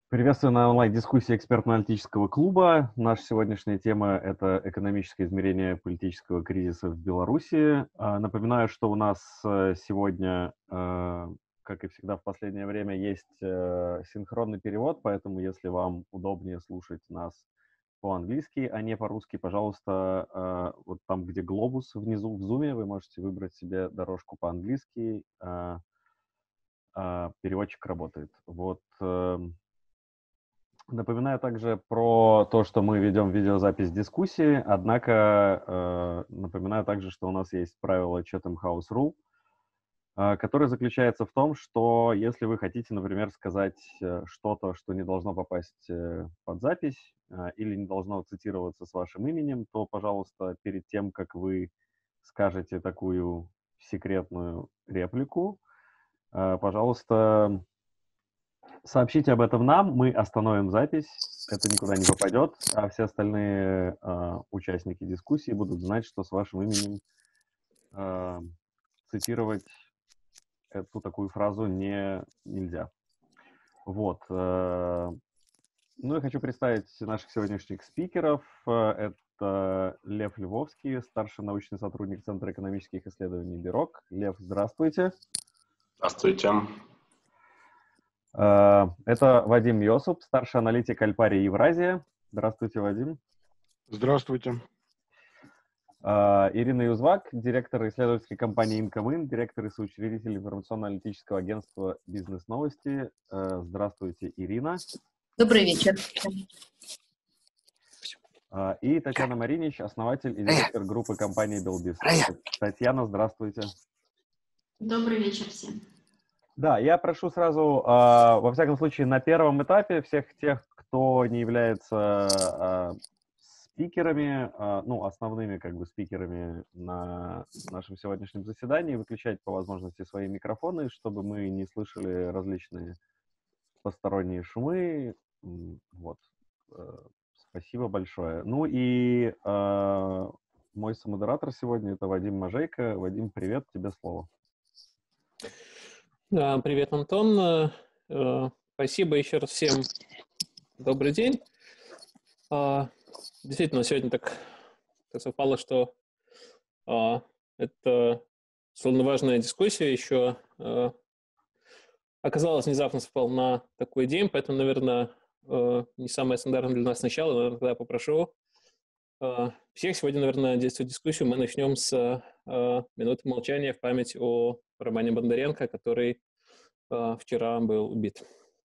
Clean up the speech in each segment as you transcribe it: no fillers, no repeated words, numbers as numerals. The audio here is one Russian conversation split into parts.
Приветствую на онлайн-дискуссии экспертно-аналитического клуба. Наша сегодняшняя тема – это экономическое измерение политического кризиса в Беларуси. Напоминаю, что у нас сегодня, как и всегда в последнее время, есть синхронный перевод, поэтому если вам удобнее слушать нас по-английски, а не по-русски, пожалуйста, вот там, где глобус внизу в зуме, вы можете выбрать себе дорожку по-английски. Переводчик работает. Напоминаю также про то, что мы ведем видеозапись дискуссии, однако напоминаю также, что у нас есть правило Chatham House Rule, которое заключается в том, что если вы хотите, например, сказать что-то, что не должно попасть под запись или не должно цитироваться с вашим именем, то, пожалуйста, перед тем, как вы скажете такую секретную реплику, пожалуйста, сообщите об этом нам, мы остановим запись, это никуда не попадет, а все остальные участники дискуссии будут знать, что с вашим именем цитировать эту такую фразу нельзя. Вот. Ну, я хочу представить наших сегодняшних спикеров. Это Лев Львовский, старший научный сотрудник Центра экономических исследований БИРОК. Лев, здравствуйте. Здравствуйте. Это Вадим Йосуп, старший аналитик Альпари Евразия. Здравствуйте, Вадим. Здравствуйте. Ирина Юзвак, директор исследовательской компании IncomeIn, директор и соучредитель информационно-аналитического агентства «Бизнес-новости». Здравствуйте, Ирина. Добрый вечер. И Татьяна Маринич, основатель и директор группы компании Belbis. Татьяна, здравствуйте. Добрый вечер всем. Да, я прошу сразу, во всяком случае, на первом этапе всех тех, кто не является спикерами, ну, основными как бы спикерами на нашем сегодняшнем заседании, выключать по возможности свои микрофоны, чтобы мы не слышали различные посторонние шумы. Вот. Спасибо большое. Ну и мой самодератор сегодня — это Вадим Можейко. Вадим, привет, тебе слово. Привет, Антон. Спасибо еще раз всем. Добрый день. Действительно, сегодня так совпало, что это довольно важная дискуссия еще оказалось внезапно совпал на такой день, поэтому, наверное, не самое стандартное для нас начало, но тогда я попрошу всех сегодня, наверное, действовать дискуссию. Мы начнем с минуты молчания в память о Романе Бондаренко, который вчера был убит.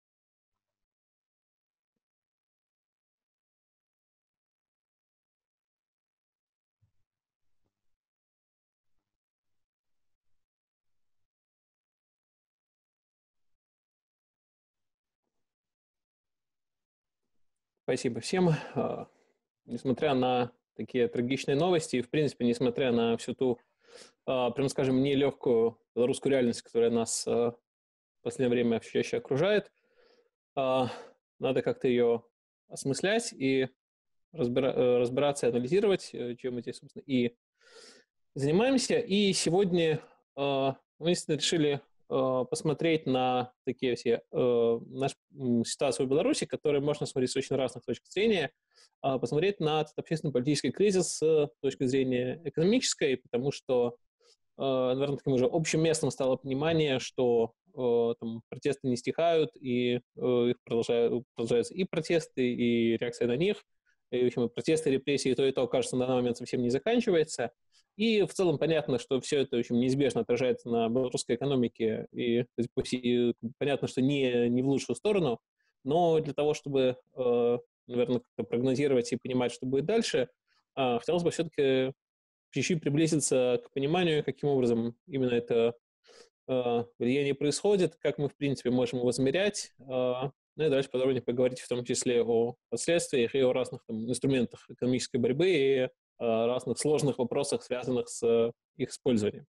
Спасибо всем. Несмотря на такие трагичные новости, и, в принципе, несмотря на всю ту, прямо скажем, нелегкую белорусскую реальность, которая нас в последнее время все чаще окружает, надо как-то ее осмыслять и разбираться и анализировать, чем мы здесь, собственно, и занимаемся. И сегодня мы решили посмотреть на такие все нашу ситуацию в Беларуси, которую можно смотреть с очень разных точек зрения, посмотреть на этот общественно-политический кризис с точки зрения экономической, потому что, наверное, таким уже общим местом стало понимание, что там протесты не стихают, и их продолжаются и протесты, и реакция на них, и, в общем, и протесты, репрессии, и то, кажется, на данный момент совсем не заканчивается. И в целом понятно, что все это, в общем, неизбежно отражается на белорусской экономике, и понятно, что не в лучшую сторону, но для того, чтобы, наверное, как-то прогнозировать и понимать, что будет дальше, хотелось бы все-таки чуть-чуть приблизиться к пониманию, каким образом именно это влияние происходит, как мы, в принципе, можем его измерять, ну и дальше подробнее поговорить в том числе о последствиях и о разных там инструментах экономической борьбы и разных сложных вопросах, связанных с их использованием.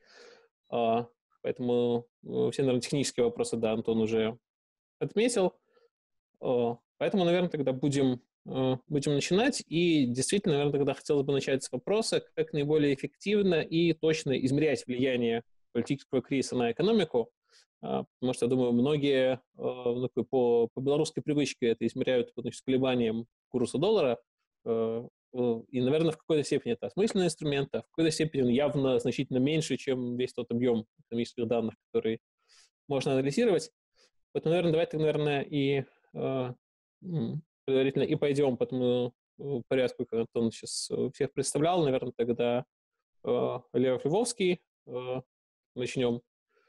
Поэтому все, наверное, технические вопросы, да, Антон уже отметил. Поэтому, наверное, тогда будем начинать. И действительно, наверное, тогда хотелось бы начать с вопроса, как наиболее эффективно и точно измерять влияние политического кризиса на экономику. потому что, я думаю, многие по белорусской привычке это измеряют с колебанием курса доллара, и, наверное, в какой-то степени это осмысленный инструмент, а в какой-то степени он явно значительно меньше, чем весь тот объем экономических данных, который можно анализировать. Поэтому, наверное, и предварительно и пойдем по тому порядку, как Антон сейчас всех представлял. Наверное, тогда Лев Львовский начнем,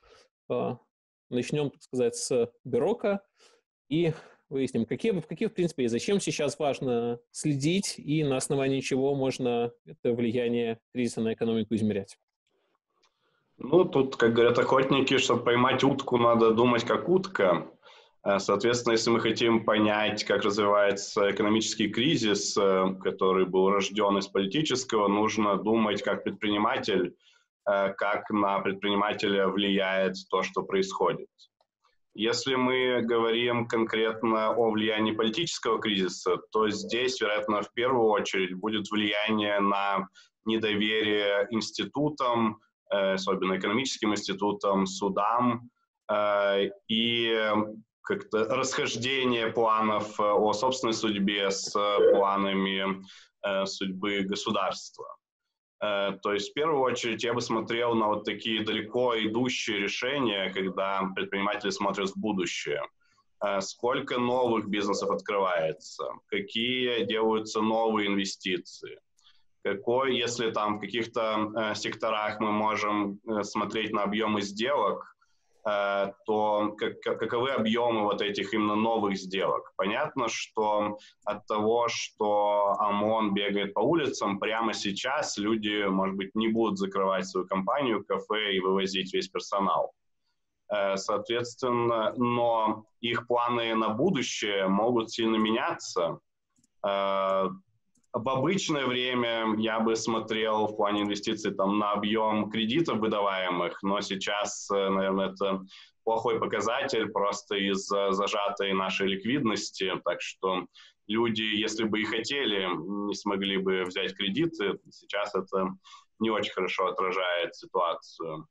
так сказать, с Бюрока и выясним, какие, в принципе, и зачем сейчас важно следить, и на основании чего можно это влияние кризиса на экономику измерять. Ну, тут, как говорят охотники, чтобы поймать утку, надо думать как утка. Соответственно, если мы хотим понять, как развивается экономический кризис, который был рожден из политического, нужно думать как предприниматель, как на предпринимателя влияет то, что происходит. Если мы говорим конкретно о влиянии политического кризиса, то здесь, вероятно, в первую очередь будет влияние на недоверие институтам, особенно экономическим институтам, судам, и как-то расхождение планов о собственной судьбе с планами судьбы государства. То есть, в первую очередь, я бы смотрел на вот такие далеко идущие решения, когда предприниматели смотрят в будущее. Сколько новых бизнесов открывается, какие делаются новые инвестиции, какой, если там в каких-то секторах мы можем смотреть на объемы сделок, то каковы объемы вот этих именно новых сделок. Понятно, что от того, что ОМОН бегает по улицам, прямо сейчас люди, может быть, не будут закрывать свою компанию, кафе и вывозить весь персонал. Соответственно, но их планы на будущее могут сильно меняться. В обычное время я бы смотрел в плане инвестиций там, на объем кредитов выдаваемых, но сейчас, наверное, это плохой показатель просто из-за зажатой нашей ликвидности. Так что люди, если бы и хотели, не смогли бы взять кредиты. Сейчас это не очень хорошо отражает ситуацию.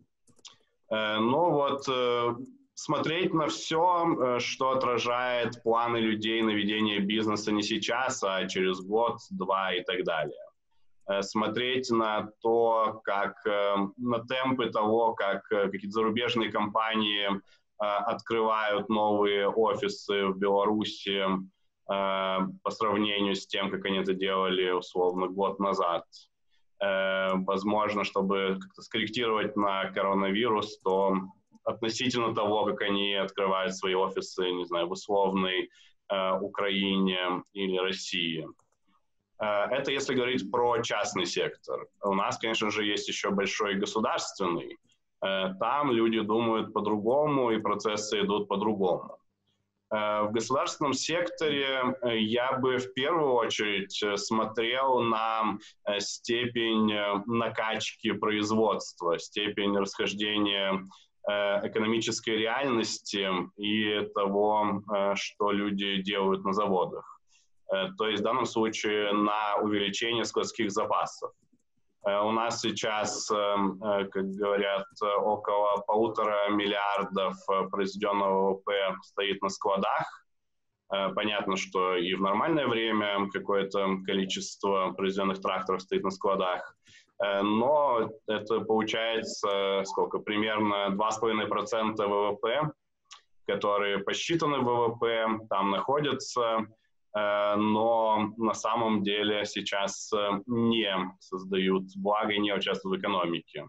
Но вот смотреть на все, что отражает планы людей на ведение бизнеса не сейчас, а через год, два и так далее. Смотреть на то, как, на темпы того, как какие-то зарубежные компании открывают новые офисы в Беларуси по сравнению с тем, как они это делали, условно, год назад. Возможно, чтобы как-то скорректировать на коронавирус, то относительно того, как они открывают свои офисы, не знаю, в условной Украине или России. Это если говорить про частный сектор. У нас, конечно же, есть еще большой государственный. Там люди думают по-другому, и процессы идут по-другому. В государственном секторе я бы в первую очередь смотрел на степень накачки производства, степень расхождения экономической реальности и того, что люди делают на заводах. То есть в данном случае на увеличение складских запасов. У нас сейчас, как говорят, около 1,5 миллиарда произведенного ВВП стоит на складах. Понятно, что и в нормальное время какое-то количество произведенных тракторов стоит на складах. Но это получается сколько? Примерно 2,5% ВВП, которые посчитаны в ВВП, там находятся, но на самом деле сейчас не создают блага и не участвуют в экономике.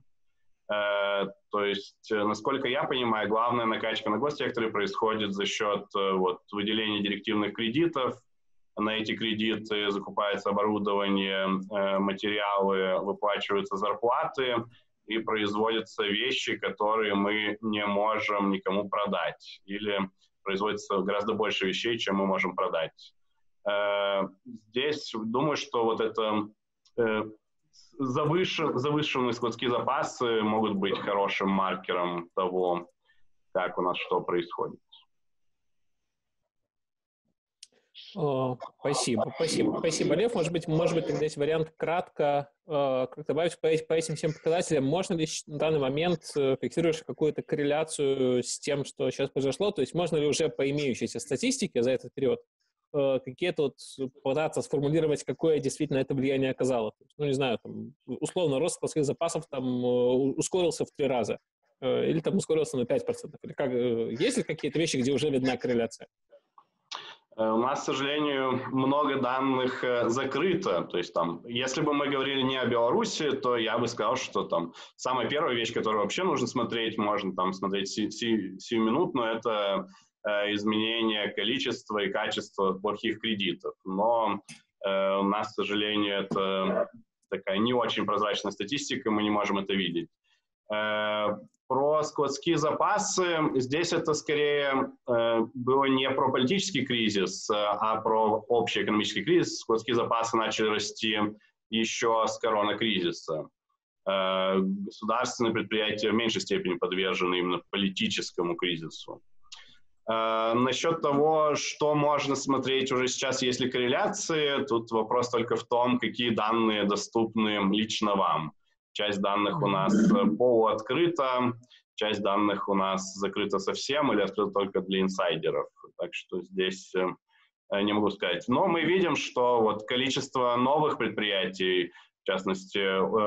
То есть, насколько я понимаю, главная накачка на госсекторе происходит за счет выделения директивных кредитов. На эти кредиты закупается оборудование, материалы, выплачиваются зарплаты и производятся вещи, которые мы не можем никому продать. Или производится гораздо больше вещей, чем мы можем продать. Здесь думаю, что вот это завышенные складские запасы могут быть хорошим маркером того, как у нас что происходит. Спасибо, Лев. Может быть, тогда есть вариант кратко как добавить по этим всем показателям. Можно ли на данный момент фиксируешь какую-то корреляцию с тем, что сейчас произошло? То есть можно ли уже по имеющейся статистике за этот период какие-то пытаться сформулировать, какое действительно это влияние оказало? То есть, не знаю, там, условно, рост складских запасов там ускорился в 3 раза. Или там ускорился на 5%. Или есть ли какие-то вещи, где уже видна корреляция? У нас, к сожалению, много данных закрыто. То есть там, если бы мы говорили не о Беларуси, то я бы сказал, что там самая первая вещь, которую вообще нужно смотреть, можно там смотреть сиюминутно, это изменение количества и качества плохих кредитов. Но у нас, к сожалению, это такая не очень прозрачная статистика, мы не можем это видеть. Про складские запасы, здесь это скорее было не про политический кризис, а про общий экономический кризис. Складские запасы начали расти еще с коронакризиса. Государственные предприятия в меньшей степени подвержены именно политическому кризису. Насчет того, что можно смотреть уже сейчас, есть ли корреляции, тут вопрос только в том, какие данные доступны лично вам. Часть данных у нас полуоткрыта, часть данных у нас закрыта совсем или открыта только для инсайдеров. Так что здесь не могу сказать. Но мы видим, что вот количество новых предприятий, в частности,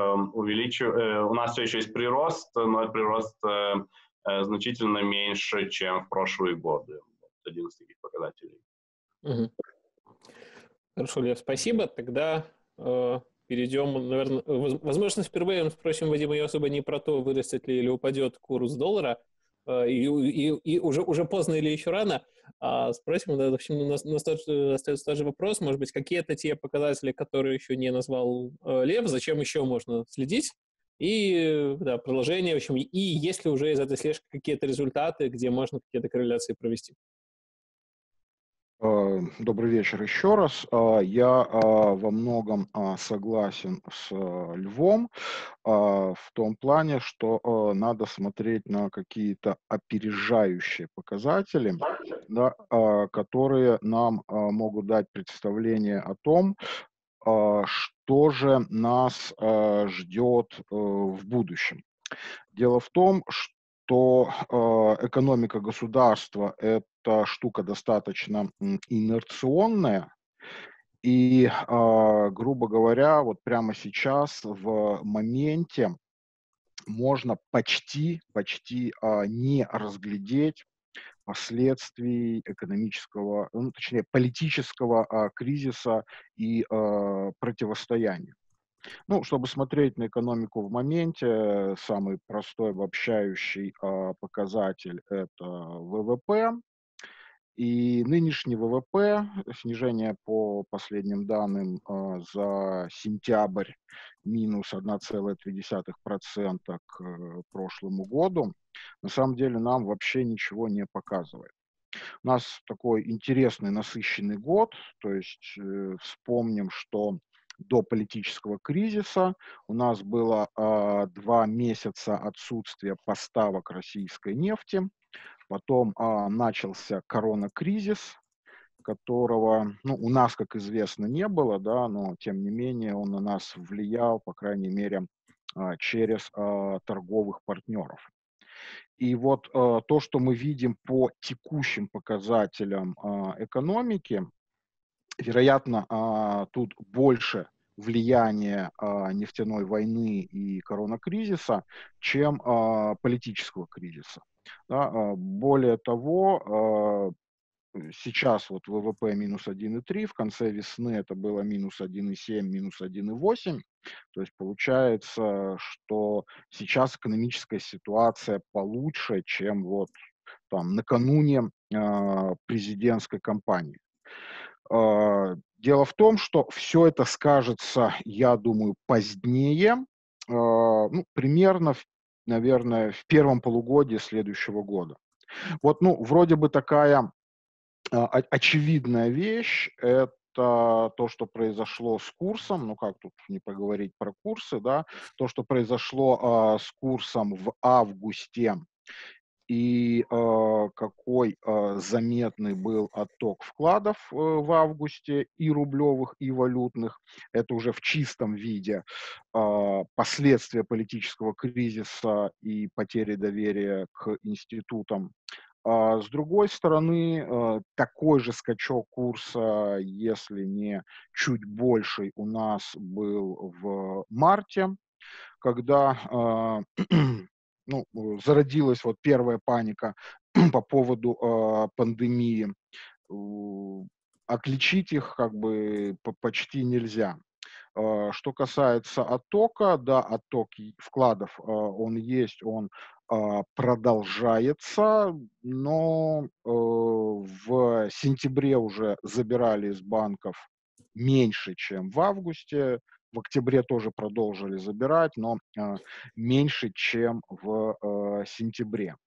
у нас все еще есть прирост, но этот прирост значительно меньше, чем в прошлые годы. Один из таких показателей. Угу. Хорошо, Лев, спасибо. Тогда перейдем, наверное, возможно, впервые мы спросим Вадима Йосыба не про то, вырастет ли или упадет курс доллара, и уже поздно или еще рано, а спросим, да, в общем, у нас остается тоже вопрос, может быть, какие-то те показатели, которые еще не назвал Лев, зачем еще можно следить, и да, продолжение, в общем, и есть ли уже из этой слежки какие-то результаты, где можно какие-то корреляции провести? Добрый вечер еще раз. Я во многом согласен с Львом в том плане, что надо смотреть на какие-то опережающие показатели, да, которые нам могут дать представление о том, что же нас ждет в будущем. Дело в том, что экономика государства – это штука достаточно инерционная, и, грубо говоря, вот прямо сейчас в моменте можно почти не разглядеть последствий экономического, точнее, политического кризиса и противостояния. Ну, чтобы смотреть на экономику в моменте, самый простой обобщающий показатель – это ВВП. И нынешний ВВП, снижение по последним данным за сентябрь минус 1,3% к прошлому году, на самом деле нам вообще ничего не показывает. У нас такой интересный, насыщенный год, то есть вспомним, что до политического кризиса у нас было 2 месяца отсутствия поставок российской нефти, потом начался коронакризис, которого, у нас, как известно, не было, да, но тем не менее он на нас влиял, по крайней мере, через торговых партнеров. И вот то, что мы видим по текущим показателям экономики, вероятно, тут больше влияния нефтяной войны и коронакризиса, чем политического кризиса. Да, более того, сейчас вот ВВП минус 1,3, в конце весны это было минус 1,7, минус 1,8. То есть получается, что сейчас экономическая ситуация получше, чем вот там накануне президентской кампании. Дело в том, что все это скажется, я думаю, позднее, примерно, наверное, в первом полугодии следующего года. Вот, вроде бы такая очевидная вещь – это то, что произошло с курсом, как тут не поговорить про курсы, да, то, что произошло с курсом в августе и какой заметный был отток вкладов в августе, и рублевых, и валютных. Это уже в чистом виде последствия политического кризиса и потери доверия к институтам. А с другой стороны, такой же скачок курса, если не чуть больший, у нас был в марте, когда зародилась вот первая паника по поводу пандемии. Отличить их как бы почти нельзя. Что касается оттока, да, отток вкладов, он есть, он продолжается, но в сентябре уже забирали из банков меньше, чем в августе. В октябре тоже продолжили забирать, но меньше, чем в сентябре.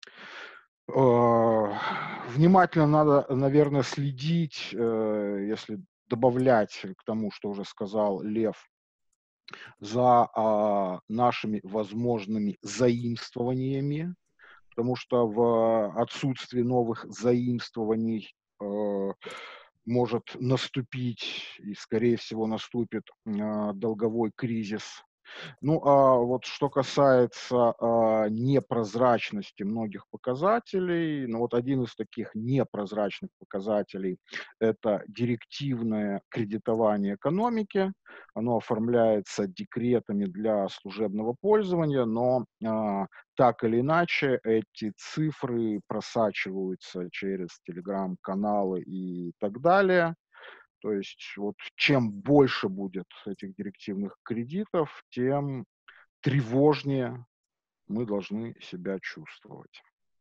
Внимательно надо, наверное, следить, если добавлять к тому, что уже сказал Лев, за нашими возможными заимствованиями, потому что в отсутствии новых заимствований может наступить, и, скорее всего, наступит долговой кризис. Ну, а вот что касается непрозрачности многих показателей, ну вот один из таких непрозрачных показателей – это директивное кредитование экономики. Оно оформляется декретами для служебного пользования, но так или иначе эти цифры просачиваются через телеграм-каналы и так далее. То есть вот чем больше будет этих директивных кредитов, тем тревожнее мы должны себя чувствовать.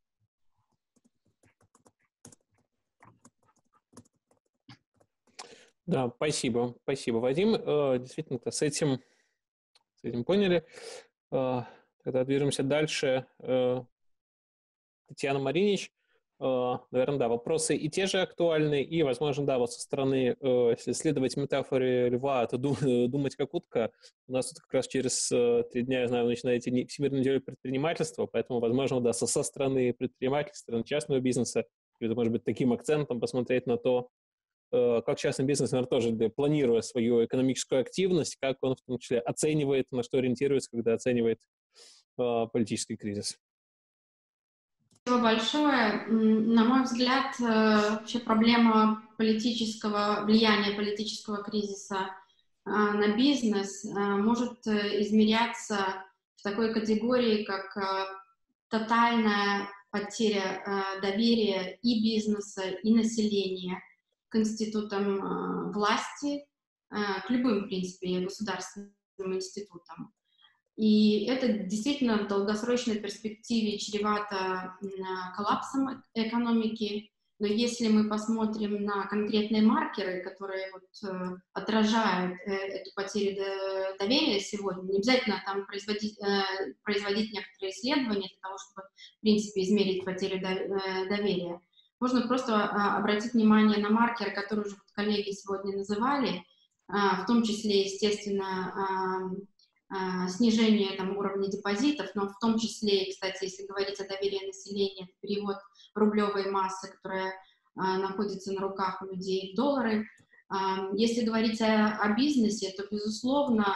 Да, спасибо, Вадим. Действительно, с этим поняли. Тогда движемся дальше. Татьяна Маринич, наверное, да, вопросы и те же актуальны, и, возможно, да, вот со стороны, если следовать метафоре Льва, то думать как утка. У нас тут как раз через 3 дня, я знаю, вы начинаете Всемирную неделю предпринимательства, поэтому, возможно, да, со стороны предпринимательства, со стороны частного бизнеса, или, может быть, таким акцентом посмотреть на то, как частный бизнес, наверное, тоже планируя свою экономическую активность, как он в том числе оценивает, на что ориентируется, когда оценивает политический кризис. Спасибо большое. На мой взгляд, вообще проблема влияния политического кризиса на бизнес может измеряться в такой категории, как тотальная потеря доверия и бизнеса, и населения к институтам власти, к любым, в принципе, государственным институтам. И это действительно в долгосрочной перспективе чревато коллапсом экономики. Но если мы посмотрим на конкретные маркеры, которые отражают эту потерю доверия сегодня, не обязательно там производить некоторые исследования для того, чтобы, в принципе, измерить потерю доверия. Можно просто обратить внимание на маркеры, которые уже коллеги сегодня называли, в том числе, естественно, снижение уровня депозитов, но в том числе, кстати, если говорить о доверии населения, это перевод рублевой массы, которая находится на руках у людей в доллары. Если говорить о бизнесе, то, безусловно,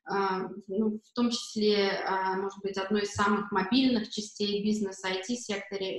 в том числе, может быть, одной из самых мобильных частей бизнеса, IT-секторе,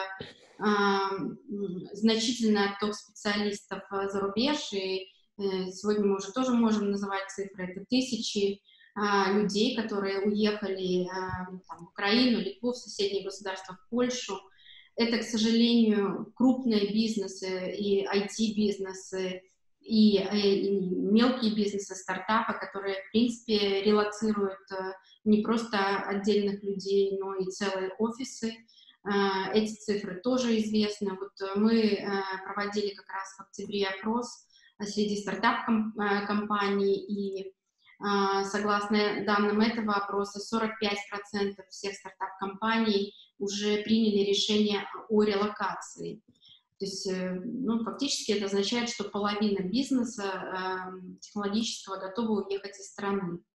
это значительный отток специалистов за рубеж, и сегодня мы уже тоже можем называть цифры, это тысячи людей, которые уехали в Украину, Литву, в соседние государства, в Польшу. Это, к сожалению, крупные бизнесы и IT-бизнесы, и мелкие бизнесы, стартапы, которые, в принципе, релоцируют не просто отдельных людей, но и целые офисы. Эти цифры тоже известны. Вот мы проводили как раз в октябре опрос среди стартап-компаний, и согласно данным этого опроса, 45% всех стартап-компаний уже приняли решение о релокации. То есть, фактически это означает, что половина бизнеса технологического готова уехать из страны.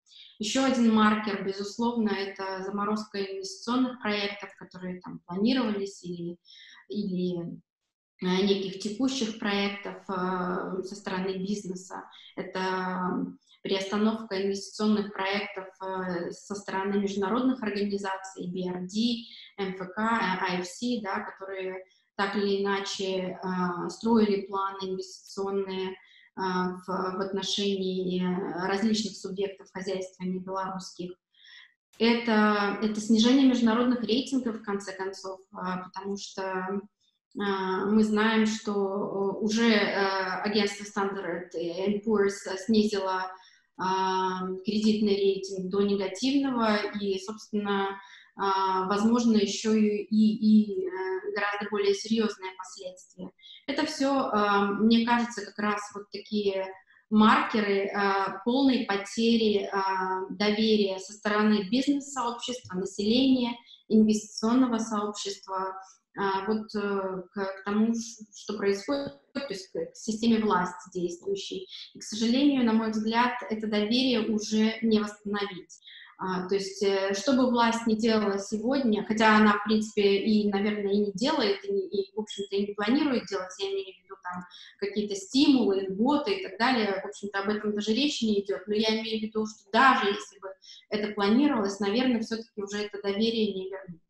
Еще один маркер, безусловно, это заморозка инвестиционных проектов, которые там планировались, или неких текущих проектов со стороны бизнеса. Это приостановка инвестиционных проектов со стороны международных организаций, BRD, МФК, IFC, да, которые так или иначе строили планы инвестиционные в отношении различных субъектов хозяйствования белорусских. Это снижение международных рейтингов, в конце концов, потому что мы знаем, что уже агентство Standard & Poor's снизило кредитный рейтинг до негативного, и, собственно, возможно, еще и гораздо более серьезные последствия. Это все, мне кажется, как раз вот такие маркеры полной потери доверия со стороны бизнес-сообщества, населения, инвестиционного сообщества, вот к тому, что происходит, то есть к системе власти действующей. И, к сожалению, на мой взгляд, это доверие уже не восстановить. То есть, что бы власть ни делала сегодня, хотя она, в принципе, и, наверное, и не делает, и в общем-то, и не планирует делать, я имею в виду там какие-то стимулы, льготы и так далее, в общем-то, об этом даже речи не идет, но я имею в виду, что даже если бы это планировалось, наверное, все-таки уже это доверие не вернуть.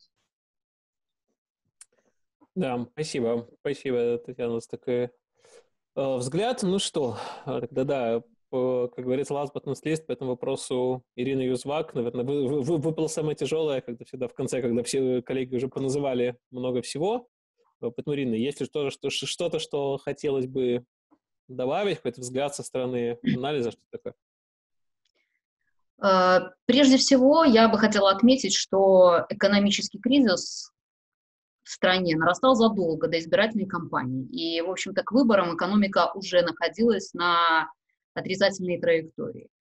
Да, спасибо. Спасибо, Татьяна, за такой взгляд. Ну что, тогда да, как говорится, last but not least, по этому вопросу Ирина Юзвак, наверное, выпало самое тяжелое, когда всегда в конце, когда все коллеги уже поназывали много всего. Поэтому, Ирина, есть ли что-то, что хотелось бы добавить, какой-то взгляд со стороны анализа, что такое? Прежде всего, я бы хотела отметить, что экономический кризис в стране нарастал задолго до избирательной кампании. И, в общем-то, к выборам экономика уже находилась на отрицательной траектории.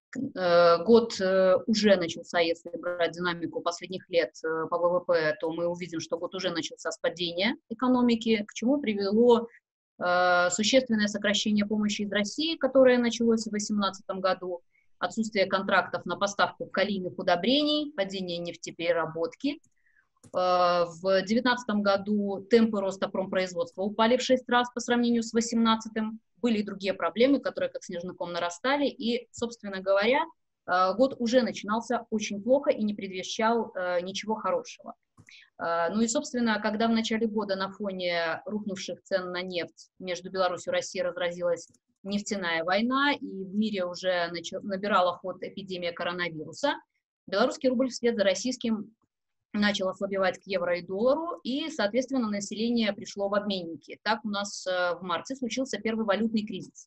Год уже начался, если брать динамику последних лет по ВВП, то мы увидим, что год уже начался с падения экономики, к чему привело существенное сокращение помощи из России, которое началось в 2018 году, отсутствие контрактов на поставку калийных удобрений, падение нефтепереработки. В 2019 году темпы роста промпроизводства упали в 6 раз по сравнению с 2018. Были и другие проблемы, которые как снежный ком нарастали. И, собственно говоря, год уже начинался очень плохо и не предвещал ничего хорошего. Ну и, собственно, когда в начале года на фоне рухнувших цен на нефть между Беларусью и Россией разразилась нефтяная война, и в мире уже набирала ход эпидемия коронавируса, белорусский рубль вслед за российским начал ослабевать к евро и доллару, и, соответственно, население пришло в обменники. Так у нас в марте случился первый валютный кризис.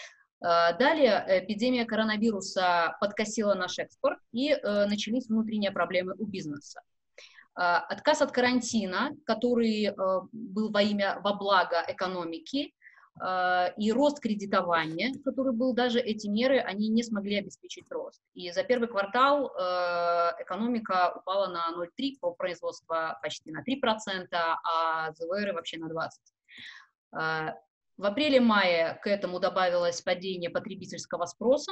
Далее эпидемия коронавируса подкосила наш экспорт, и начались внутренние проблемы у бизнеса. Отказ от карантина, который был во благо экономики, и рост кредитования, который был, даже эти меры, они не смогли обеспечить рост. И за первый квартал экономика упала на 0,3%, по производству почти на 3%, а ЗВР вообще на 20%. В апреле-мае к этому добавилось падение потребительского спроса,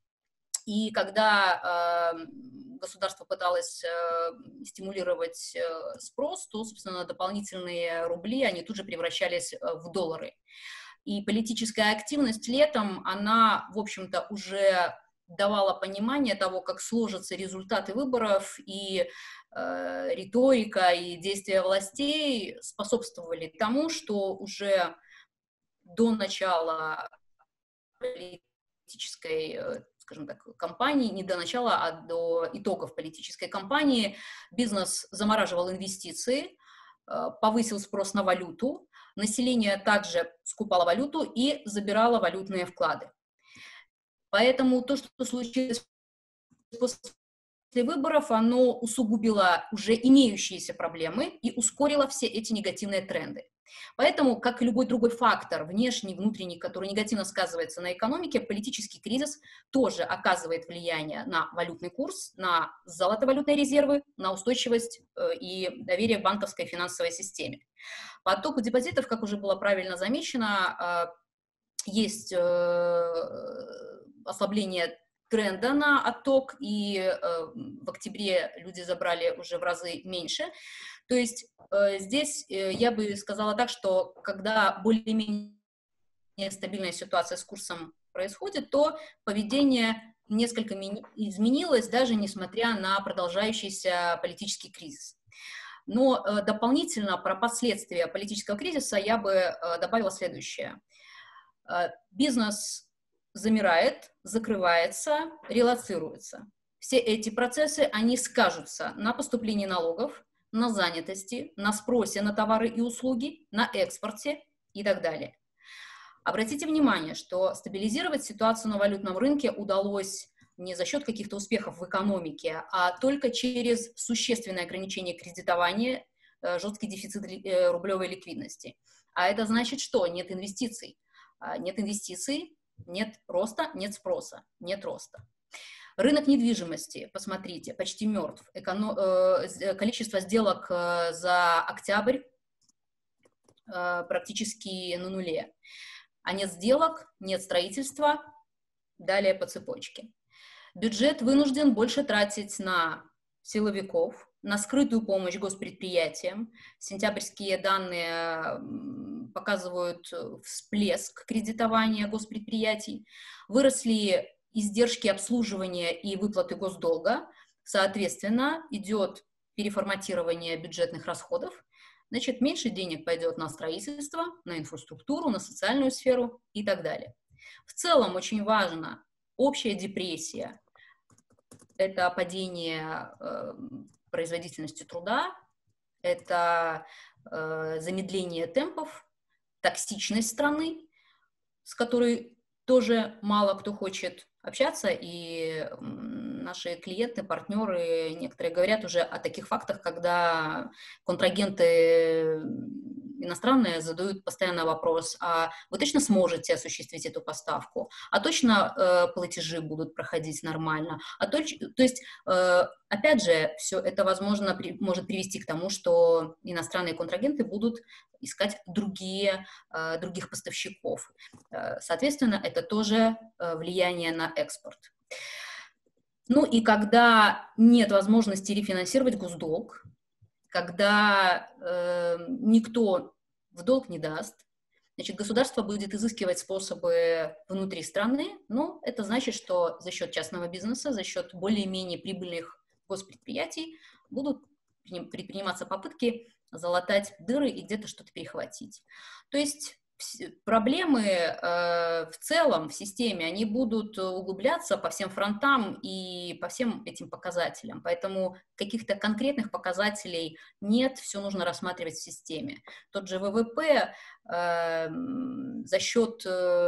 и когда государство пыталось стимулировать спрос, то, собственно, дополнительные рубли, они тут же превращались в доллары. И политическая активность летом, она, в общем-то, уже давала понимание того, как сложатся результаты выборов, и риторика, и действия властей способствовали тому, что уже до начала политической, скажем так, кампании, не до начала, а до итогов политической кампании, бизнес замораживал инвестиции, повысил спрос на валюту, население также скупало валюту и забирало валютные вклады. Поэтому то, что случилось после выборов, оно усугубило уже имеющиеся проблемы и ускорило все эти негативные тренды. Поэтому, как и любой другой фактор, внешний, внутренний, который негативно сказывается на экономике, политический кризис тоже оказывает влияние на валютный курс, на золотовалютные резервы, на устойчивость и доверие в банковской финансовой системе. По оттоку депозитов, как уже было правильно замечено, есть ослабление тренда на отток, и в октябре люди забрали уже в разы меньше. То есть здесь я бы сказала так, что когда более-менее стабильная ситуация с курсом происходит, то поведение несколько изменилось, даже несмотря на продолжающийся политический кризис. Но дополнительно про последствия политического кризиса я бы добавила следующее. Бизнес замирает, закрывается, релоцируется. Все эти процессы, они скажутся на поступлении налогов, на занятости, на спросе на товары и услуги, на экспорте и так далее. Обратите внимание, что стабилизировать ситуацию на валютном рынке удалось не за счет каких-то успехов в экономике, а только через существенное ограничение кредитования, жесткий дефицит рублевой ликвидности. А это значит, что нет инвестиций. Нет инвестиций, нет роста, нет спроса, нет роста. Рынок недвижимости, посмотрите, почти мертв. Количество сделок за октябрь практически на нуле. А нет сделок, нет строительства, далее по цепочке. Бюджет вынужден больше тратить на силовиков, на скрытую помощь госпредприятиям. Сентябрьские данные показывают всплеск кредитования госпредприятий. Выросли издержки обслуживания и выплаты госдолга. Соответственно, идет переформатирование бюджетных расходов. Значит, меньше денег пойдет на строительство, на инфраструктуру, на социальную сферу и так далее. В целом очень важно общая депрессия. Это падение производительности труда, это замедление темпов, токсичность страны, с которой тоже мало кто хочет общаться, и наши клиенты, партнеры, некоторые говорят уже о таких фактах, когда контрагенты иностранные задают постоянно вопрос: а вы точно сможете осуществить эту поставку? А точно платежи будут проходить нормально? То есть, опять же, все это, возможно, может привести к тому, что иностранные контрагенты будут искать других поставщиков. Соответственно, это тоже влияние на экспорт. Ну и когда нет возможности рефинансировать госдолг, когда никто в долг не даст, значит, государство будет изыскивать способы внутри страны, но это значит, что за счет частного бизнеса, за счет более-менее прибыльных госпредприятий будут предприниматься попытки залатать дыры и где-то что-то перехватить. То есть проблемы в целом в системе, они будут углубляться по всем фронтам и по всем этим показателям. Поэтому каких-то конкретных показателей нет, все нужно рассматривать в системе. Тот же ВВП за счет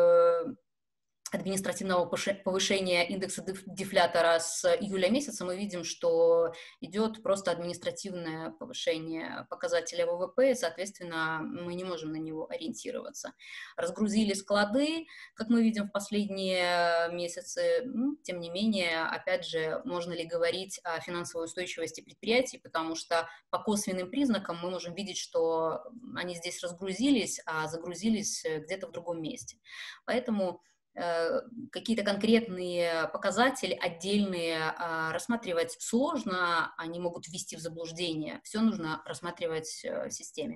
административного повышения индекса дефлятора с июля месяца мы видим, что идет просто административное повышение показателя ВВП, и, соответственно, мы не можем на него ориентироваться. Разгрузили склады, как мы видим в последние месяцы, тем не менее, опять же, можно ли говорить о финансовой устойчивости предприятий, потому что по косвенным признакам мы можем видеть, что они здесь разгрузились, а загрузились где-то в другом месте. Поэтому какие-то конкретные показатели отдельные рассматривать сложно, они могут ввести в заблуждение. Все нужно рассматривать в системе.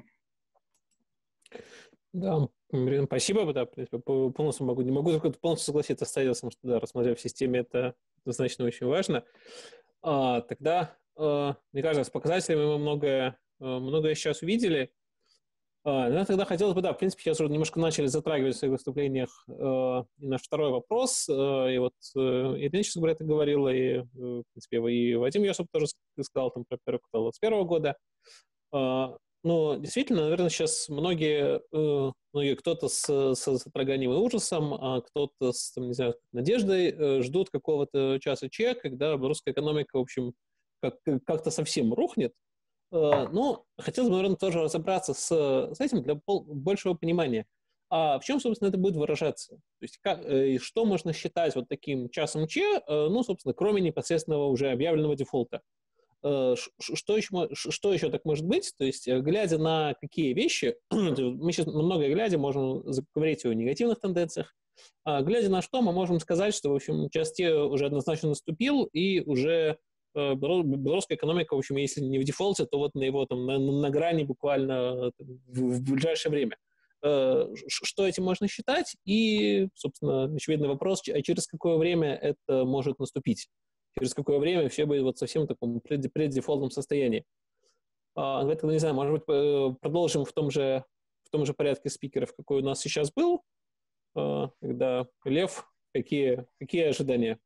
Да, Марина, спасибо. Да, полностью не могу полностью согласиться с Тайдосом, что да, рассмотреть в системе это однозначно очень важно. Тогда, мне кажется, с показателями мы многое сейчас увидели. Я тогда хотелось бы, да, в принципе, сейчас уже немножко начали затрагивать в своих выступлениях и наш второй вопрос. И вот Ирина сейчас про это говорила, и, в принципе, и Вадим Йосип тоже сказал там про первый квартал 2021 года. Но действительно, наверное, сейчас многие кто-то с содроганием и ужасом, а кто-то с, там, не знаю, надеждой ждут какого-то часа Ч, когда белорусская экономика, в общем, как-то совсем рухнет. Но хотелось бы, наверное, тоже разобраться с этим для большего понимания. А в чем, собственно, это будет выражаться? То есть что можно считать вот таким часом Ч, ну, собственно, кроме непосредственного уже объявленного дефолта? Что еще так может быть? То есть, глядя на какие вещи, мы сейчас много глядя можем говорить о негативных тенденциях, Глядя на что, мы можем сказать, что, в общем, час Т уже однозначно наступил, и уже белорусская экономика, в общем, если не в дефолте, то вот на его там на грани буквально в ближайшее время. Что этим можно считать? И, собственно, очевидный вопрос, а через какое время это может наступить? Через какое время все будет вот совсем в таком преддефолтном состоянии? Давайте, не знаю, может быть, продолжим в том же порядке спикеров, какой у нас сейчас был. Когда Лев, какие ожидания?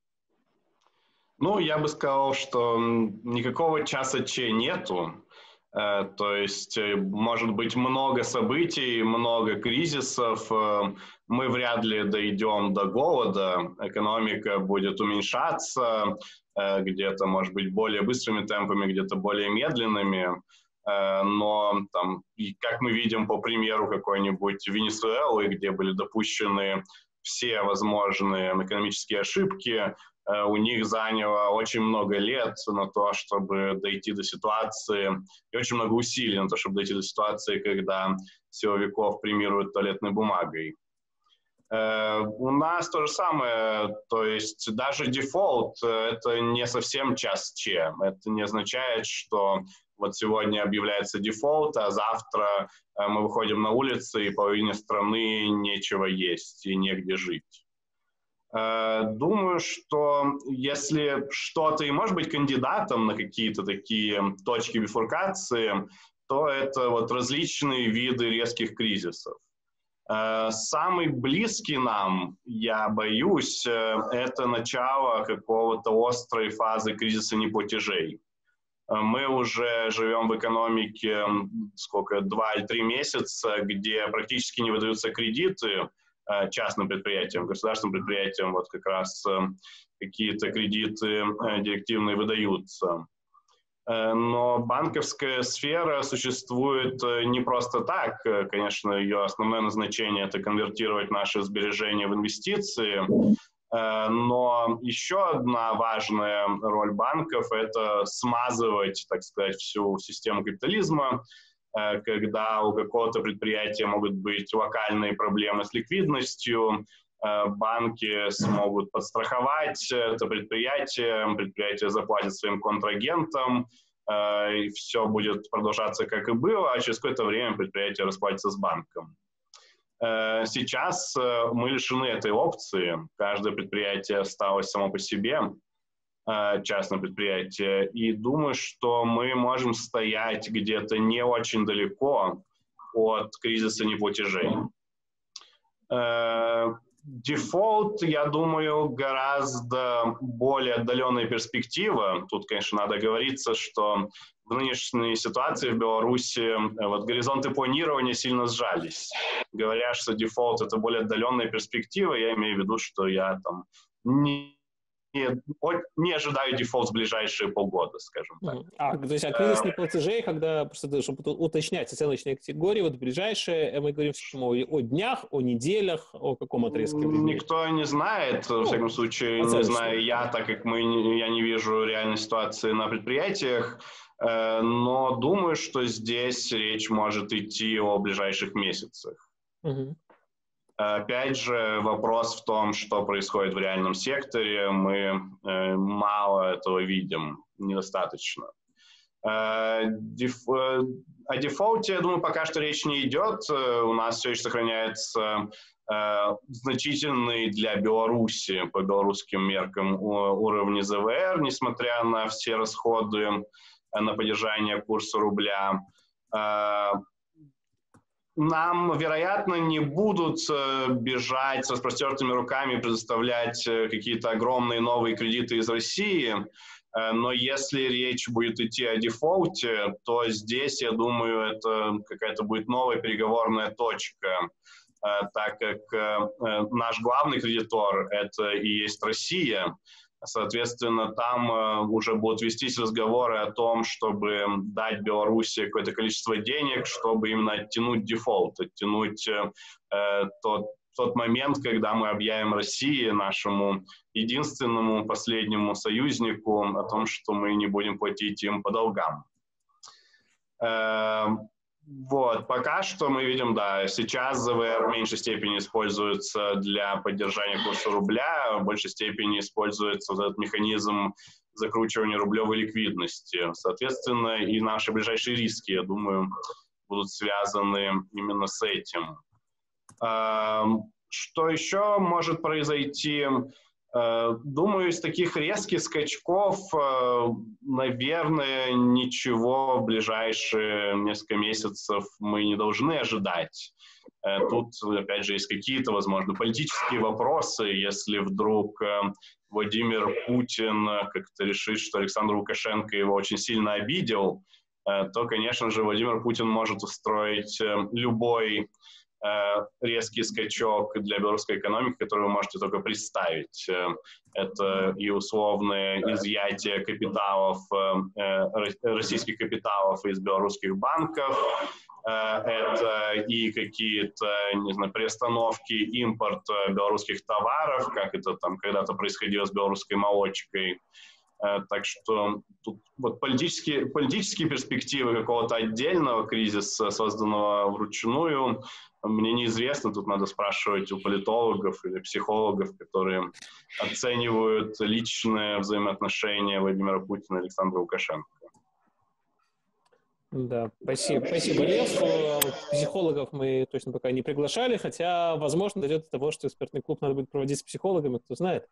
Ну, я бы сказал, что никакого часа Ч нету. То есть, может быть, много событий, много кризисов. Мы вряд ли дойдем до голода. Экономика будет уменьшаться где-то, может быть, более быстрыми темпами, где-то более медленными. Но, там, как мы видим по примеру какой-нибудь Венесуэлы, где были допущены все возможные экономические ошибки, у них заняло очень много лет на то, чтобы дойти до ситуации, и очень много усилий на то, чтобы дойти до ситуации, когда силовиков премируют туалетной бумагой. У нас то же самое, то есть даже дефолт – это не совсем час Ч. Это не означает, что вот сегодня объявляется дефолт, а завтра мы выходим на улицы, и половине страны нечего есть и негде жить. Думаю, что если что-то и может быть кандидатом на какие-то такие точки бифуркации, то это вот различные виды резких кризисов. Самый близкий нам, я боюсь, это начало какого-то острой фазы кризиса неплатежей. Мы уже живем в экономике 2 или 3 месяца, где практически не выдаются кредиты частным предприятиям, государственным предприятиям вот как раз какие-то кредиты директивные выдаются. Но банковская сфера существует не просто так. Конечно, ее основное назначение – это конвертировать наши сбережения в инвестиции. Но еще одна важная роль банков – это смазывать, так сказать, всю систему капитализма, когда у какого-то предприятия могут быть локальные проблемы с ликвидностью, банки смогут подстраховать это предприятие заплатит своим контрагентам, и все будет продолжаться как и было, а через какое-то время предприятие расплатится с банком. Сейчас мы лишены этой опции. Каждое предприятие осталось само по себе, частное предприятие, и думаю, что мы можем стоять где-то не очень далеко от кризиса неплатежей. Дефолт, я думаю, гораздо более отдаленная перспектива. Тут, конечно, надо оговориться, что в нынешней ситуации в Беларуси вот горизонты планирования сильно сжались. Говоря, что дефолт – это более отдаленная перспектива, я имею в виду, что я там не ожидаю дефолт в ближайшие полгода, скажем так. То есть кризис неплатежей, когда, просто чтобы уточнять оценочные категории, вот ближайшие, мы говорим о днях, о неделях, о каком отрезке времени? Никто не знает, во всяком случае, не знаю я, так как я не вижу реальной ситуации на предприятиях, но думаю, что здесь речь может идти о ближайших месяцах. Опять же, вопрос в том, что происходит в реальном секторе. Мы мало этого видим, недостаточно. О дефолте, я думаю, пока что речь не идет. У нас все еще сохраняется значительный для Беларуси, по белорусским меркам, уровень ЗВР, несмотря на все расходы на поддержание курса рубля. Нам, вероятно, не будут бежать с распростертыми руками, предоставлять какие-то огромные новые кредиты из России, но если речь будет идти о дефолте, то здесь, я думаю, это какая-то будет новая переговорная точка, так как наш главный кредитор – это и есть Россия. Соответственно, там уже будут вестись разговоры о том, чтобы дать Беларуси какое-то количество денег, чтобы именно оттянуть дефолт, оттянуть тот момент, когда мы объявим России, нашему единственному последнему союзнику, о том, что мы не будем платить им по долгам. Вот, пока что мы видим, да, сейчас ЗВР в меньшей степени используется для поддержания курса рубля, в большей степени используется вот этот механизм закручивания рублевой ликвидности. Соответственно, и наши ближайшие риски, я думаю, будут связаны именно с этим. Что еще может произойти? Думаю, из таких резких скачков, наверное, ничего в ближайшие несколько месяцев мы не должны ожидать. Тут, опять же, есть какие-то, возможно, политические вопросы. Если вдруг Владимир Путин как-то решит, что Александр Лукашенко его очень сильно обидел, то, конечно же, Владимир Путин может устроить любой резкий скачок для белорусской экономики, который вы можете только представить. Это и условное изъятие капиталов, российских капиталов из белорусских банков, это и какие-то, не знаю, приостановки импорта белорусских товаров, как это там когда-то происходило с белорусской молочкой. Так что тут вот политические перспективы какого-то отдельного кризиса, созданного вручную, мне неизвестно. Тут надо спрашивать у политологов или психологов, которые оценивают личные взаимоотношения Владимира Путина и Александра Лукашенко. Да, спасибо, Лев. Психологов мы точно пока не приглашали, хотя, возможно, дойдет до того, что экспертный клуб надо будет проводить с психологами, кто знает.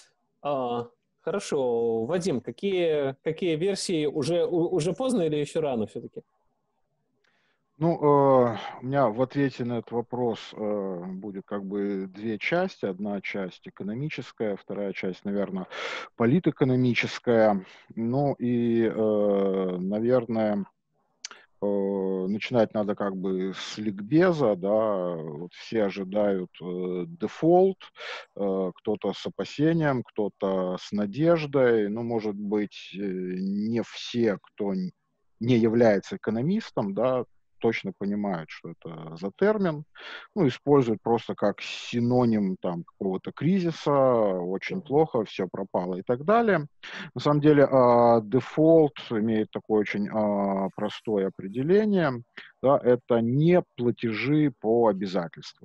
Хорошо. Вадим, какие версии? Уже поздно или еще рано все-таки? Ну, у меня в ответе на этот вопрос будет как бы две части. Одна часть экономическая, вторая часть, наверное, политэкономическая. Ну и, наверное, начинать надо как бы с ликбеза, да, вот все ожидают дефолт, кто-то с опасением, кто-то с надеждой, ну, может быть, не все, кто не является экономистом, да, точно понимают, что это за термин, ну, используют просто как синоним там какого-то кризиса, очень плохо, все пропало и так далее. На самом деле дефолт имеет такое очень простое определение, да, это не платежи по обязательствам.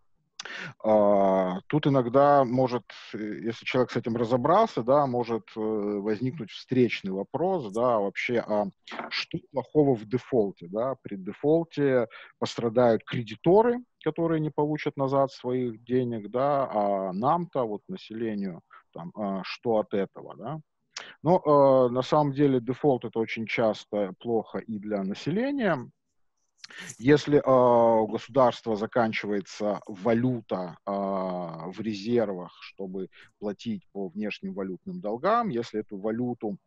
Тут иногда может, если человек с этим разобрался, да, может возникнуть встречный вопрос, да, вообще, что плохого в дефолте, да, при дефолте пострадают кредиторы, которые не получат назад своих денег, да, а нам-то, вот населению, там, что от этого, да. Но на самом деле дефолт это очень часто плохо и для населения. Если у государства заканчивается валюта в резервах, чтобы платить по внешним валютным долгам, если эту валюту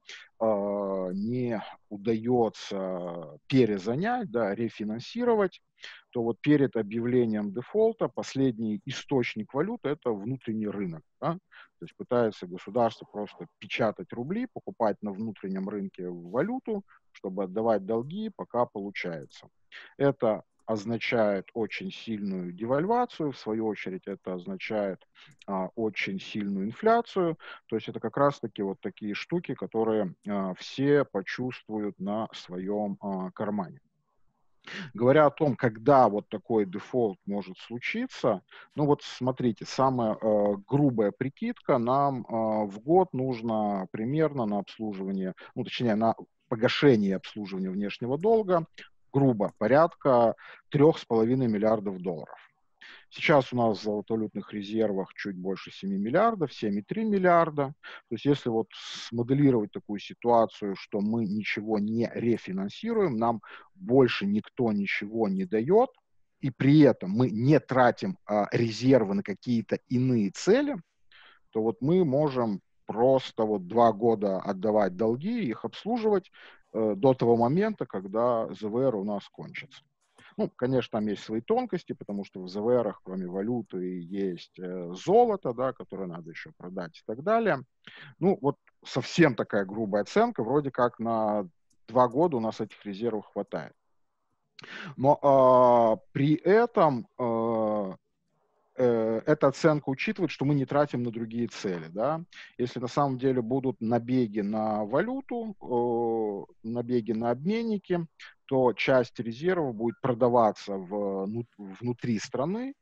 не удается перезанять, да, рефинансировать, то вот перед объявлением дефолта последний источник валюты – это внутренний рынок. Да? То есть пытается государство просто печатать рубли, покупать на внутреннем рынке валюту, чтобы отдавать долги, пока получается. Это означает очень сильную девальвацию, в свою очередь это означает очень сильную инфляцию, то есть это как раз-таки вот такие штуки, которые все почувствуют на своем кармане. Говоря о том, когда вот такой дефолт может случиться, ну вот смотрите, самая грубая прикидка, нам в год нужно примерно на обслуживание, ну точнее на погашение и обслуживание внешнего долга, грубо, порядка 3,5 миллиардов долларов. Сейчас у нас в золотовалютных резервах чуть больше 7 миллиардов, 7,3 миллиарда. То есть если вот смоделировать такую ситуацию, что мы ничего не рефинансируем, нам больше никто ничего не дает, и при этом мы не тратим резервы на какие-то иные цели, то вот мы можем просто вот 2 года отдавать долги, их обслуживать до того момента, когда ЗВР у нас кончится. Ну, конечно, там есть свои тонкости, потому что в ЗВРах, кроме валюты, есть золото, да, которое надо еще продать и так далее. Ну, вот совсем такая грубая оценка, вроде как на 2 года у нас этих резервов хватает. Но при этом эта оценка учитывает, что мы не тратим на другие цели. Да? Если на самом деле будут набеги на валюту, набеги на обменники, то часть резервов будет продаваться внутри страны,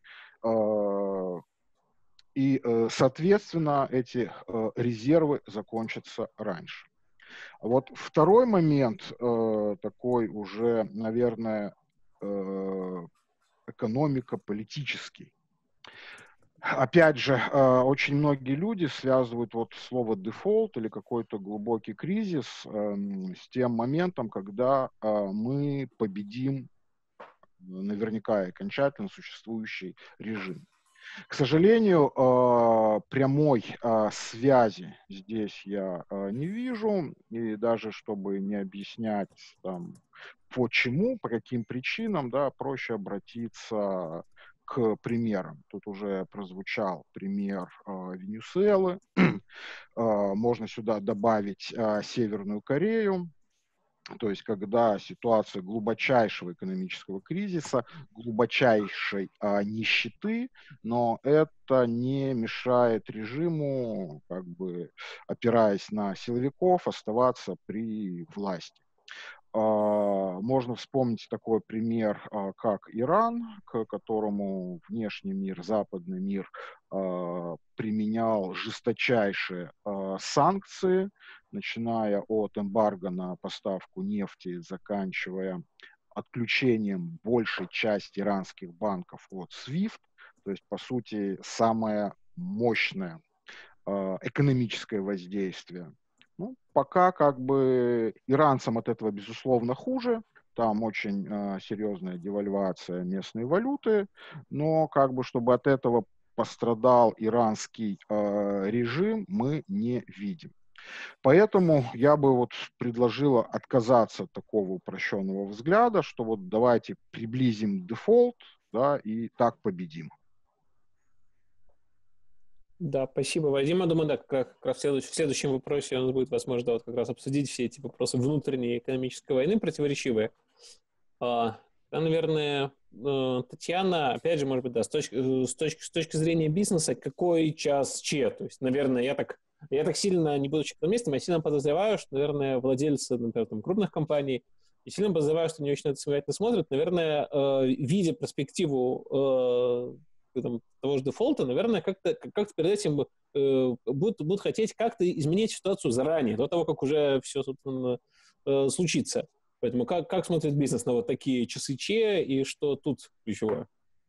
и, соответственно, эти резервы закончатся раньше. Вот второй момент, такой уже, наверное, экономико-политический. Опять же, очень многие люди связывают вот слово дефолт или какой-то глубокий кризис с тем моментом, когда мы победим наверняка и окончательно существующий режим. К сожалению, прямой связи здесь я не вижу, и даже чтобы не объяснять там, почему, по каким причинам, да, проще обратиться к примерам. Тут уже прозвучал пример Венесуэлы, можно сюда добавить Северную Корею. То есть, когда ситуация глубочайшего экономического кризиса, глубочайшей нищеты, но это не мешает режиму, как бы опираясь на силовиков, оставаться при власти. Можно вспомнить такой пример, как Иран, к которому внешний мир, западный мир применял жесточайшие санкции, начиная от эмбарго на поставку нефти, заканчивая отключением большей части иранских банков от SWIFT, то есть, по сути, самое мощное экономическое воздействие. Ну, пока как бы иранцам от этого, безусловно, хуже. Там очень серьезная девальвация местной валюты, но как бы чтобы от этого пострадал иранский режим, мы не видим. Поэтому я бы вот предложила отказаться от такого упрощенного взгляда, что вот давайте приблизим дефолт, да, и так победим. Да, спасибо, Вадим. Я думаю, да, как раз в следующем вопросе у нас будет возможность вот как раз обсудить все эти вопросы внутренней экономической войны противоречивые. Наверное, Татьяна, опять же, может быть, да, с точки зрения бизнеса, какой час че? То есть, наверное, я так сильно, не будучи экономистом, я сильно подозреваю, что, наверное, владельцы, например, там, крупных компаний, и сильно подозреваю, что не очень на это внимательно смотрят, наверное, видя перспективу того же дефолта, наверное, как-то перед этим будут хотеть как-то изменить ситуацию заранее, до того, как уже все, собственно, случится. Поэтому как смотрит бизнес на вот такие часы че и что тут ключевое?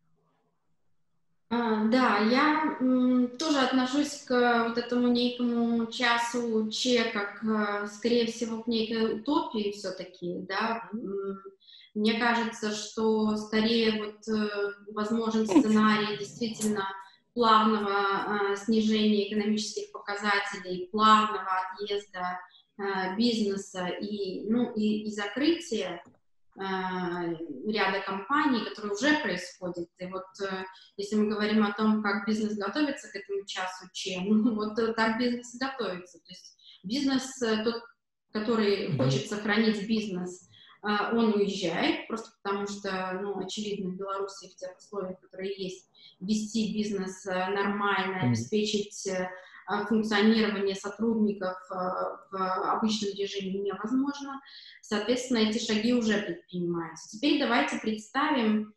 Да, я тоже отношусь к вот этому некому часу че как, скорее всего, к некой утопии все-таки, да. Мне кажется, что скорее вот возможен сценарий действительно плавного снижения экономических показателей, плавного отъезда бизнеса и закрытия ряда компаний, которые уже происходят. И вот если мы говорим о том, как бизнес готовится к этому часу че, вот так бизнес и готовится. То есть бизнес, тот, который хочет сохранить бизнес, он уезжает, просто потому что, очевидно, в Беларуси в тех условиях, которые есть, вести бизнес нормально, обеспечить функционирование сотрудников в обычном режиме невозможно. Соответственно, эти шаги уже предпринимаются. Теперь давайте представим,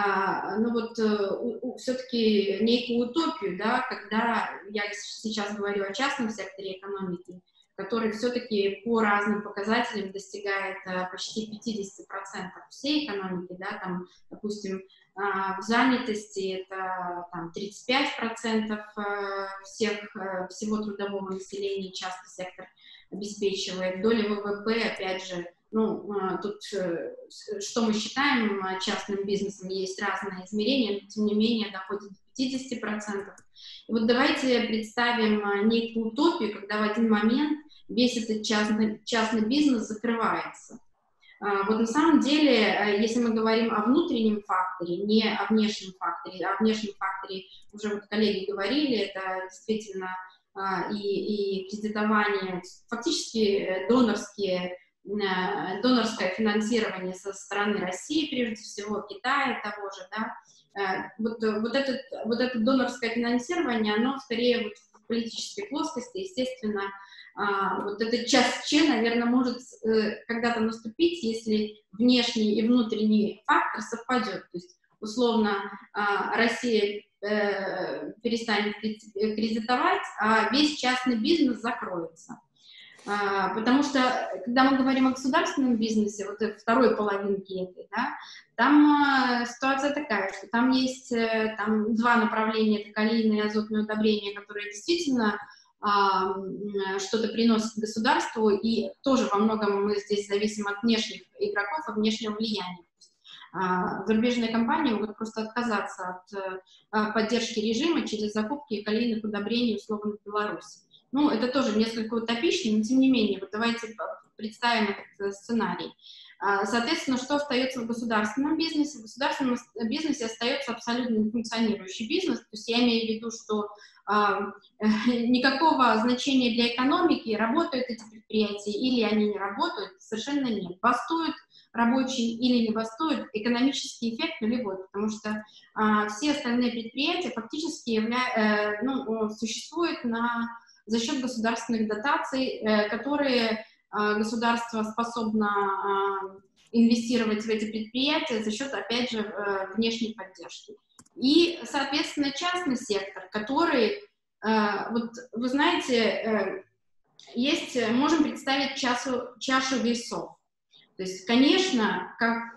все-таки некую утопию, да, когда я сейчас говорю о частном секторе экономики, который все-таки по разным показателям достигает почти 50% всей экономики, да, там, допустим, в занятости это там 35% всего трудового населения частный сектор обеспечивает, доля ВВП, опять же, тут что мы считаем частным бизнесом, есть разные измерения, но тем не менее доходит до 50%. И вот давайте представим некую утопию, когда в один момент весь этот частный бизнес закрывается. Вот на самом деле, если мы говорим о внутреннем факторе, не о внешнем факторе, о внешнем факторе уже вот коллеги говорили, это действительно и кредитование, фактически донорское финансирование со стороны России, прежде всего Китая того же, да, Вот это донорское финансирование, оно скорее вот в политической плоскости, естественно, вот этот час Ч, наверное, может когда-то наступить, если внешний и внутренний фактор совпадет. То есть, условно, Россия перестанет кредитовать, а весь частный бизнес закроется. Потому что, когда мы говорим о государственном бизнесе, вот второй половинке этой, да, там ситуация такая, что там есть там два направления, это калийные и азотные удобрения, которые действительно что-то приносят государству, и тоже во многом мы здесь зависим от внешних игроков, от внешнего влияния. Зарубежные компании могут просто отказаться от поддержки режима через закупки калийных удобрений, условно, в Беларуси. Ну, это тоже несколько утопично, но тем не менее, вот давайте представим этот сценарий. Соответственно, что остается в государственном бизнесе? В государственном бизнесе остается абсолютно нефункционирующий бизнес, то есть я имею в виду, что никакого значения для экономики, работают эти предприятия или они не работают, совершенно нет. Бастуют рабочие или не бастуют, экономический эффект нулевой, потому что все остальные предприятия фактически существуют за счет государственных дотаций, которые государство способно инвестировать в эти предприятия за счет, опять же, внешней поддержки. И, соответственно, частный сектор, который, вот вы знаете, можем представить чашу весов. То есть, конечно,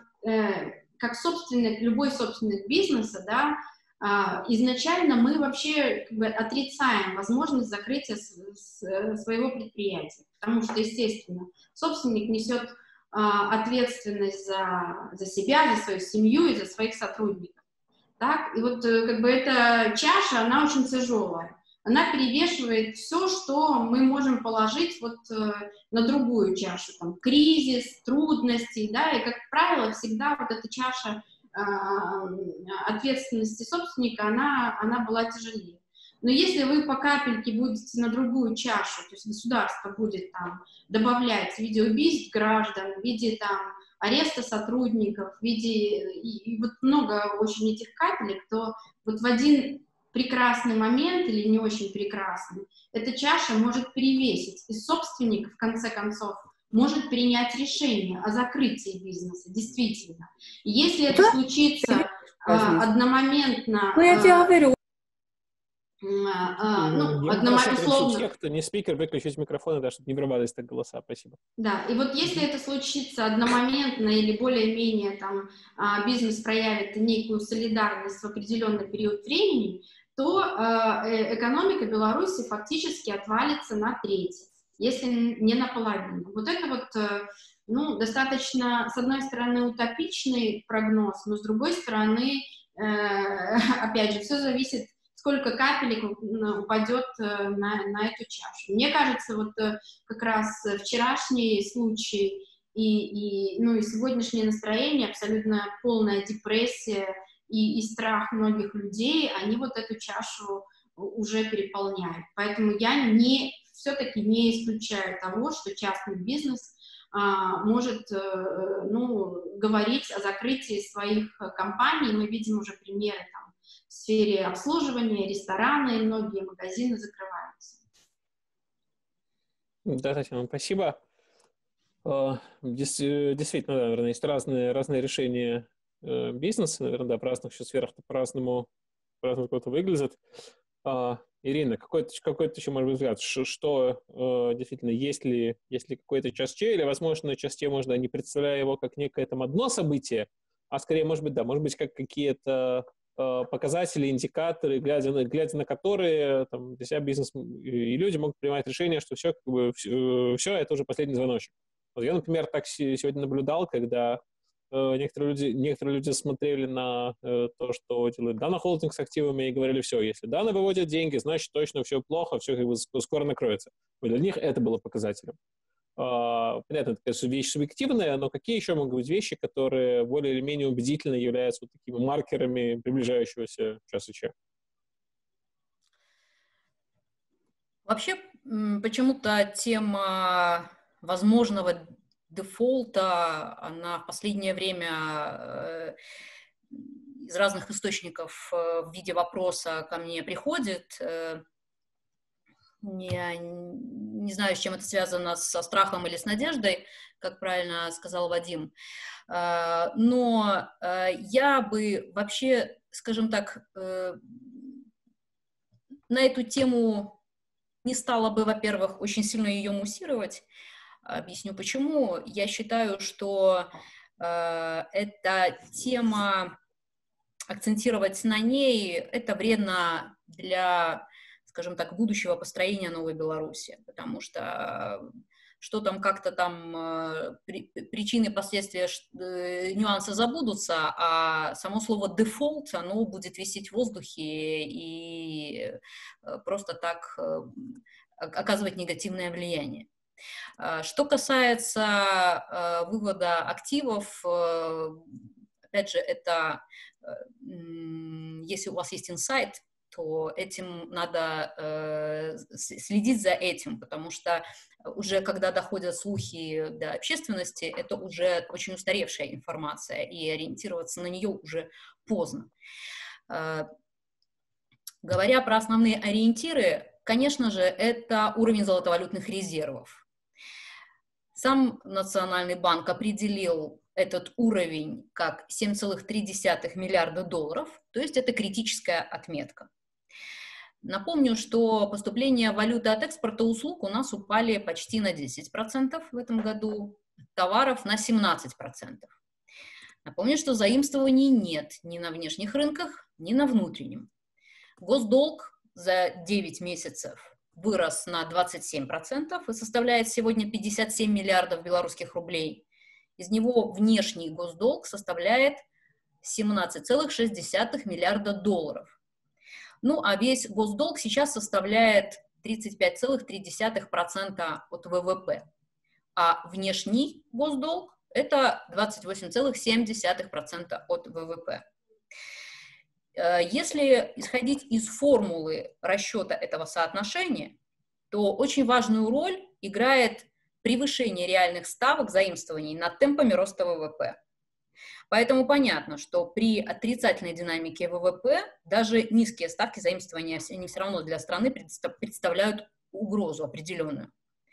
как собственник, любой собственник бизнеса, да, изначально мы вообще как бы отрицаем возможность закрытия своего предприятия, потому что, естественно, собственник несет ответственность за себя, за свою семью и за своих сотрудников. Так? И вот как бы эта чаша, она очень тяжелая. Она перевешивает все, что мы можем положить вот на другую чашу. Там, кризис, трудности, да, и, как правило, всегда вот эта чаша ответственности собственника, она была тяжелее. Но если вы по капельке будете на другую чашу, то есть государство будет там добавлять в виде убийств граждан, в виде там ареста сотрудников, в виде и вот много очень этих капелек, то вот в один прекрасный момент или не очень прекрасный эта чаша может перевесить, и собственник в конце концов может принять решение о закрытии бизнеса, действительно. И если это случится одномоментно... Условно. Тех, кто не спикер, выключить микрофоны, да, чтобы не вырывались так голоса. Спасибо. Да, и вот если это случится одномоментно или более-менее там бизнес проявит некую солидарность в определенный период времени, то экономика Беларуси фактически отвалится на треть, если не наполовину. Вот это вот, достаточно, с одной стороны, утопичный прогноз, но с другой стороны, опять же, все зависит, сколько капелек упадет на эту чашу. Мне кажется, вот как раз вчерашний случай и сегодняшнее настроение, абсолютно полная депрессия и страх многих людей, они вот эту чашу уже переполняют. Поэтому я все-таки не исключаю того, что частный бизнес может говорить о закрытии своих компаний. Мы видим уже примеры там, в сфере обслуживания, рестораны, и многие магазины закрываются. Да, Татьяна, спасибо. Действительно, да, наверное, есть разные решения бизнеса, наверное, да, в разных еще сферах по-разному как-то выглядит. Ирина, какой-то еще, может быть, взгляд, что действительно, есть ли какой-то час Ч, или, возможно, час Ч можно не представляя его как некое там одно событие, а скорее, может быть, как какие-то показатели, индикаторы, глядя на которые там, для себя бизнес и люди могут принимать решение, что все это уже последний звоночек. Вот я, например, так сегодня наблюдал, когда некоторые люди смотрели на то, что делает Dana Holding с активами, и говорили, все, если Dana выводит деньги, значит, точно все плохо, все как бы скоро накроется. Но для них это было показателем. Понятно, это, конечно, вещь субъективная, но какие еще могут быть вещи, которые более или менее убедительно являются вот такими маркерами приближающегося часа Ч? Вообще, почему-то тема возможного дефолта, она в последнее время из разных источников в виде вопроса ко мне приходит. Я не знаю, с чем это связано, со страхом или с надеждой, как правильно сказал Вадим. Но я бы вообще, скажем так, на эту тему не стала бы, во-первых, очень сильно ее муссировать. Объясню почему. Я считаю, что эта тема, акцентировать на ней, это вредно для, скажем так, будущего построения новой Беларуси, потому что там как-то там причины, последствия, нюансы забудутся, а само слово «дефолт», оно будет висеть в воздухе и просто так оказывать негативное влияние. Что касается вывода активов, опять же, это если у вас есть инсайт, то этим надо следить за этим, потому что уже когда доходят слухи до общественности, это уже очень устаревшая информация, и ориентироваться на нее уже поздно. Говоря про основные ориентиры, конечно же, это уровень золотовалютных резервов. Сам Национальный банк определил этот уровень как 7,3 миллиарда долларов, то есть это критическая отметка. Напомню, что поступления валюты от экспорта услуг у нас упали почти на 10% в этом году, товаров на 17%. Напомню, что заимствований нет ни на внешних рынках, ни на внутреннем. Госдолг за 9 месяцев вырос на 27% и составляет сегодня 57 миллиардов белорусских рублей. Из него внешний госдолг составляет 17,6 миллиарда долларов. Ну, а весь госдолг сейчас составляет 35,3% от ВВП. А внешний госдолг – это 28,7% от ВВП. Если исходить из формулы расчета этого соотношения, то очень важную роль играет превышение реальных ставок заимствований над темпами роста ВВП. Поэтому понятно, что при отрицательной динамике ВВП даже низкие ставки заимствования они все равно для страны представляют угрозу определенную.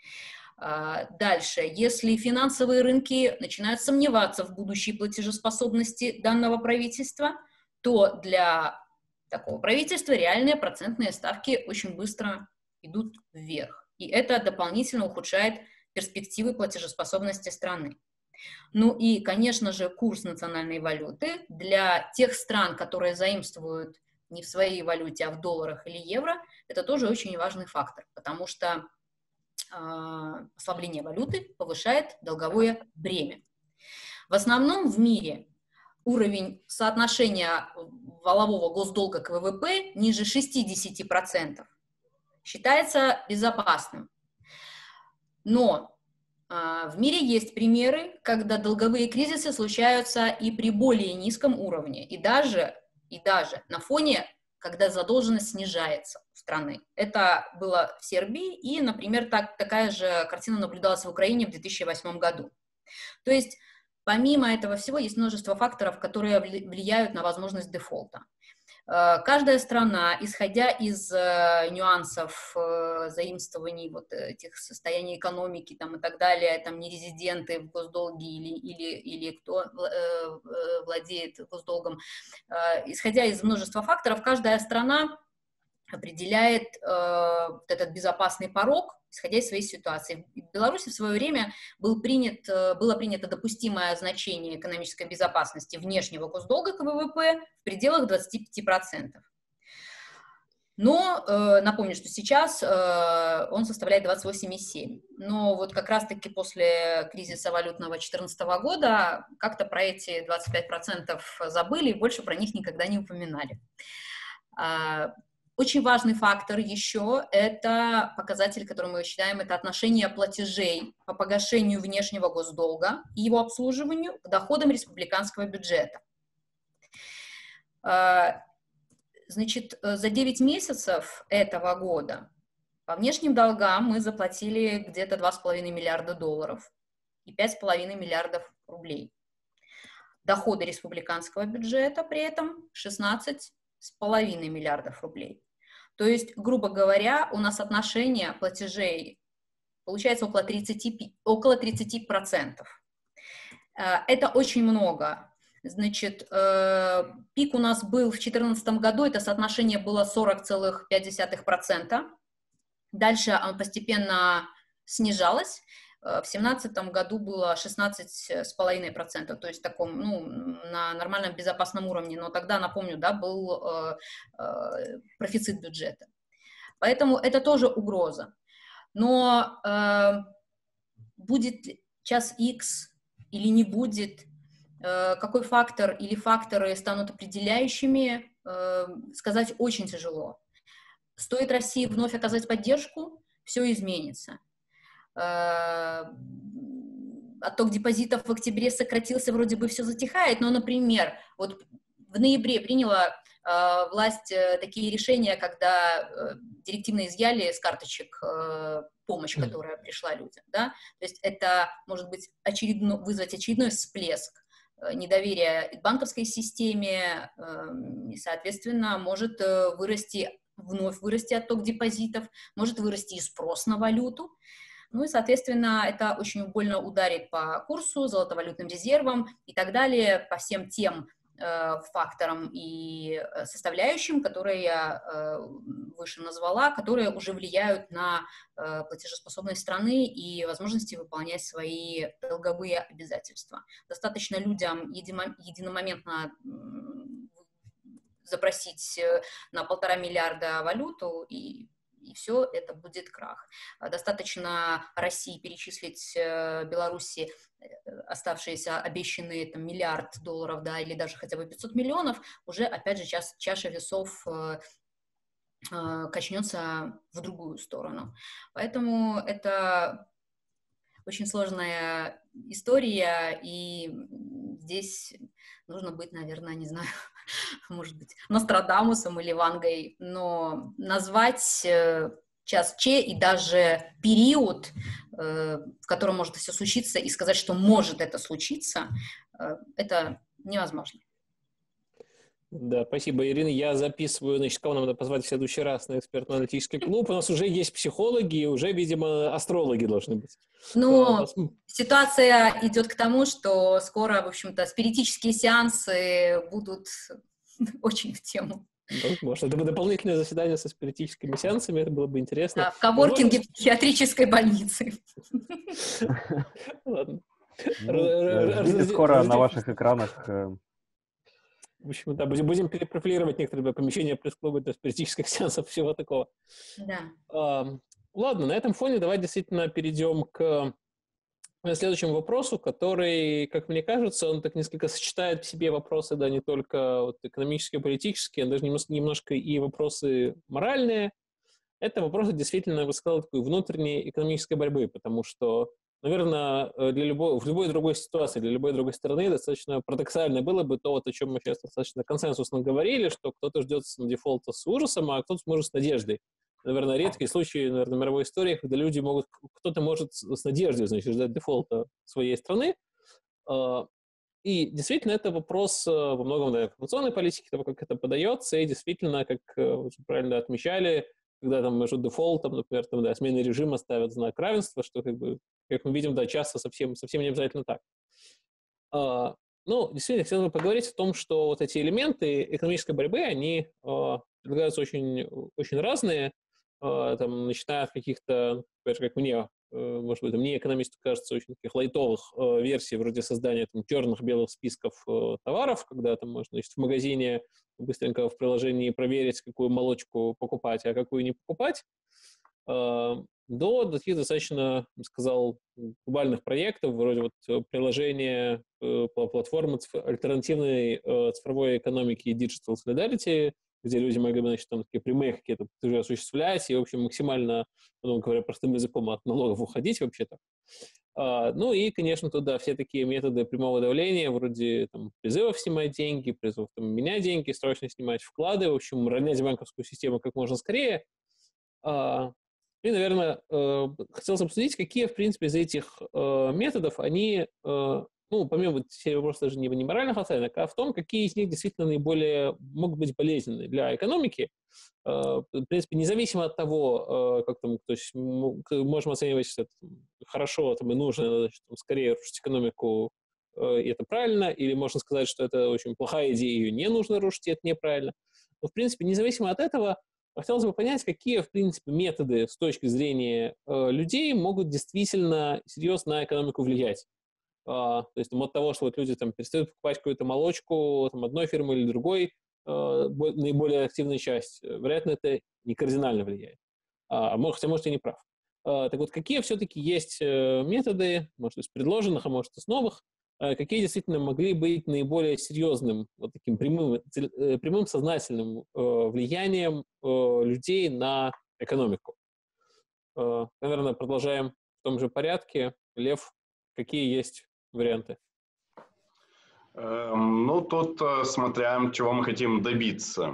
Дальше, если финансовые рынки начинают сомневаться в будущей платежеспособности данного правительства, то для такого правительства реальные процентные ставки очень быстро идут вверх. И это дополнительно ухудшает перспективы платежеспособности страны. Ну и, конечно же, курс национальной валюты для тех стран, которые заимствуют не в своей валюте, а в долларах или евро, это тоже очень важный фактор, потому что ослабление валюты повышает долговое бремя. В основном в мире уровень соотношения валового госдолга к ВВП ниже 60% считается безопасным. Но в мире есть примеры, когда долговые кризисы случаются и при более низком уровне, и даже на фоне, когда задолженность снижается у страны. Это было в Сербии, и, например, такая же картина наблюдалась в Украине в 2008 году. То есть, помимо этого всего, есть множество факторов, которые влияют на возможность дефолта. Каждая страна, исходя из нюансов заимствований, вот этих состояний экономики там, и так далее, там нерезиденты в госдолге или кто владеет госдолгом, исходя из множества факторов, каждая страна определяет вот этот безопасный порог, исходя из своей ситуации. В Беларуси в свое время было принято допустимое значение экономической безопасности внешнего госдолга к ВВП в пределах 25%. Но напомню, что сейчас он составляет 28,7%. Но вот как раз-таки после кризиса валютного 2014 года как-то про эти 25% забыли и больше про них никогда не упоминали. Очень важный фактор еще – это показатель, который мы считаем, это отношение платежей по погашению внешнего госдолга и его обслуживанию к доходам республиканского бюджета. Значит, за 9 месяцев этого года по внешним долгам мы заплатили где-то 2,5 миллиарда долларов и 5,5 миллиардов рублей. доходы республиканского бюджета при этом 16,5 миллиардов рублей. То есть, грубо говоря, у нас отношение платежей получается около 30%. Это очень много. Значит, пик у нас был в 2014 году, это соотношение было 40,5%. Дальше оно постепенно снижалось. В 2017 году было 16,5%, то есть в таком, на нормальном безопасном уровне. Но тогда, напомню, да, был профицит бюджета. Поэтому это тоже угроза. Но будет час X или не будет, какой фактор или факторы станут определяющими, сказать очень тяжело. Стоит России вновь оказать поддержку, все изменится. Отток депозитов в октябре сократился, вроде бы все затихает, но, например, вот в ноябре приняла власть такие решения, когда директивно изъяли с карточек помощь, которая пришла людям, да, то есть это может быть вызвать очередной всплеск недоверия к банковской системе, и, соответственно, может вновь вырасти отток депозитов, может вырасти и спрос на валюту. Ну и, соответственно, это очень больно ударит по курсу, золотовалютным резервам и так далее, по всем тем факторам и составляющим, которые я выше назвала, которые уже влияют на платежеспособность страны и возможности выполнять свои долговые обязательства. Достаточно людям единомоментно запросить на 1,5 миллиарда валюту, и все, это будет крах. Достаточно России перечислить Беларуси оставшиеся обещанные $1 миллиард, да, или даже хотя бы 500 миллионов, уже, опять же, чаша весов качнется в другую сторону. Поэтому это очень сложная история, и здесь нужно быть, наверное, не знаю, может быть, Нострадамусом или Вангой, но назвать час Ч и даже период, в котором может все случиться, и сказать, что может это случиться, это невозможно. Да, спасибо, Ирина. Я записываю, значит, кого нам надо позвать в следующий раз на экспертно-аналитический клуб. У нас уже есть психологи, и уже, видимо, астрологи должны быть. Но ситуация идет к тому, что скоро, в общем-то, спиритические сеансы будут очень в тему. Может, это бы дополнительное заседание со спиритическими сеансами, это было бы интересно. Да, в коворкинге психиатрической больницы. Ладно. Скоро на ваших экранах... В общем, да, будем перепрофилировать некоторые помещения пресс-клуба для спиритических сеансов, всего такого. Да. Ладно, на этом фоне давай действительно перейдем к следующему вопросу, который, как мне кажется, он так несколько сочетает в себе вопросы, да, не только вот экономические, политические, а даже немножко и вопросы моральные. Это вопросы действительно, я бы сказал, такой внутренней экономической борьбы, потому что, наверное, в любой другой ситуации, для любой другой страны достаточно парадоксально было бы то, вот, о чем мы сейчас достаточно консенсусно говорили, что кто-то ждет дефолта с ужасом, а кто-то может с надеждой. Наверное, редкие случаи, наверное, в мировой истории, когда кто-то может с надеждой, значит, ждать дефолта своей страны. И действительно, это вопрос во многом информационной политики, того, как это подается, и действительно, как вы правильно отмечали, когда там между дефолтом, например, там, да, сменой режима ставят знак равенства, что, как мы видим, да, часто совсем не обязательно так. Ну, действительно, хотел бы поговорить о том, что вот эти элементы экономической борьбы, они предлагаются очень, очень разные, там, начиная от каких-то, как мне, может быть, мне, экономисту, кажется, очень таких лайтовых версий, вроде создания там черных, белых списков товаров, когда там можно, значит, в магазине быстренько в приложении проверить, какую молочку покупать, а какую не покупать, до таких достаточно, я бы сказал, глобальных проектов, вроде вот приложения платформы альтернативной цифровой экономики Digital Solidarity, где люди могли бы, значит, там такие прямые какие-то платежи осуществлять и, в общем, максимально, ну, говоря простым языком, от налогов уходить вообще-то. Ну и, конечно, туда все такие методы прямого давления, вроде там, призывов снимать деньги, призывов там, менять деньги, срочно снимать вклады, в общем, равнять банковскую систему как можно скорее. И, наверное, хотелось обсудить, какие, в принципе, из этих методов, они ну, помимо серии вопросов даже не моральных оценок, а в том, какие из них действительно наиболее могут быть болезненны для экономики. В принципе, независимо от того, как там, то есть можем оценивать, что это хорошо там, и нужно, значит, скорее рушить экономику, и это правильно, или можно сказать, что это очень плохая идея, ее не нужно рушить, и это неправильно. Но, в принципе, независимо от этого, хотелось бы понять, какие, в принципе, методы с точки зрения людей могут действительно серьезно на экономику влиять. То есть от того, что вот люди там перестают покупать какую-то молочку там, одной фирмы или другой, наиболее активная часть, вероятно, это не кардинально влияет. Хотя, может, и не прав. Так вот, какие все-таки есть методы, может, из предложенных, а может, из новых, какие действительно могли быть наиболее серьезным, вот таким прямым сознательным влиянием людей на экономику? Наверное, продолжаем в том же порядке. Лев, какие есть варианты? Ну, тут смотря чего мы хотим добиться.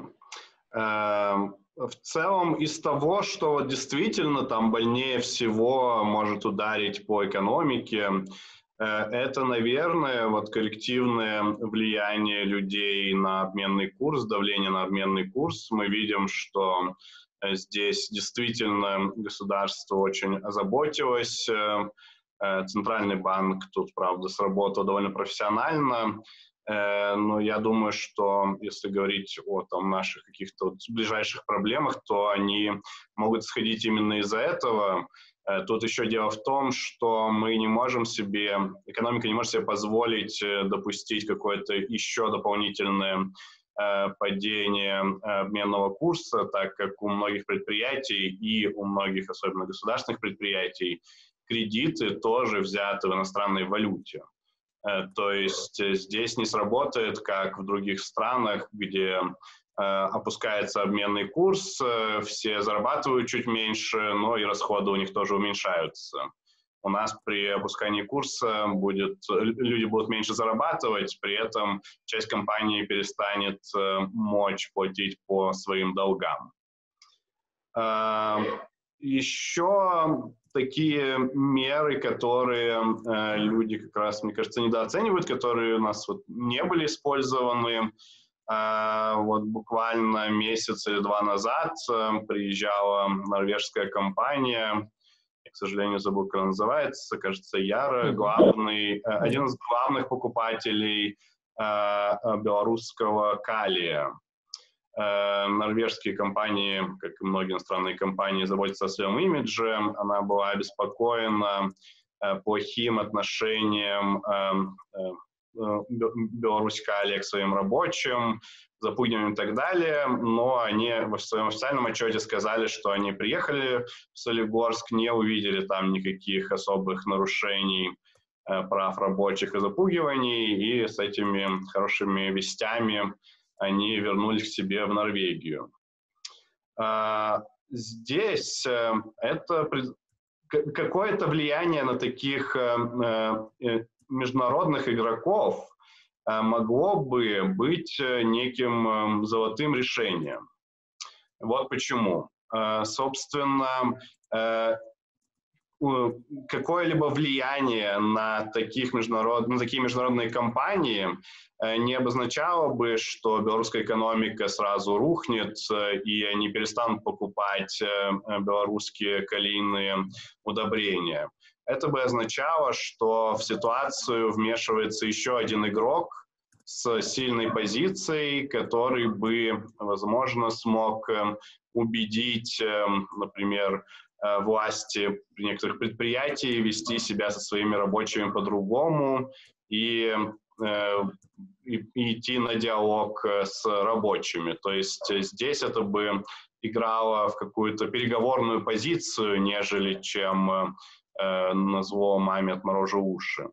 В целом, из того, что действительно там больнее всего может ударить по экономике, это, наверное, вот коллективное влияние людей на обменный курс, давление на обменный курс. Мы видим, что здесь действительно государство очень озаботилось. Центральный банк тут, правда, сработал довольно профессионально. Но я думаю, что если говорить о там, наших каких-то вот ближайших проблемах, то они могут исходить именно из-за этого. Тут еще дело в том, что мы не можем себе, экономика не может себе позволить допустить какое-то еще дополнительное падение обменного курса, так как у многих предприятий и у многих, особенно государственных предприятий, кредиты тоже взяты в иностранной валюте. То есть здесь не сработает, как в других странах, где опускается обменный курс, все зарабатывают чуть меньше, но и расходы у них тоже уменьшаются. У нас при опускании курса люди будут меньше зарабатывать, при этом часть компании перестанет мочь платить по своим долгам. Еще такие меры, которые люди как раз, мне кажется, недооценивают, которые у нас вот не были использованы. Вот буквально месяц или два назад приезжала норвежская компания, я, к сожалению, забыл, как она называется, кажется, Яра, один из главных покупателей белорусского калия. Норвежские компании, как и многие иностранные компании, заботятся о своем имидже. Она была обеспокоена плохим отношением Беларусь Калия к своим рабочим, запугиванием и так далее. Но они в своем официальном отчете сказали, что они приехали в Солигорск, не увидели там никаких особых нарушений прав рабочих и запугиваний, и с этими хорошими вестями они вернулись к себе в Норвегию. Здесь это какое-то влияние на таких международных игроков могло бы быть неким золотым решением. Вот почему. Собственно, какое-либо влияние на такие международные компании не обозначало бы, что белорусская экономика сразу рухнет, и они перестанут покупать белорусские калийные удобрения. Это бы означало, что в ситуацию вмешивается еще один игрок с сильной позицией, который бы, возможно, смог убедить, например, власти некоторых предприятий вести себя со своими рабочими по-другому и идти на диалог с рабочими. То есть здесь это бы играло в какую-то переговорную позицию, нежели чем на зло маме отморожу уши.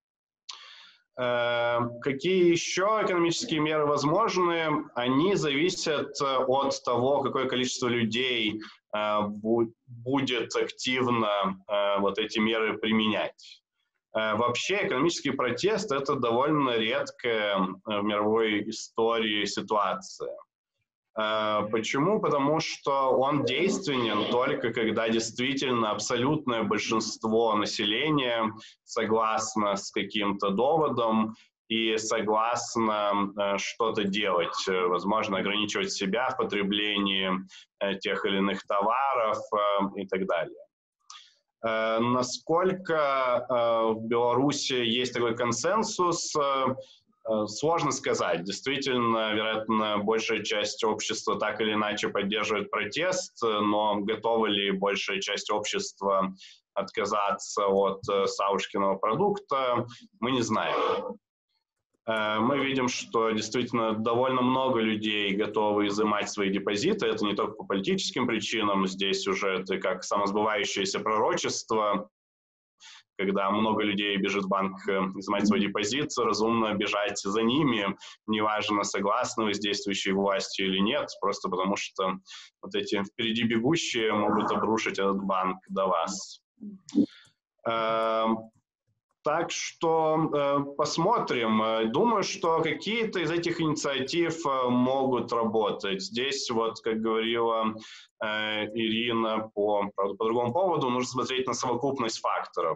Какие еще экономические меры возможны? Они зависят от того, какое количество людей будет активно вот эти меры применять. Вообще экономический протест – это довольно редкая в мировой истории ситуация. Почему? Потому что он действенен только когда действительно абсолютное большинство населения согласно с каким-то доводом и согласно что-то делать, возможно, ограничивать себя в потреблении тех или иных товаров и так далее. Насколько в Беларуси есть такой консенсус, сложно сказать. Действительно, вероятно, большая часть общества так или иначе поддерживает протест, но готова ли большая часть общества отказаться от савушкиного продукта, мы не знаем. Мы видим, что действительно довольно много людей готовы изымать свои депозиты. Это не только по политическим причинам, здесь уже это как самосбывающееся пророчество. Когда много людей бежит в банк изымать свой депозит, разумно бежать за ними, неважно, согласны вы с действующей властью или нет, просто потому что вот эти впереди бегущие могут обрушить этот банк до вас. Так что посмотрим. Думаю, что какие-то из этих инициатив могут работать. Здесь, вот, как говорила Ирина, по другому поводу, нужно смотреть на совокупность факторов.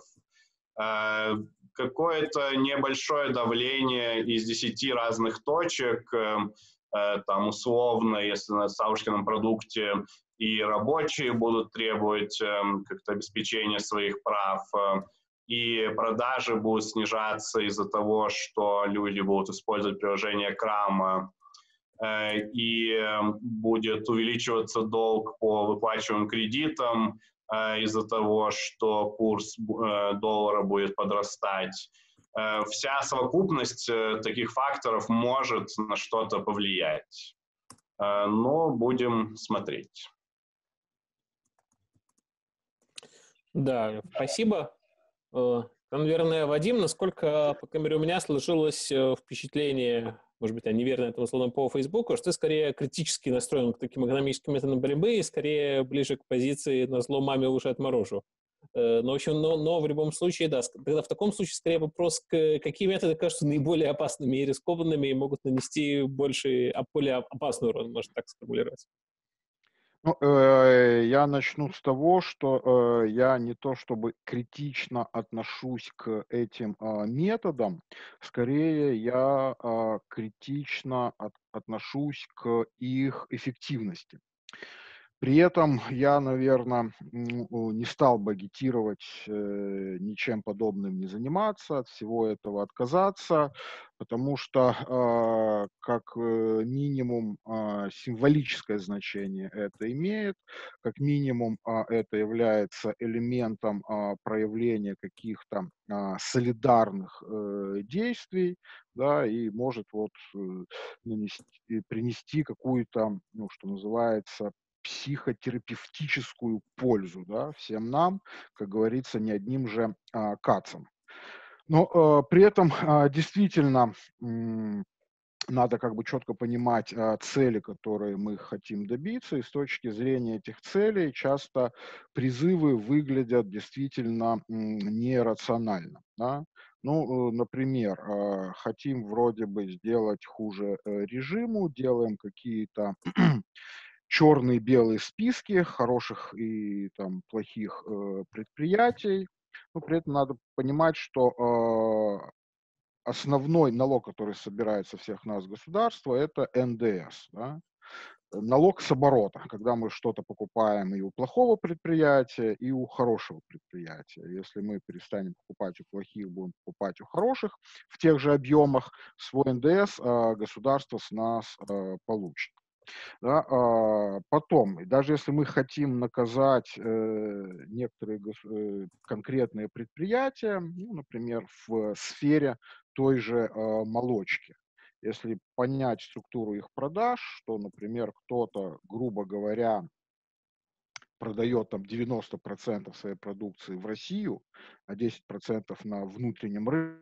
Какое-то небольшое давление из 10 разных точек, там условно, если на савушкином продукте и рабочие будут требовать как-то обеспечения своих прав, и продажи будут снижаться из-за того, что люди будут использовать приложение Крама, и будет увеличиваться долг по выплачиваемым кредитам из-за того, что курс доллара будет подрастать. Вся совокупность таких факторов может на что-то повлиять. Но будем смотреть. Да, спасибо. Наверное, Вадим, насколько, по крайней мере, у меня сложилось впечатление, может быть, я неверно это условно по Фейсбуку, что ты скорее критически настроен к таким экономическим методам борьбы и скорее ближе к позиции «на зло маме уши отморожу». Но, в общем, но в любом случае, да, тогда в таком случае скорее вопрос, какие методы кажутся наиболее опасными и рискованными и могут нанести более опасный урон, можно так сформулировать. Ну, я начну с того, что я не то чтобы критично отношусь к этим методам, скорее я критично отношусь к их эффективности. При этом я, наверное, не стал бы агитировать ничем подобным не заниматься, от всего этого отказаться, потому что как минимум символическое значение это имеет, как минимум это является элементом проявления каких-то солидарных действий, да, и может вот принести какую-то, ну, что называется, психотерапевтическую пользу, да, всем нам, как говорится, не одним же кацам. Но при этом действительно надо как бы четко понимать цели, которые мы хотим добиться, и с точки зрения этих целей часто призывы выглядят действительно нерационально. Да? Ну, например, хотим вроде бы сделать хуже режиму, делаем какие-то черные и белые списки хороших и там плохих предприятий. Но при этом надо понимать, что основной налог, который собирает со всех нас государство, это НДС. Да? Налог с оборота, когда мы что-то покупаем и у плохого предприятия, и у хорошего предприятия. Если мы перестанем покупать у плохих, будем покупать у хороших в тех же объемах, свой НДС государство с нас получит. Да, потом, даже если мы хотим наказать некоторые конкретные предприятия, ну, например, в сфере той же молочки, если понять структуру их продаж, что, например, кто-то, грубо говоря, продает там 90% своей продукции в Россию, а 10% на внутреннем рынке,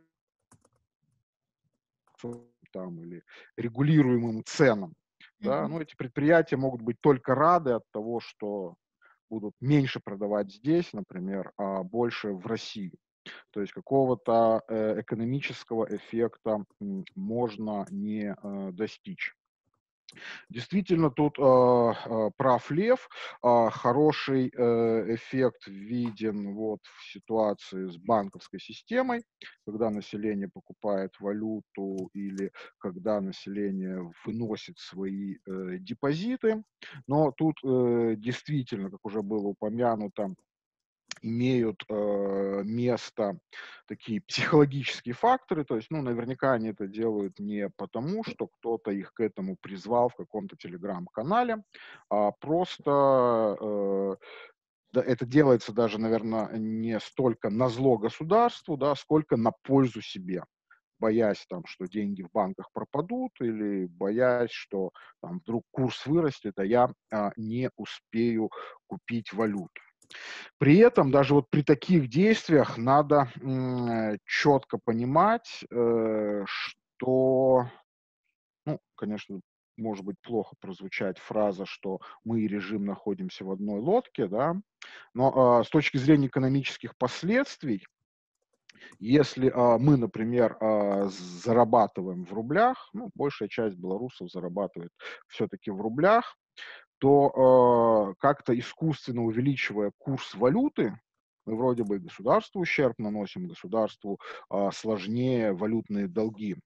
там, или регулируемым ценам, да, ну, эти предприятия могут быть только рады от того, что будут меньше продавать здесь, например, а больше в России. То есть какого-то экономического эффекта можно не достичь. Действительно, тут прав Лев. Хороший эффект виден вот в ситуации с банковской системой, когда население покупает валюту или когда население выносит свои депозиты. Но тут действительно, как уже было упомянуто, имеют место такие психологические факторы, то есть, ну, наверняка они это делают не потому, что кто-то их к этому призвал в каком-то телеграм-канале, а просто да, это делается даже, наверное, не столько на зло государству, да, сколько на пользу себе, боясь там, что деньги в банках пропадут, или боясь, что там вдруг курс вырастет, а я не успею купить валюту. При этом даже вот при таких действиях надо четко понимать, что, ну, конечно, может быть плохо прозвучать фраза, что мы и режим находимся в одной лодке, да, но с точки зрения экономических последствий, если мы, например, зарабатываем в рублях, ну, большая часть белорусов зарабатывает все-таки в рублях, то как-то искусственно увеличивая курс валюты, мы вроде бы государству ущерб наносим, государству сложнее валютные долги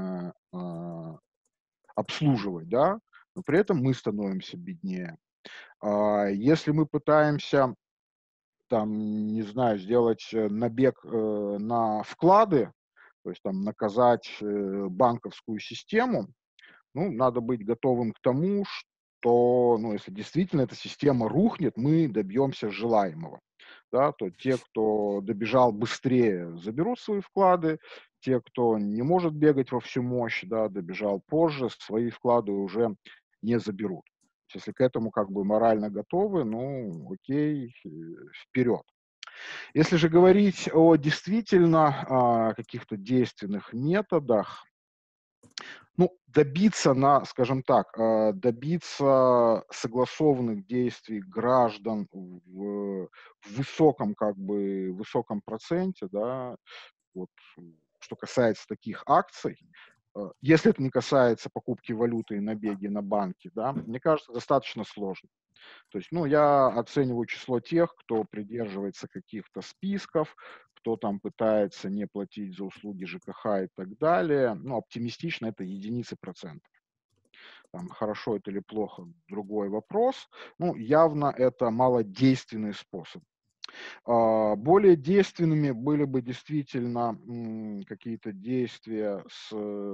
обслуживать, да, но при этом мы становимся беднее. Если мы пытаемся, там, не знаю, сделать набег на вклады, то есть там наказать банковскую систему, ну, надо быть готовым к тому, что, ну, если действительно эта система рухнет, мы добьемся желаемого. Да, то те, кто добежал быстрее, заберут свои вклады, те, кто не может бегать во всю мощь, да, добежал позже, свои вклады уже не заберут. То есть, если к этому как бы морально готовы, ну, окей, вперед. Если же говорить о действительно каких-то действенных методах, ну, добиться, скажем так, добиться согласованных действий граждан в высоком, как бы, высоком проценте, да, вот, что касается таких акций, если это не касается покупки валюты и набеги на банки, да, мне кажется, достаточно сложно. То есть, ну, я оцениваю число тех, кто придерживается каких-то списков, кто там пытается не платить за услуги ЖКХ и так далее. Ну, оптимистично это единицы процентов. Там, хорошо это или плохо, другой вопрос. Ну, явно это малодейственный способ. Более действенными были бы действительно какие-то действия с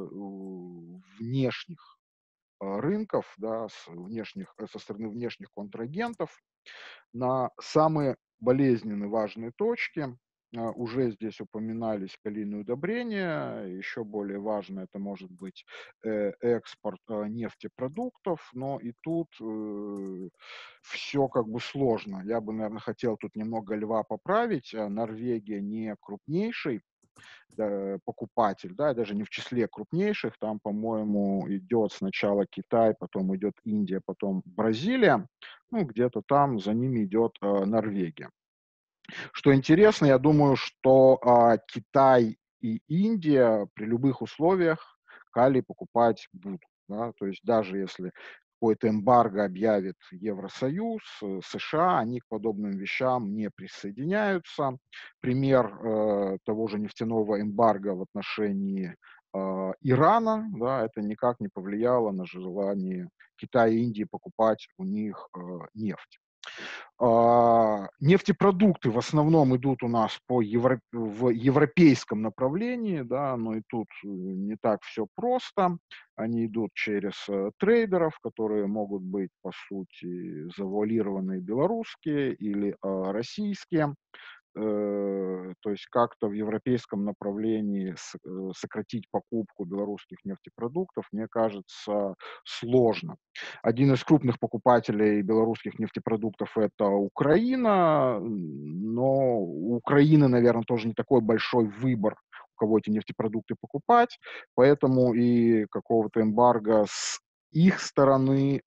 внешних рынков, да, со стороны внешних контрагентов, на самые болезненные важные точки. Уже здесь упоминались калийные удобрения, еще более важно это может быть экспорт нефтепродуктов, но и тут все как бы сложно. Я бы, наверное, хотел тут немного льва поправить. Норвегия не крупнейший покупатель, да, даже не в числе крупнейших, там, по-моему, идет сначала Китай, потом идет Индия, потом Бразилия, ну, где-то там за ними идет Норвегия. Что интересно, я думаю, что Китай и Индия при любых условиях калий покупать будут, да, то есть даже если какое-то эмбарго объявит Евросоюз, США, они к подобным вещам не присоединяются. Пример того же нефтяного эмбарго в отношении Ирана, да, это никак не повлияло на желание Китая и Индии покупать у них нефть. Нефтепродукты в основном идут у нас в европейском направлении, да, но и тут не так все просто. Они идут через трейдеров, которые могут быть, по сути, завуалированные белорусские или российские. То есть как-то в европейском направлении сократить покупку белорусских нефтепродуктов, мне кажется, сложно. Один из крупных покупателей белорусских нефтепродуктов – это Украина, но у Украины, наверное, тоже не такой большой выбор, у кого эти нефтепродукты покупать, поэтому и какого-то эмбарго с их стороны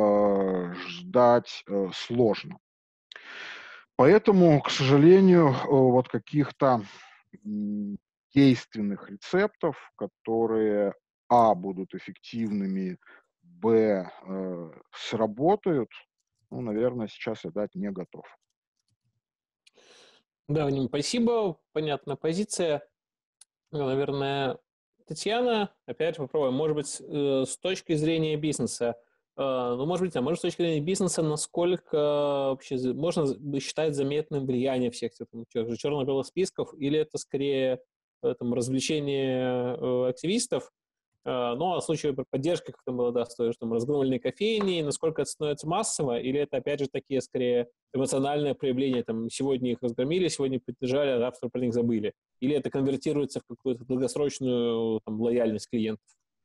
ждать сложно. Поэтому, к сожалению, вот каких-то действенных рецептов, которые, будут эффективными б, сработают, ну, наверное, сейчас я дать не готов. Да, Вадим, спасибо. Понятная позиция. Наверное, Татьяна, опять же попробуем. Может быть, с точки зрения бизнеса, ну, может быть, может, с точки зрения бизнеса, насколько вообще можно считать заметным влияние всех этих черно-белых списков, или это скорее там, развлечение активистов? Ну, а в случае поддержки, как там было, да, что там разгромленные кофейни, насколько это становится массово, или это, опять же, такие, скорее, эмоциональные проявления, там, сегодня их разгромили, сегодня поддержали, а завтра про них забыли? Или это конвертируется в какую-то долгосрочную там, лояльность клиентов?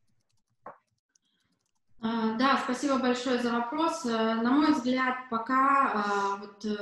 Да, спасибо большое за вопрос. На мой взгляд, пока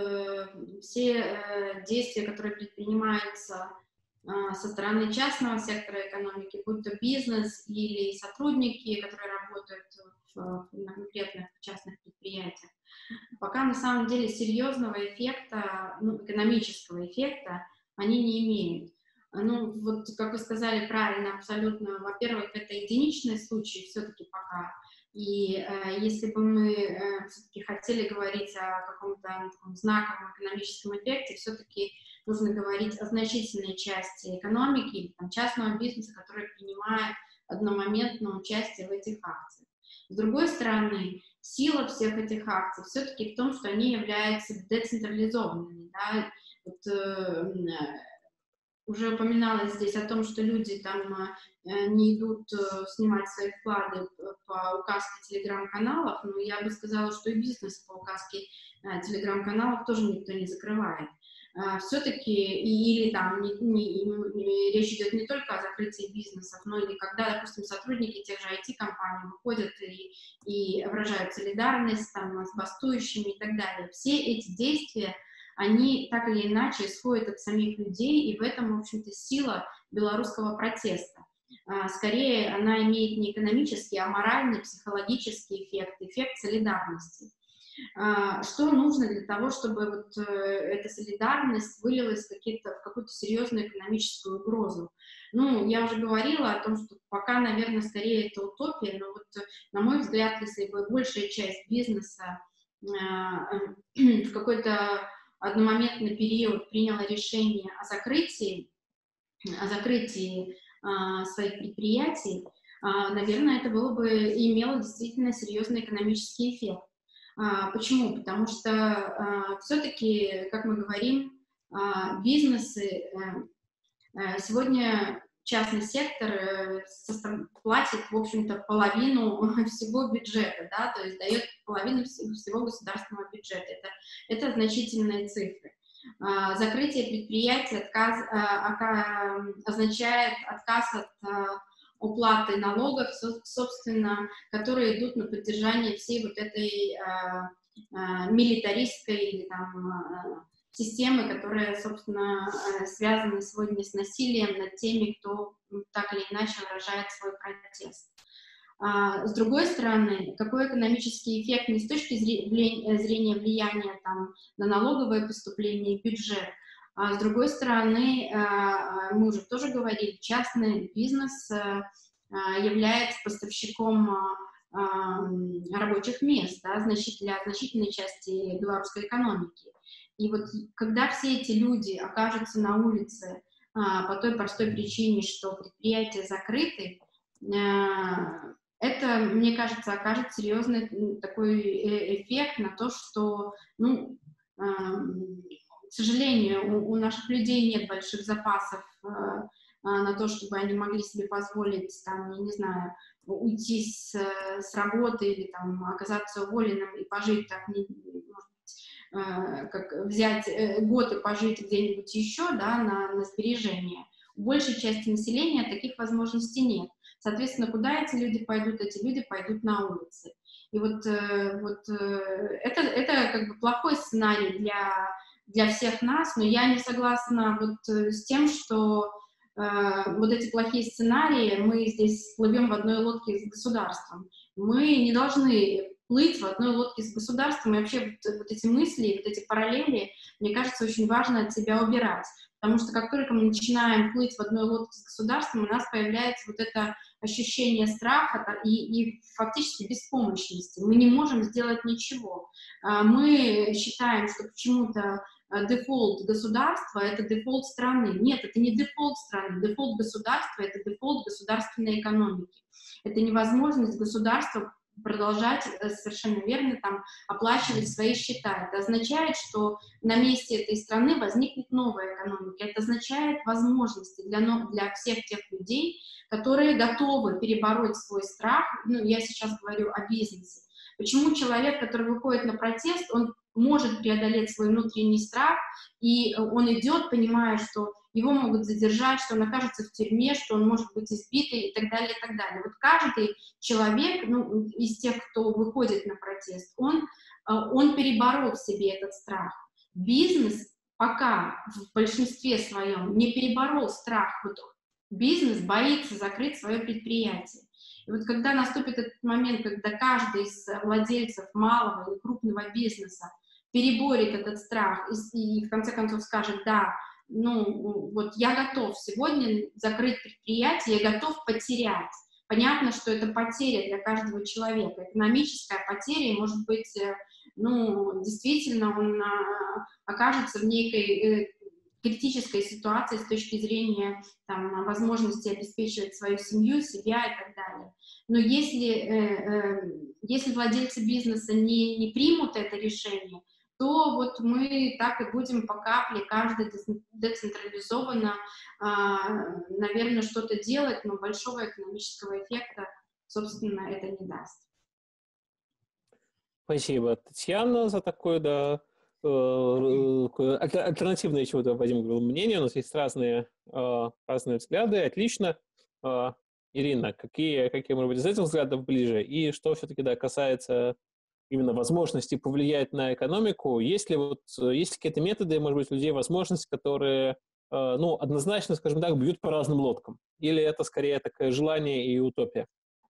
все действия, которые предпринимаются со стороны частного сектора экономики, будь то бизнес или сотрудники, которые работают на конкретных частных предприятиях, пока на самом деле серьезного эффекта, экономического эффекта они не имеют. Ну, вот, как вы сказали правильно, абсолютно, во-первых, это единичные случаи все-таки пока. И если бы мы все-таки хотели говорить о каком-то знаковом экономическом эффекте, все-таки нужно говорить о значительной части экономики или там, частного бизнеса, который принимает одномоментное участие в этих акциях. С другой стороны, сила всех этих акций все-таки в том, что они являются децентрализованными. Да? Вот, уже упоминалось здесь о том, что люди там не идут снимать свои вклады по указке телеграм-каналов, но я бы сказала, что и бизнес по указке телеграм-каналов тоже никто не закрывает. Все-таки, или там речь идет не только о закрытии бизнесов, но и когда, допустим, сотрудники тех же IT-компаний выходят и выражают солидарность там, с бастующими и так далее. Все эти действия, они так или иначе исходят от самих людей, и в этом, в общем-то, сила белорусского протеста. Скорее, она имеет не экономический, а моральный, психологический эффект солидарности. Что нужно для того, чтобы вот эта солидарность вылилась в какую-то серьезную экономическую угрозу? Ну, я уже говорила о том, что пока, наверное, скорее это утопия, но вот, на мой взгляд, если бы большая часть бизнеса в какой-то одномоментный период приняла решение о закрытии своих предприятий, наверное, это имело действительно серьезный экономический эффект. Почему? Потому что все-таки, как мы говорим, бизнесы сегодня частный сектор платит, в общем-то, половину всего бюджета, да, то есть дает половину всего государственного бюджета. Это значительные цифры. Закрытие предприятия означает отказ от уплаты налогов, собственно, которые идут на поддержание всей вот этой милитаристской или там системы, которые, собственно, связаны сегодня с насилием над теми, кто так или иначе выражает свой протест. С другой стороны, какой экономический эффект не с точки зрения влияния там, на налоговые поступления и бюджет, а с другой стороны, мы уже тоже говорили, частный бизнес является поставщиком рабочих мест, да, для значительной части белорусской экономики. И вот когда все эти люди окажутся на улице по той простой причине, что предприятия закрыты, это, мне кажется, окажет серьезный такой эффект на то, что, ну, к сожалению, у наших людей нет больших запасов на то, чтобы они могли себе позволить, там, я не знаю, уйти с работы или там оказаться уволенным и пожить так, может быть, как взять год и пожить где-нибудь еще, да, на сбережения. У большей части населения таких возможностей нет. Соответственно, куда эти люди пойдут? Эти люди пойдут на улицы. И вот это как бы плохой сценарий для всех нас, но я не согласна вот с тем, что вот эти плохие сценарии, мы здесь плывем в одной лодке с государством. Мы не должны плыть в одной лодке с государством, и вообще вот эти мысли, вот эти параллели, мне кажется, очень важно от себя убирать. Потому что как только мы начинаем плыть в одной лодке с государством, у нас появляется вот это ощущение страха и фактически беспомощности. Мы не можем сделать ничего. Мы считаем, что почему-то дефолт государства — это дефолт страны. Нет, это не дефолт страны. Дефолт государства — это дефолт государственной экономики. Это невозможность государства продолжать совершенно верно там оплачивать свои счета. Это означает, что на месте этой страны возникнет новая экономика. Это означает возможности для всех тех людей, которые готовы перебороть свой страх. Ну, я сейчас говорю о бизнесе. Почему человек, который выходит на протест, он может преодолеть свой внутренний страх, и он идет, понимая, что его могут задержать, что он окажется в тюрьме, что он может быть избитый и так далее, и так далее. Вот каждый человек, ну, из тех, кто выходит на протест, он переборол в себе этот страх. Бизнес пока в большинстве своем не переборол страх. Вот бизнес боится закрыть свое предприятие. И вот когда наступит этот момент, когда каждый из владельцев малого или крупного бизнеса переборет этот страх и в конце концов скажет: да, ну вот я готов сегодня закрыть предприятие, я готов потерять. Понятно, что это потеря для каждого человека, экономическая потеря, и, может быть, ну, действительно он окажется в некой критической ситуации с точки зрения там, возможности обеспечивать свою семью, себя и так далее. Но если владельцы бизнеса не примут это решение, то вот мы так и будем по капле, каждый децентрализованно, наверное, что-то делать, но большого экономического эффекта, собственно, это не даст. Спасибо, Татьяна, за такое, да, альтернативное чего-то, Вадим говорил, мнение. У нас есть разные взгляды. Отлично. Ирина, какие, может быть, из этих взглядов ближе? И что все-таки, да, касается именно возможности повлиять на экономику, есть ли какие-то методы, может быть, у людей возможности, которые, ну, однозначно, скажем так, бьют по разным лодкам? Или это скорее такое желание и утопия?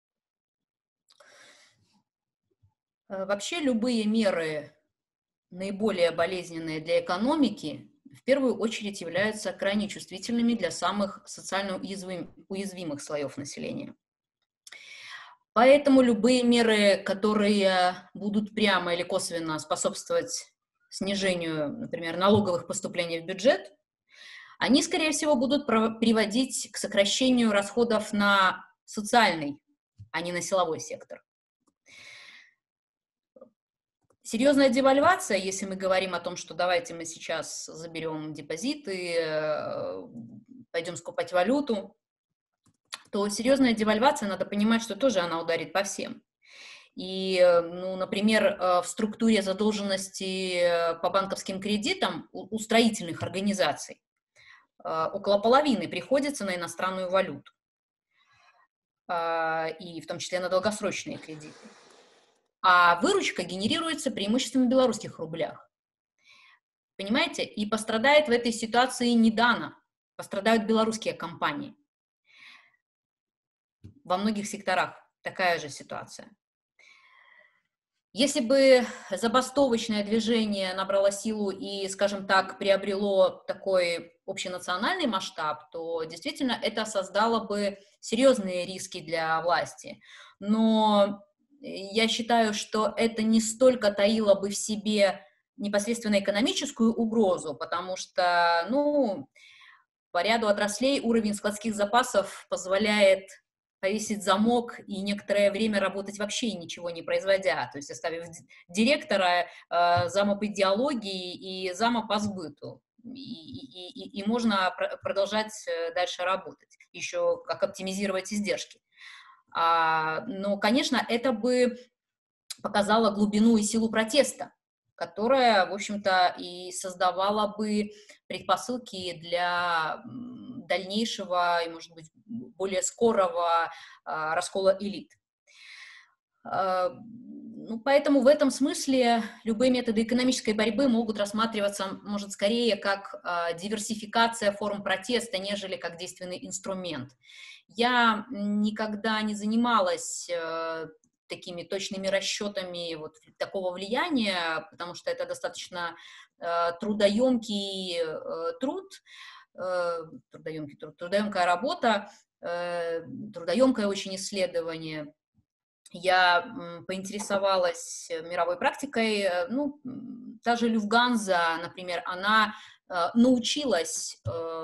Вообще любые меры, наиболее болезненные для экономики, в первую очередь являются крайне чувствительными для самых социально уязвимых слоев населения. Поэтому любые меры, которые будут прямо или косвенно способствовать снижению, например, налоговых поступлений в бюджет, они, скорее всего, будут приводить к сокращению расходов на социальный, а не на силовой сектор. Серьезная девальвация, если мы говорим о том, что давайте мы сейчас заберем депозиты, пойдем скупать валюту, то серьезная девальвация, надо понимать, что тоже она ударит по всем. И, ну, например, в структуре задолженности по банковским кредитам у строительных организаций около половины приходится на иностранную валюту, и в том числе на долгосрочные кредиты. А выручка генерируется преимущественно в белорусских рублях. Понимаете? И пострадает в этой ситуации не Дана, пострадают белорусские компании. Во многих секторах такая же ситуация. Если бы забастовочное движение набрало силу и, скажем так, приобрело такой общенациональный масштаб, то действительно это создало бы серьезные риски для власти. Но я считаю, что это не столько таило бы в себе непосредственно экономическую угрозу, потому что, ну, по ряду отраслей уровень складских запасов позволяет повесить замок и некоторое время работать вообще ничего не производя, то есть оставив директора, зама по идеологии и зама по сбыту. И можно продолжать дальше работать, еще как оптимизировать издержки. Но, конечно, это бы показало глубину и силу протеста, которая, в общем-то, и создавала бы предпосылки для дальнейшего и, может быть, более скорого раскола элит. Ну, поэтому в этом смысле любые методы экономической борьбы могут рассматриваться, может, скорее как диверсификация форм протеста, нежели как действенный инструмент. Я никогда не занималась такими точными расчетами вот такого влияния, потому что это достаточно трудоемкий труд, трудоемкая работа, трудоемкое очень исследование. Я поинтересовалась мировой практикой. Ну, та же Люфтганза, например, она научилась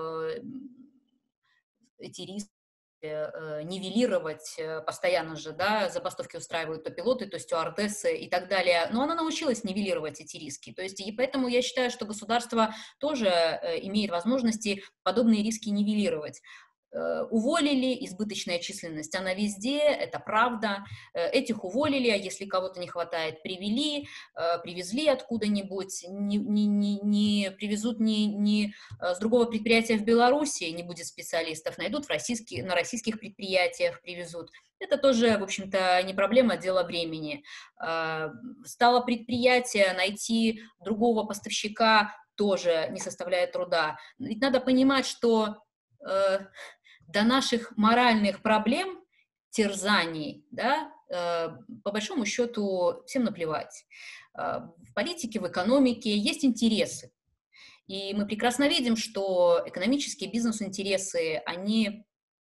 эти риски нивелировать постоянно же, да, забастовки устраивают то пилоты, то стюардессы и так далее, но она научилась нивелировать эти риски, то есть и поэтому я считаю, что государство тоже имеет возможности подобные риски нивелировать. Уволили, избыточная численность, она везде, это правда. Этих уволили, а если кого-то не хватает, привезли откуда-нибудь, не привезут ни с другого предприятия в Беларуси, не будет специалистов, найдут на российских предприятиях, привезут. Это тоже, в общем-то, не проблема, а дело времени. Стало предприятие, найти другого поставщика тоже не составляет труда. Ведь надо понимать, что до наших моральных проблем, терзаний, да, по большому счету всем наплевать. В политике, в экономике есть интересы. И мы прекрасно видим, что экономические бизнес-интересы, они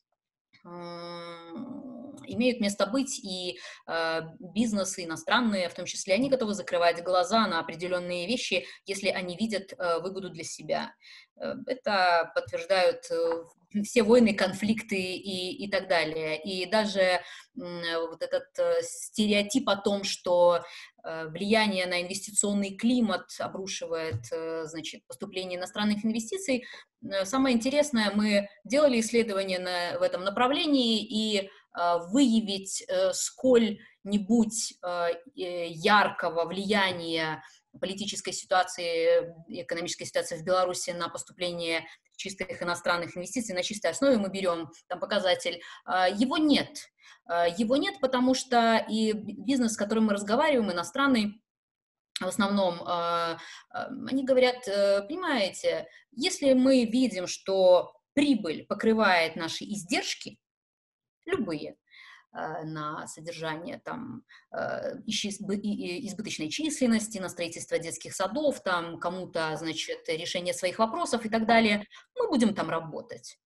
имеют место быть, и бизнесы иностранные, в том числе, они готовы закрывать глаза на определенные вещи, если они видят выгоду для себя. Это подтверждают все войны, конфликты и так далее. И даже вот этот стереотип о том, что влияние на инвестиционный климат обрушивает, значит, поступление иностранных инвестиций. Самое интересное, мы делали исследования в этом направлении, и выявить сколь-нибудь яркого влияния политической ситуации, экономической ситуации в Беларуси на поступление чистых иностранных инвестиций на чистой основе, мы берем там показатель, его нет. Его нет, потому что и бизнес, с которым мы разговариваем, иностранный, в основном, они говорят, понимаете, если мы видим, что прибыль покрывает наши издержки, любые, на содержание там избыточной численности, на строительство детских садов, там кому-то, значит, решение своих вопросов и так далее, мы будем там работать.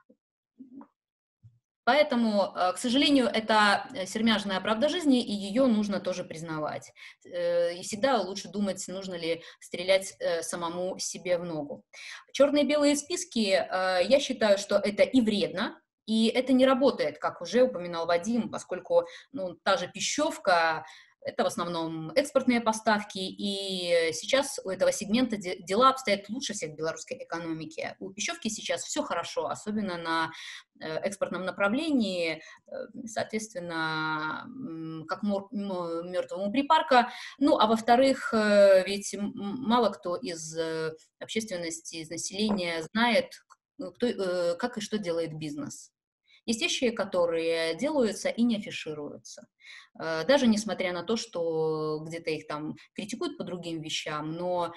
Поэтому, к сожалению, это сермяжная правда жизни, и ее нужно тоже признавать. И всегда лучше думать, нужно ли стрелять самому себе в ногу. Черные и белые списки, я считаю, что это и вредно, и это не работает, как уже упоминал Вадим, поскольку та же пищевка – это в основном экспортные поставки, и сейчас у этого сегмента дела обстоят лучше всех в белорусской экономике. У пищевки сейчас все хорошо, особенно на экспортном направлении, соответственно, как мертвому припарка. Ну, а во-вторых, ведь мало кто из общественности, из населения знает, как и что делает бизнес. Есть вещи, которые делаются и не афишируются. Даже несмотря на то, что где-то их там критикуют по другим вещам, но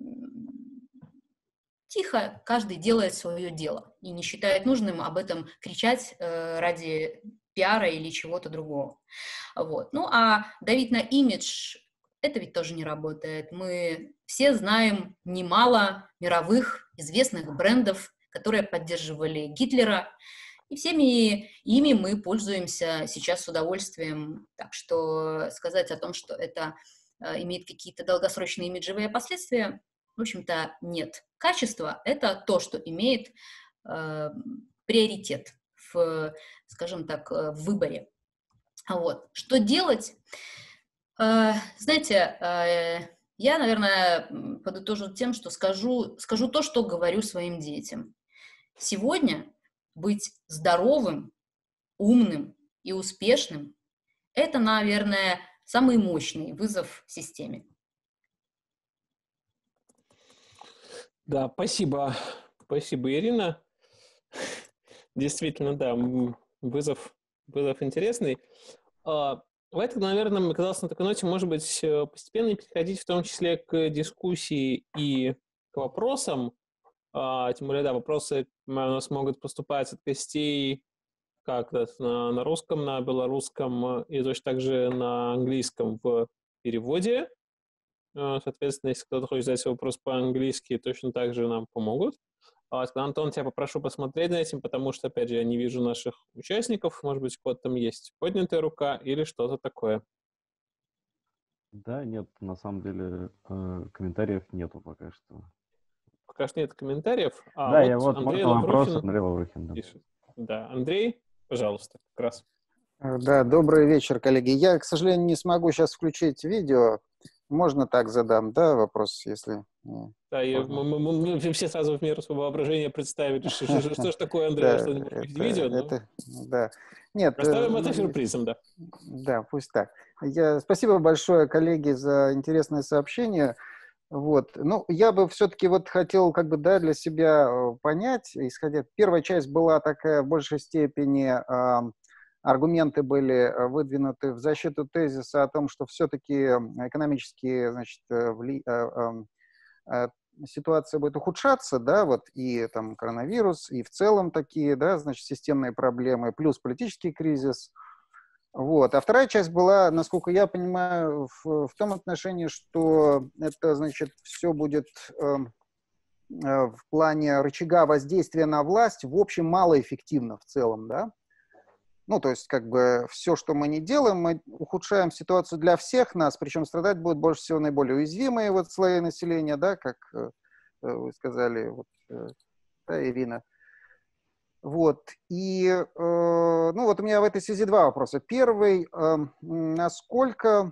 тихо каждый делает свое дело и не считает нужным об этом кричать ради пиара или чего-то другого. Вот. Ну, а давить на имидж – это ведь тоже не работает. Мы все знаем немало мировых известных брендов, которые поддерживали Гитлера, и всеми ими мы пользуемся сейчас с удовольствием. Так что сказать о том, что это имеет какие-то долгосрочные имиджевые последствия, в общем-то, нет. Качество – это то, что имеет приоритет в, скажем так, в выборе. Вот. Что делать? Знаете, я, наверное, подытожу тем, что скажу то, что говорю своим детям. Сегодня быть здоровым, умным и успешным – это, наверное, самый мощный вызов системе. Да, спасибо. Спасибо, Ирина. Действительно, да, вызов интересный. Давайте, наверное, мне казалось, на такой ноте, может быть, постепенно переходить в том числе к дискуссии и к вопросам. Тем более, да, вопросы у нас могут поступать от гостей как на русском, на белорусском и точно так же на английском в переводе. Соответственно, если кто-то хочет задать вопрос по-английски, точно так же нам помогут. Антон, тебя попрошу посмотреть на этим, потому что, опять же, я не вижу наших участников. Может быть, у кого-то там есть поднятая рука или что-то такое. Да, нет, на самом деле комментариев нету пока что. Пока что нет комментариев. Да, вот я вот, Андрей можно вопрос, Лаврухин Андрей Лаврухин, да. пишет. Да, Андрей, пожалуйста, как раз. Да, добрый вечер, коллеги. Я, к сожалению, не смогу сейчас включить видео. Можно так задам, да, вопрос, если... Да, мы все сразу в меру своего воображения представили, что ж такое, Андрей, Да, что не может включить видео. Да. Нет, оставим это сюрпризом, да. Да, пусть так. Спасибо большое, коллеги, за интересное сообщение. Вот. Ну, я бы все-таки вот хотел как бы, да, для себя понять, исходя... Первая часть была такая в большей степени... Аргументы были выдвинуты в защиту тезиса о том, что все-таки экономически, значит, ситуация будет ухудшаться, да, вот и там коронавирус, и в целом такие, да, значит, системные проблемы, плюс политический кризис. Вот. А вторая часть была, насколько я понимаю, в том отношении, что это, значит, все будет в плане рычага воздействия на власть, в общем, малоэффективно в целом, да. Ну, то есть, как бы, все, что мы не делаем, мы ухудшаем ситуацию для всех нас, причем страдать будут больше всего наиболее уязвимые вот слои населения, да, как вы сказали, вот, да, Ирина. Вот, и, ну, вот у меня в этой связи два вопроса. Первый, насколько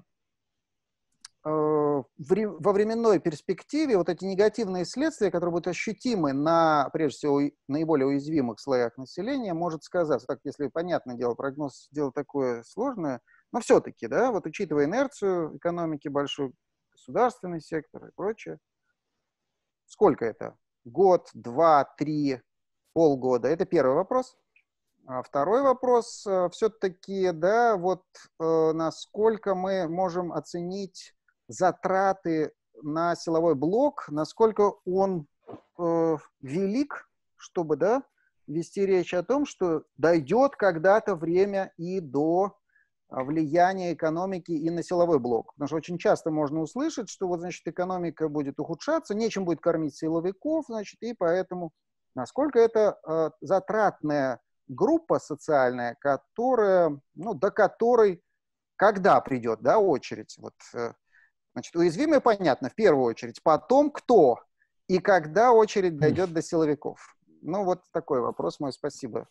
во временной перспективе вот эти негативные следствия, которые будут ощутимы на, прежде всего, наиболее уязвимых слоях населения, может сказаться. Так, если, понятное дело, прогноз дело такое сложное, но все-таки, да, вот учитывая инерцию экономики, большой государственный сектор и прочее, сколько это? Год, два, три, полгода? Это первый вопрос. А второй вопрос, все-таки, да, вот насколько мы можем оценить затраты на силовой блок, насколько он велик, чтобы, да, вести речь о том, что дойдет когда-то время и до влияния экономики и на силовой блок. Потому что очень часто можно услышать, что вот, значит, экономика будет ухудшаться, нечем будет кормить силовиков, значит, и поэтому насколько это затратная группа социальная, которая, ну, до которой когда придет, да, очередь, вот, значит, уязвимые, понятно, в первую очередь, потом кто и когда очередь дойдет до силовиков. Ну, вот такой вопрос мой, спасибо.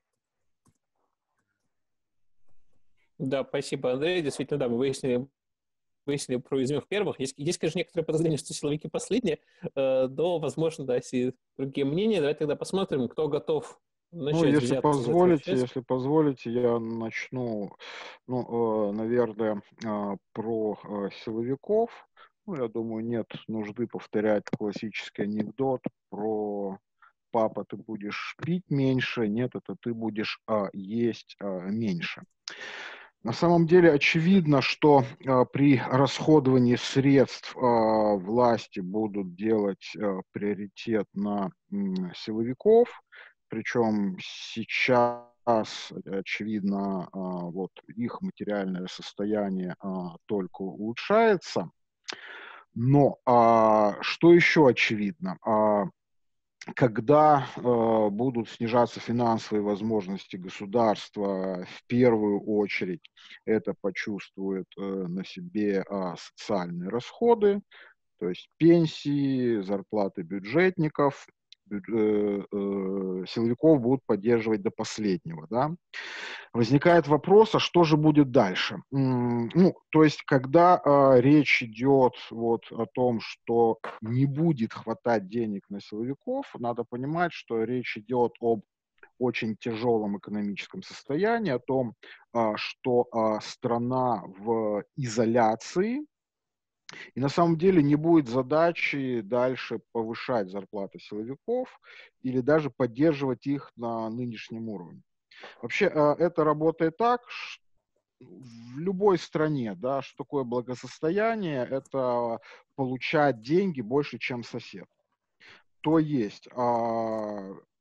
Да, спасибо, Андрей. Действительно, да, мы выяснили про уязвимых первых. Есть, конечно, некоторые подозрения, что силовики последние, но, возможно, да, если другие мнения, давайте тогда посмотрим, кто готов начать. Ну, если позволите, я начну, ну, наверное, про силовиков. Ну, я думаю, нет нужды повторять классический анекдот про «папа, ты будешь пить меньше», нет, это ты будешь есть меньше. На самом деле очевидно, что при расходовании средств власти будут делать приоритет на силовиков, причем сейчас, очевидно, вот их материальное состояние только улучшается. Но что еще очевидно? Когда будут снижаться финансовые возможности государства, в первую очередь это почувствует на себе социальные расходы, то есть пенсии, зарплаты бюджетников, силовиков будут поддерживать до последнего, да. Возникает вопрос, а что же будет дальше? Ну, то есть, когда речь идет вот о том, что не будет хватать денег на силовиков, надо понимать, что речь идет об очень тяжелом экономическом состоянии, о том, что страна в изоляции, и на самом деле не будет задачи дальше повышать зарплаты силовиков или даже поддерживать их на нынешнем уровне. Вообще это работает так, в любой стране, да, что такое благосостояние, это получать деньги больше, чем сосед. То есть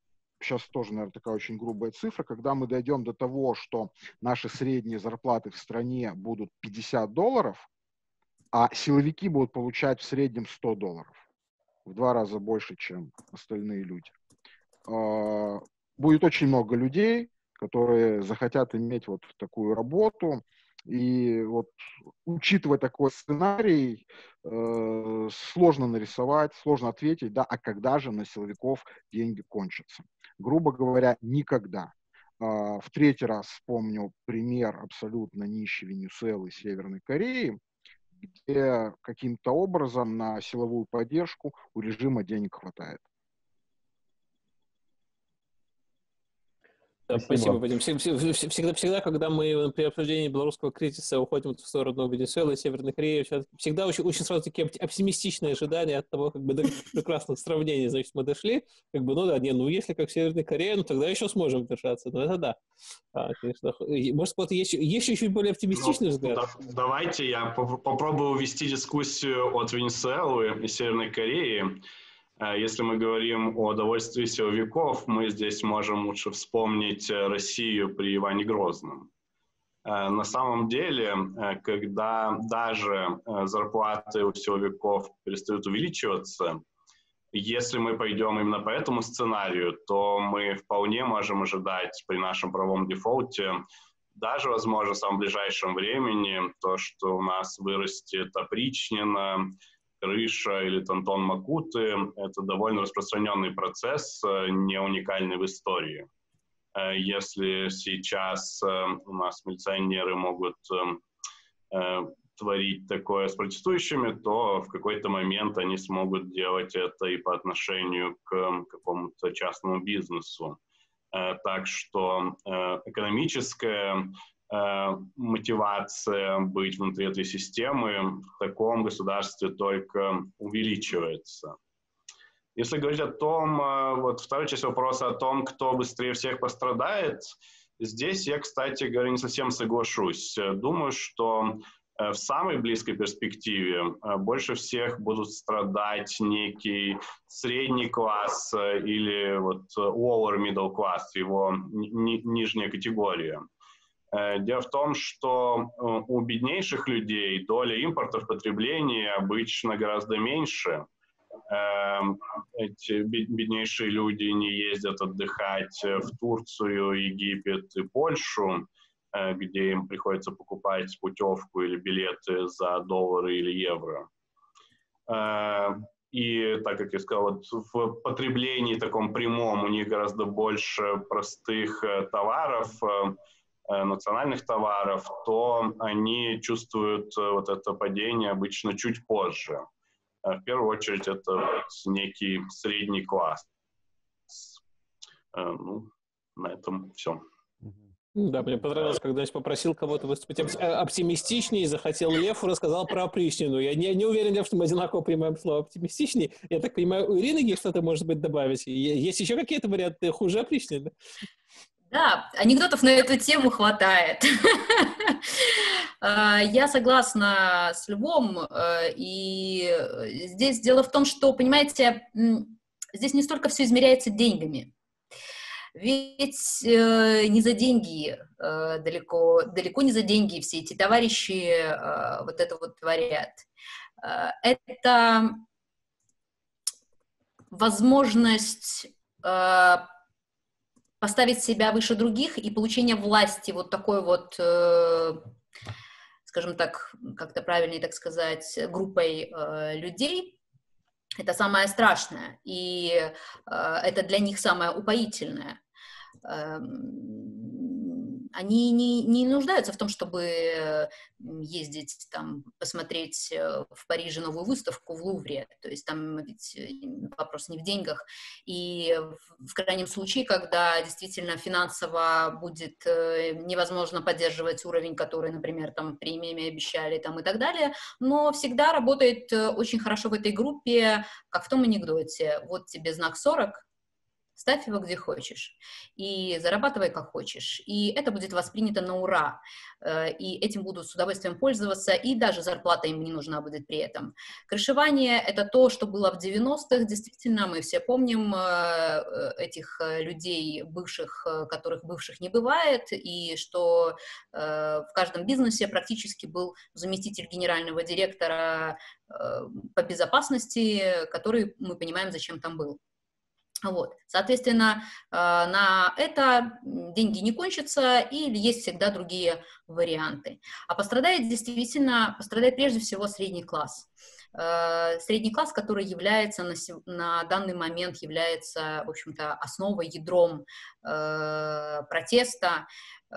сейчас тоже, наверное, такая очень грубая цифра, когда мы дойдем до того, что наши средние зарплаты в стране будут $50, а силовики будут получать в среднем $100, в 2 раза больше, чем остальные люди. Будет очень много людей, которые захотят иметь вот такую работу, и вот учитывая такой сценарий, сложно нарисовать, сложно ответить, да, а когда же на силовиков деньги кончатся? Грубо говоря, никогда. В третий раз вспомню пример абсолютно нищей Венесуэлы и Северной Кореи, где каким-то образом на силовую поддержку у режима денег хватает. Да, спасибо, Вадим. Всегда, когда мы при обсуждении белорусского кризиса уходим в сторону Венесуэлы и Северной Кореи, всегда очень сразу такие оптимистичные ожидания от того, как бы до прекрасных сравнений, значит, мы дошли, как бы, ну да, если как в Северной Корее, ну тогда еще сможем держаться, ну это да. Конечно. Может, кто-то есть чуть более оптимистичный взгляд? Давайте я попробую ввести дискуссию от Венесуэлы и Северной Кореи. Если мы говорим о довольстве силовиков, мы здесь можем лучше вспомнить Россию при Иване Грозном. На самом деле, когда даже зарплаты у силовиков перестают увеличиваться, если мы пойдем именно по этому сценарию, то мы вполне можем ожидать при нашем правовом дефолте, даже, возможно, в самом ближайшем времени, то, что у нас вырастет опричнина, крыша или тантон Макуты. Это довольно распространенный процесс, не уникальный в истории. Если сейчас у нас милиционеры могут творить такое с протестующими, то в какой-то момент они смогут делать это и по отношению к какому-то частному бизнесу. Так что экономическая мотивация быть внутри этой системы в таком государстве только увеличивается. Если говорить о том, вот вторая часть вопроса о том, кто быстрее всех пострадает, здесь я, кстати говоря, не совсем соглашусь. Думаю, что в самой близкой перспективе больше всех будут страдать некий средний класс или вот lower middle class, его нижняя категория. Дело в том, что у беднейших людей доля импорта в потреблении обычно гораздо меньше. Эти беднейшие люди не ездят отдыхать в Турцию, Египет и Польшу, где им приходится покупать путевку или билеты за доллары или евро. И, так как я сказал, вот в потреблении таком прямом у них гораздо больше простых товаров, национальных товаров, то они чувствуют вот это падение обычно чуть позже. В первую очередь это вот некий средний класс. Ну, на этом все. Да, мне понравилось, когда я попросил кого-то выступить оптимистичнее, захотел Лев, рассказал про опричнину. Я не уверен, что мы одинаково принимаем слово оптимистичнее. Я так понимаю, у Ирины есть что-то, может быть, добавить? Есть еще какие-то варианты хуже опричнины? Да, анекдотов на эту тему хватает. Я согласна с Львом, и здесь дело в том, что, понимаете, здесь не столько все измеряется деньгами. Ведь не за деньги, далеко не за деньги все эти товарищи вот это вот творят. Это возможность поставить себя выше других и получение власти вот такой вот, скажем так, как-то правильнее так сказать, группой людей, это самое страшное, и это для них самое упоительное. Они не нуждаются в том, чтобы ездить, там, посмотреть в Париже новую выставку в Лувре. То есть там ведь вопрос не в деньгах. И в крайнем случае, когда действительно финансово будет невозможно поддерживать уровень, который, например, там премиями обещали там, и так далее, но всегда работает очень хорошо в этой группе, как в том анекдоте. Вот тебе знак 40, ставь его где хочешь и зарабатывай как хочешь. И это будет воспринято на ура. И этим будут с удовольствием пользоваться, и даже зарплата им не нужна будет при этом. Крышевание — это то, что было в 90-х. Действительно, мы все помним этих людей бывших, которых бывших не бывает, и что в каждом бизнесе практически был заместитель генерального директора по безопасности, который, мы понимаем, зачем там был. Вот. Соответственно, на это деньги не кончатся, и есть всегда другие варианты. А пострадает прежде всего средний класс. Средний класс, который является на данный момент является, в общем-то, основой, ядром протеста,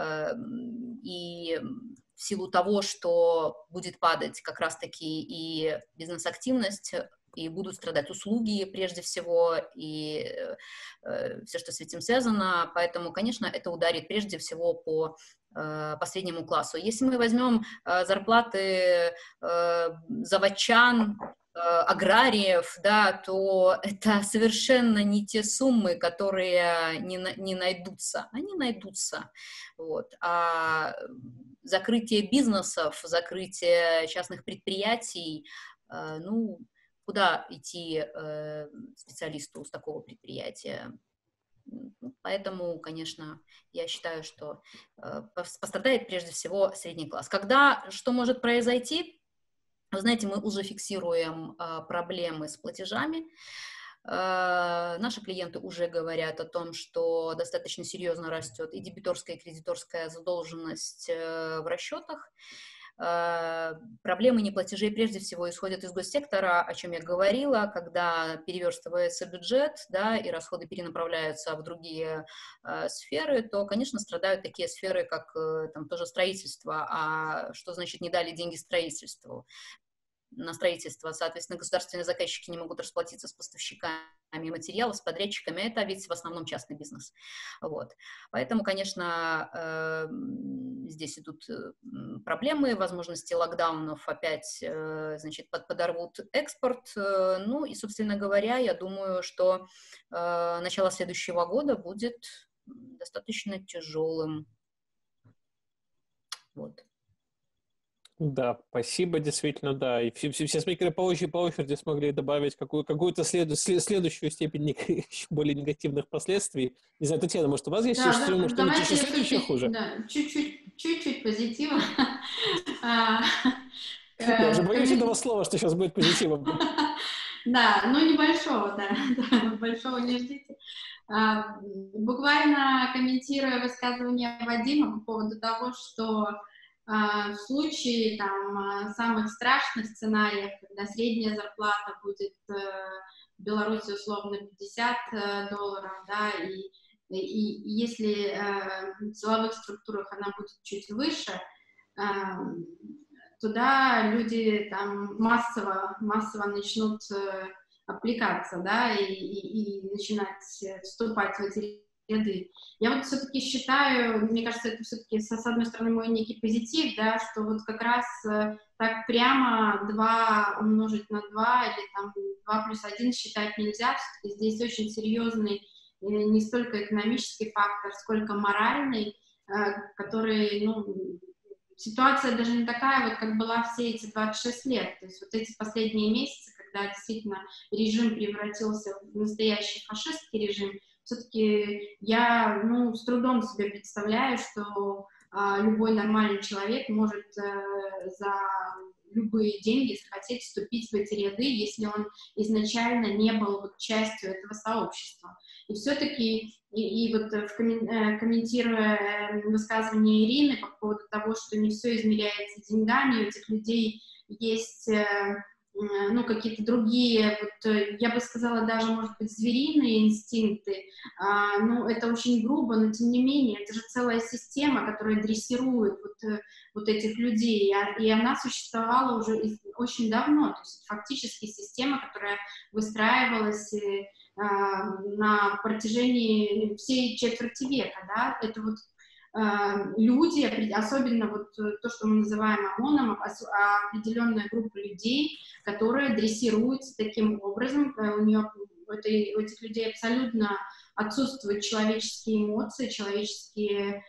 и в силу того, что будет падать как раз-таки и бизнес-активность, и будут страдать услуги прежде всего, и все, что с этим связано. Поэтому, конечно, это ударит прежде всего по среднему классу. Если мы возьмем зарплаты заводчан, аграриев, да, то это совершенно не те суммы, которые не найдутся. Они найдутся. Вот. А закрытие бизнесов, закрытие частных предприятий, ну, куда идти специалисту с такого предприятия? Поэтому, конечно, я считаю, что пострадает прежде всего средний класс. Что может произойти? Вы знаете, мы уже фиксируем проблемы с платежами. Наши клиенты уже говорят о том, что достаточно серьезно растет и дебиторская, и кредиторская задолженность в расчетах. Проблемы неплатежей прежде всего исходят из госсектора, о чем я говорила, когда переверстывается бюджет, да, и расходы перенаправляются в другие сферы, то, конечно, страдают такие сферы, как там тоже строительство. А что значит не дали деньги строительству? На строительство, соответственно, государственные заказчики не могут расплатиться с поставщиками материалов, с подрядчиками, это ведь в основном частный бизнес. Вот. Поэтому, конечно, здесь идут проблемы, возможности локдаунов опять, значит, подорвут экспорт. Ну и, собственно говоря, я думаю, что начало следующего года будет достаточно тяжелым. Вот. Да, спасибо, действительно, да. И все спикеры по очереди смогли добавить какую-то следующую степень еще более негативных последствий. Не знаю, Татьяна, может, у вас есть что-нибудь еще следующее хуже? Да, чуть-чуть позитива. Я уже боюсь этого слова, что сейчас будет позитивом. Да, но небольшого, да, большого не ждите. Буквально комментируя высказывание Вадима по поводу того, что в случае там самых страшных сценариев, когда средняя зарплата будет в Беларуси условно $50, да, и если в силовых структурах она будет чуть выше, туда люди там массово начнут облекаться, да, и начинать вступать в эти ряды. Я вот все-таки считаю, мне кажется, это все-таки, с одной стороны, мой некий позитив, да, что вот как раз так прямо 2 умножить на 2 или там 2 плюс 1 считать нельзя, все-таки здесь очень серьезный не столько экономический фактор, сколько моральный, который, ну, ситуация даже не такая, вот как была все эти 26 лет, то есть вот эти последние месяцы, когда действительно режим превратился в настоящий фашистский режим, все-таки я, ну, с трудом себе представляю, что любой нормальный человек может за любые деньги захотеть вступить в эти ряды, если он изначально не был вот частью этого сообщества. И все-таки, вот комментируя высказывание Ирины по поводу того, что не все измеряется деньгами, у этих людей есть ну, какие-то другие, вот, я бы сказала, даже, может быть, звериные инстинкты, ну, это очень грубо, но тем не менее, это же целая система, которая дрессирует вот этих людей, и она существовала уже очень давно, то есть фактически система, которая выстраивалась на протяжении всей четверти века, да, это вот люди, особенно вот то, что мы называем ОМОНом, определенная группа людей, которые дрессируются таким образом, у этих людей абсолютно отсутствуют человеческие эмоции, человеческие,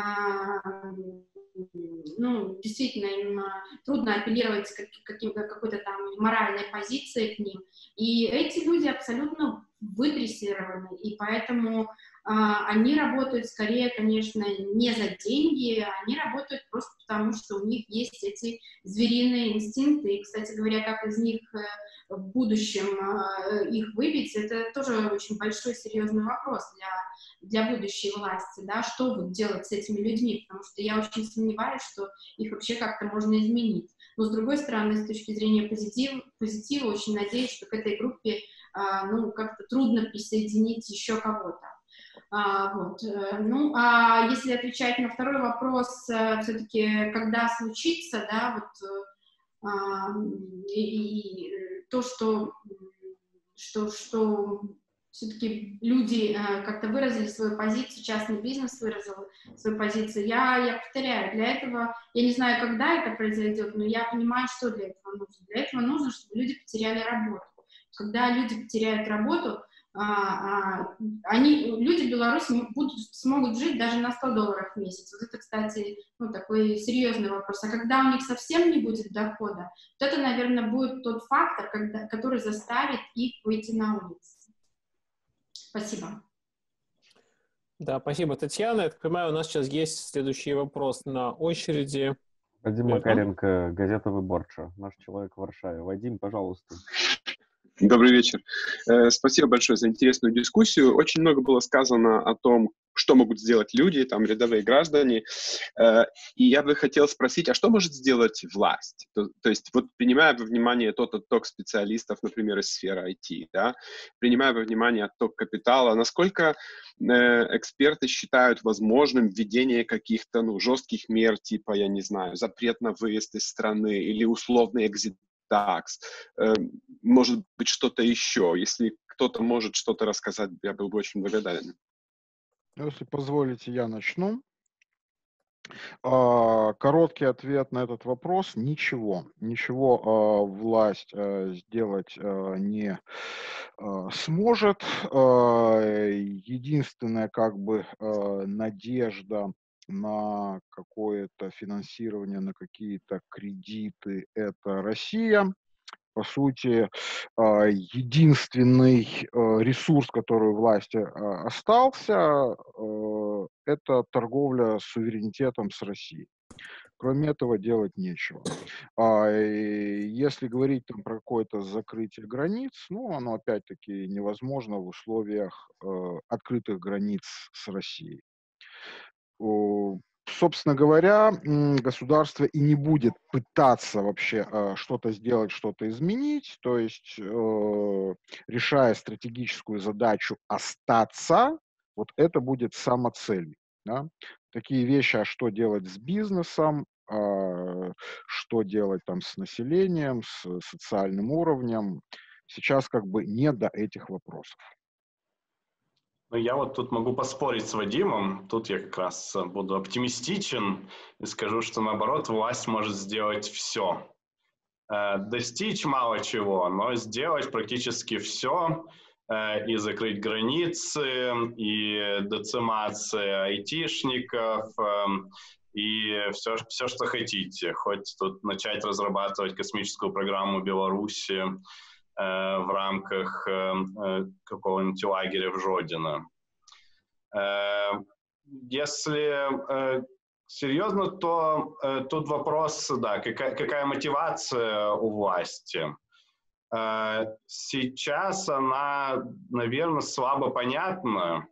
ну, действительно, им трудно апеллировать к какой-то там моральной позиции к ним. И эти люди абсолютно выдрессированы, и поэтому они работают скорее, конечно, не за деньги, они работают просто потому, что у них есть эти звериные инстинкты. И, кстати говоря, как из них в будущем их выбить, это тоже очень большой серьезный вопрос для будущей власти, да, что вот делать с этими людьми, потому что я очень сомневаюсь, что их вообще как-то можно изменить. Но, с другой стороны, с точки зрения позитива очень надеюсь, что к этой группе ну, как-то трудно присоединить еще кого-то. Вот. Ну, а если отвечать на второй вопрос, все-таки, когда случится, да, вот, и то, что все-таки люди как-то выразили свою позицию, частный бизнес выразил свою позицию. Я повторяю, для этого, я не знаю, когда это произойдет, но я понимаю, что для этого нужно. Для этого нужно, чтобы люди потеряли работу. Когда люди потеряют работу, люди в Беларуси смогут жить даже на $100 в месяц. Вот это, кстати, ну, такой серьезный вопрос. А когда у них совсем не будет дохода, то это, наверное, будет тот фактор, который заставит их выйти на улицу. Спасибо. Да, спасибо, Татьяна. Я так понимаю, у нас сейчас есть следующий вопрос на очереди. Вадим Макаренко, газета «Выборча», наш человек в Варшаве. Вадим, пожалуйста. Добрый вечер. Спасибо большое за интересную дискуссию. Очень много было сказано о том, что могут сделать люди, там, рядовые граждане. И я бы хотел спросить, а что может сделать власть? То есть, вот принимая во внимание тот отток специалистов, например, из сферы IT, да, принимая во внимание отток капитала, насколько эксперты считают возможным введение каких-то, ну, жестких мер, типа, я не знаю, запрет на выезд из страны или условный экзит такс, может быть, что-то еще. Если кто-то может что-то рассказать, я был бы очень благодарен. Если позволите, я начну. Короткий ответ на этот вопрос – ничего. Ничего власть сделать не сможет. Единственная как бы надежда на какое-то финансирование, на какие-то кредиты – это Россия. По сути, единственный ресурс, который у власти остался, это торговля суверенитетом с Россией. Кроме этого делать нечего. Если говорить там про какое-то закрытие границ, ну, оно опять-таки невозможно в условиях открытых границ с Россией. Собственно говоря, государство и не будет пытаться вообще что-то сделать, что-то изменить, то есть решая стратегическую задачу остаться, вот это будет самоцелью. Да? Такие вещи, а что делать с бизнесом, что делать там с населением, с социальным уровнем, сейчас как бы не до этих вопросов. Ну, я вот тут могу поспорить с Вадимом. Тут я как раз буду оптимистичен и скажу, что наоборот, власть может сделать все. Достичь мало чего, но сделать практически все. И закрыть границы, и децимация айтишников, и все, что хотите. Хоть тут начать разрабатывать космическую программу Беларуси в рамках какого-нибудь лагеря в Жодино. Если серьезно, то тут вопрос, да, какая мотивация у власти. Сейчас она, наверное, слабо понятна,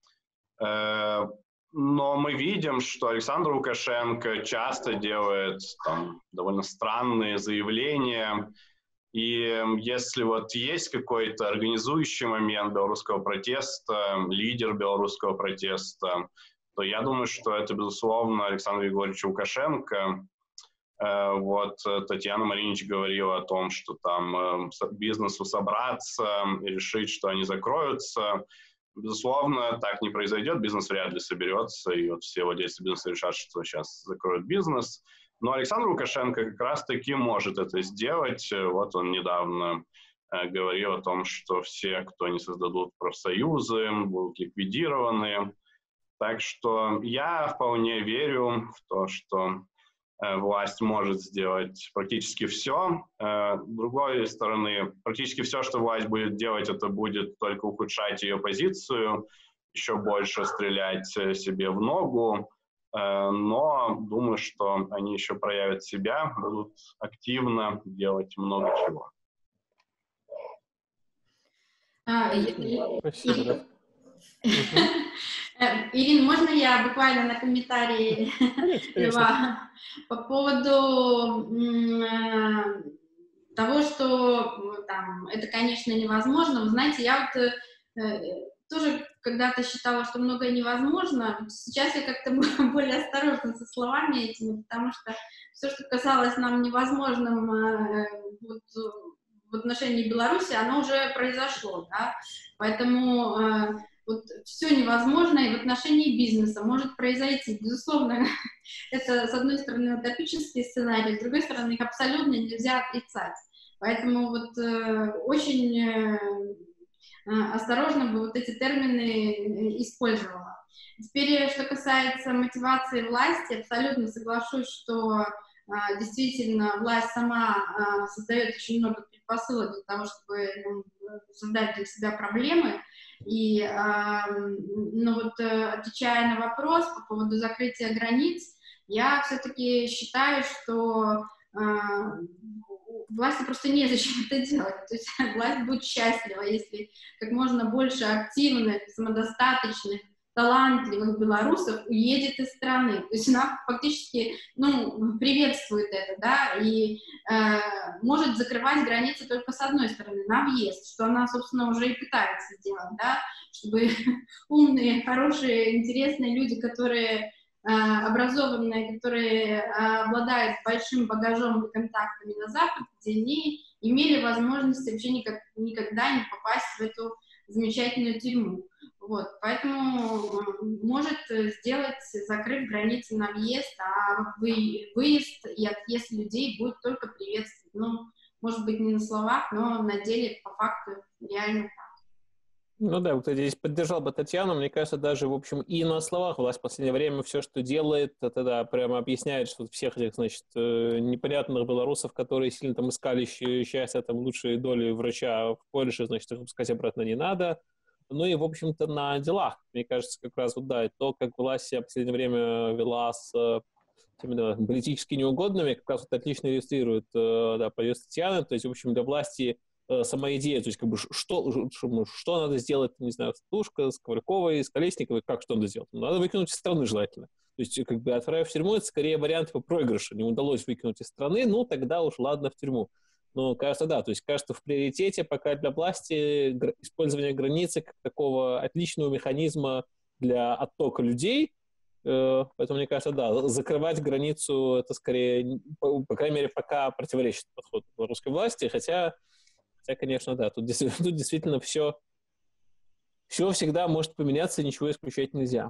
но мы видим, что Александр Лукашенко часто делает там довольно странные заявления. И если вот есть какой-то организующий момент белорусского протеста, лидер белорусского протеста, то я думаю, что это, безусловно, Александр Григорьевич Лукашенко. Вот Татьяна Маринич говорила о том, что там бизнесу собраться и решить, что они закроются. Безусловно, так не произойдет, бизнес вряд ли соберется, и вот все владельцы бизнеса решат, что сейчас закроют бизнес. Но Александр Лукашенко как раз-таки может это сделать. Вот он недавно говорил о том, что все, кто не создадут профсоюзы, будут ликвидированы. Так что я вполне верю в то, что власть может сделать практически все. С другой стороны, практически все, что власть будет делать, это будет только ухудшать ее позицию, еще больше стрелять себе в ногу. Но думаю, что они еще проявят себя, будут активно делать много чего. Спасибо. Ирина, можно я буквально на комментарии Льва по поводу того, что там, это, конечно, невозможно. Вы знаете, я вот тоже когда-то считала, что многое невозможно. Сейчас я как-то более осторожна со словами этими, потому что все, что казалось нам невозможным вот, в отношении Беларуси, оно уже произошло, да? Поэтому вот все невозможно и в отношении бизнеса может произойти. Безусловно, это, с одной стороны, утопические сценарии, с другой стороны, их абсолютно нельзя отрицать. Поэтому вот очень осторожно бы вот эти термины использовала. Теперь, что касается мотивации власти, абсолютно соглашусь, что действительно власть сама создает очень много предпосылок для того, чтобы создать для себя проблемы. И, ну вот, отвечая на вопрос по поводу закрытия границ, я все-таки считаю, что власти просто незачем это делать. То есть власть будет счастлива, если как можно больше активных, самодостаточных, талантливых белорусов уедет из страны. То есть она фактически, ну, приветствует это, да, и может закрывать границы только с одной стороны, на въезд, что она, собственно, уже и пытается сделать, да, чтобы умные, хорошие, интересные люди, которые образованные, которые обладают большим багажом и контактами на Западе, не имели возможности вообще никогда не попасть в эту замечательную тюрьму. Вот, поэтому может сделать, закрыв границы на въезд, а выезд и отъезд людей будет только приветствовать. Ну, может быть, не на словах, но на деле, по факту, реально так. Ну да, вот я здесь поддержал бы Татьяну. Мне кажется, даже, в общем, и на словах власть в последнее время все, что делает, это да, прямо объясняет, что всех этих, значит, непонятных белорусов, которые сильно там искали счастье, там, лучшие доли врача в Польше, значит, их пускать обратно не надо. Ну и, в общем-то, на делах, мне кажется, как раз вот, да, то, как власть себя в последнее время вела с именно политически неугодными, как раз вот отлично иллюстрирует, да, повестка Татьяны. То есть, в общем, для власти сама идея, то есть как бы что надо сделать, не знаю, с Тушко, с Ковальковой, с Колесниковой, как что надо сделать? Надо выкинуть из страны желательно. То есть как бы отправив в тюрьму, это скорее вариант по проигрышу. Не удалось выкинуть из страны, ну тогда уж ладно в тюрьму. Но кажется, да, то есть кажется в приоритете пока для власти использование границы как такого отличного механизма для оттока людей. Поэтому, мне кажется, да, закрывать границу это скорее, по крайней мере, пока противоречит подходу белорусской власти, хотя, конечно, да, тут действительно все всегда может поменяться, ничего исключать нельзя.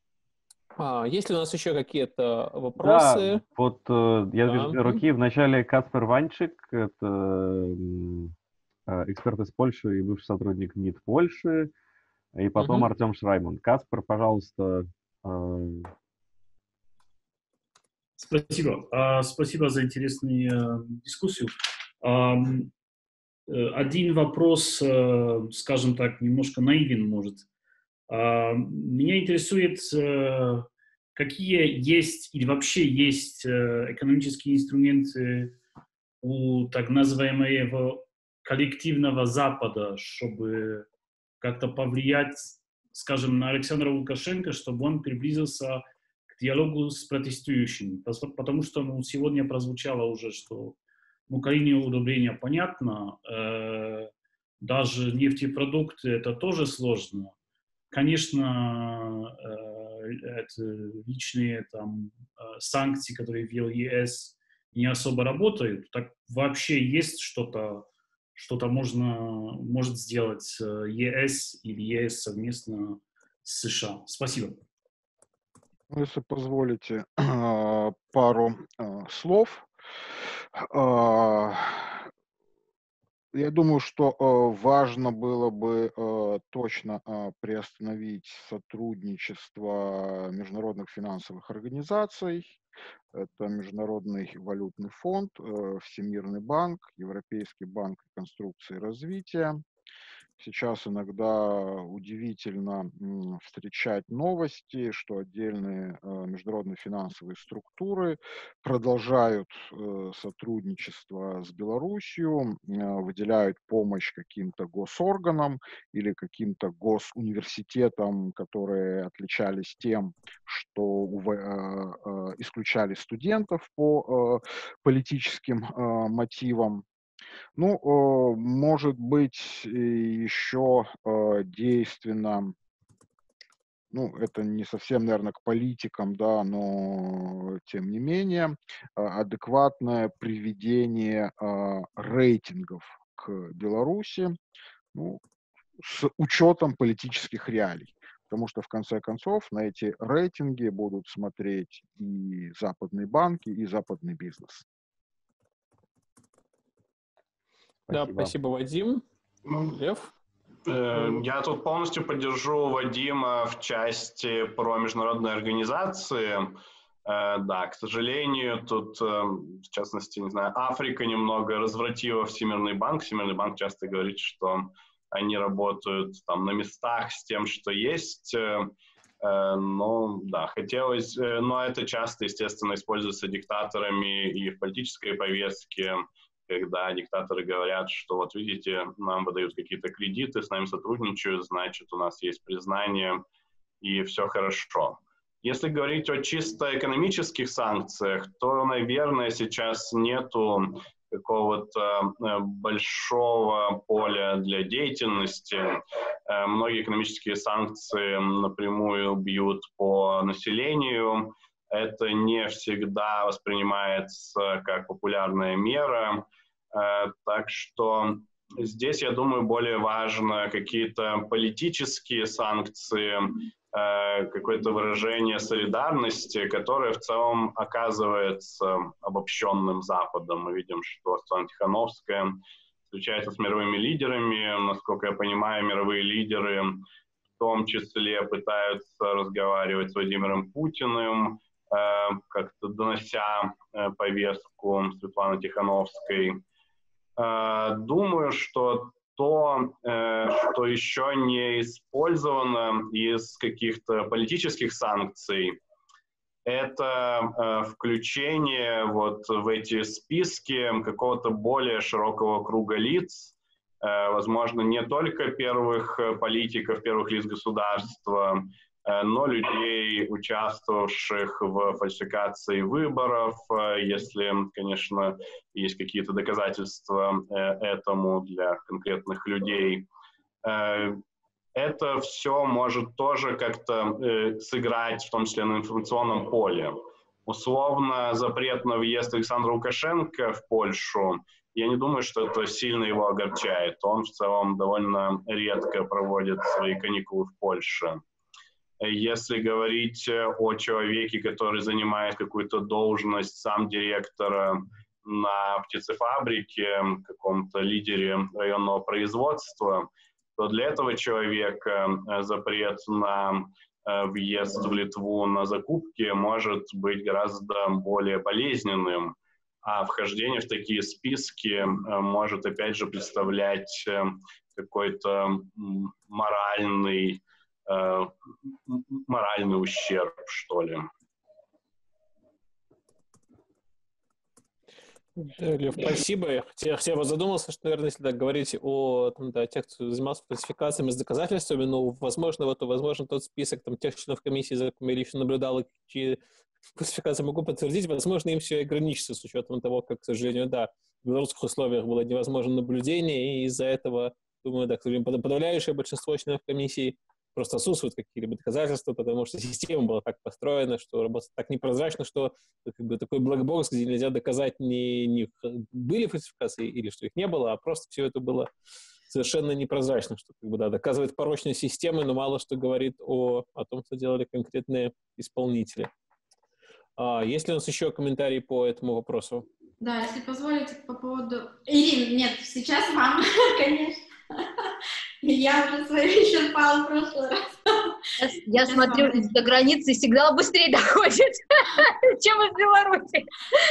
Есть ли у нас еще какие-то вопросы? Да, вот я вижу две руки. Вначале Каспер Ванчик, это эксперт из Польши и бывший сотрудник МИД Польши, и потом Артем Шрайман. Каспер, пожалуйста. Спасибо. Спасибо за интересную дискуссию. Один вопрос, скажем так, немножко наивен, может. Меня интересует, какие есть или вообще есть экономические инструменты у так называемого коллективного Запада, чтобы как-то повлиять, скажем, на Александра Лукашенко, чтобы он приблизился к диалогу с протестующими. Потому что сегодня прозвучало уже, что линию удобрения понятно, даже нефтепродукты это тоже сложно. Конечно, это личные там санкции, которые ввел ЕС, не особо работают. Так вообще есть что-то может сделать ЕС или ЕС совместно с США? Спасибо. Если позволите, пару слов. Я думаю, что важно было бы точно приостановить сотрудничество международных финансовых организаций. Это Международный валютный фонд, Всемирный банк, Европейский банк реконструкции и развития. Сейчас иногда удивительно встречать новости, что отдельные международные финансовые структуры продолжают сотрудничество с Беларусью, выделяют помощь каким-то госорганам или каким-то госуниверситетам, которые отличались тем, что исключали студентов по политическим мотивам. Ну, может быть, еще действенно, ну, это не совсем, наверное, к политикам, да, но тем не менее, адекватное приведение рейтингов к Беларуси, ну, с учетом политических реалий. Потому что, в конце концов, на эти рейтинги будут смотреть и западные банки, и западный бизнес. Да, спасибо, Вадим. Лев? Я тут полностью поддержу Вадима в части про международные организации. Да, к сожалению, тут, в частности, не знаю, Африка немного развратила Всемирный банк. Всемирный банк часто говорит, что они работают там на местах с тем, что есть. Ну, да, хотелось, но это часто, естественно, используется диктаторами и в политической повестке, когда диктаторы говорят, что вот видите, нам выдают какие-то кредиты, с нами сотрудничают, значит, у нас есть признание, и все хорошо. Если говорить о чисто экономических санкциях, то, наверное, сейчас нету какого-то большого поля для деятельности. Многие экономические санкции напрямую бьют по населению. Это не всегда воспринимается как популярная мера. Так что здесь, я думаю, более важно какие-то политические санкции, какое-то выражение солидарности, которое в целом оказывается обобщенным Западом. Мы видим, что Светлана Тихановская встречается с мировыми лидерами. Насколько я понимаю, мировые лидеры в том числе пытаются разговаривать с Владимиром Путиным, как-то донося повестку Светланы Тихановской. Думаю, что то, что еще не использовано из каких-то политических санкций, это включение вот в эти списки какого-то более широкого круга лиц, возможно, не только первых политиков, первых лиц государства, но людей, участвовавших в фальсификации выборов, если, конечно, есть какие-то доказательства этому для конкретных людей. Это все может тоже как-то сыграть, в том числе на информационном поле. Условно, запрет на въезд Александра Лукашенко в Польшу, я не думаю, что это сильно его огорчает. Он в целом довольно редко проводит свои каникулы в Польше. Если говорить о человеке, который занимает какую-то должность замдиректора на птицефабрике, каком-то лидере районного производства, то для этого человека запрет на въезд в Литву на закупки может быть гораздо более болезненным, а вхождение в такие списки может, опять же, представлять какой-то моральный ущерб, что ли. Лев, спасибо. Я задумался, что, наверное, если так говорить о тех, кто занимался фальсификациями с доказательствами, ну, возможно, тот список тех членов комиссии, за которыми я лично наблюдал, чьи фальсификации могу подтвердить, возможно, им все ограничится с учетом того, как, к сожалению, да, в белорусских условиях было невозможно наблюдение, и из-за этого, думаю, да, к сожалению, подавляющее большинство членов комиссии просто отсутствуют какие-либо доказательства, потому что система была так построена, что работает так непрозрачно, что как бы такой блэкбокс, где нельзя доказать, были фальсификации или что их не было, а просто все это было совершенно непрозрачно, что как бы, да, доказывает порочность системы, но мало что говорит о том, что делали конкретные исполнители. Есть ли у нас еще комментарии по этому вопросу? Да, если позволите, по поводу... Ирина, нет, сейчас вам, конечно. Я уже свою исчерпала в прошлый раз. Я смотрю, из-за границы сигнал быстрее доходит, чем из Беларуси.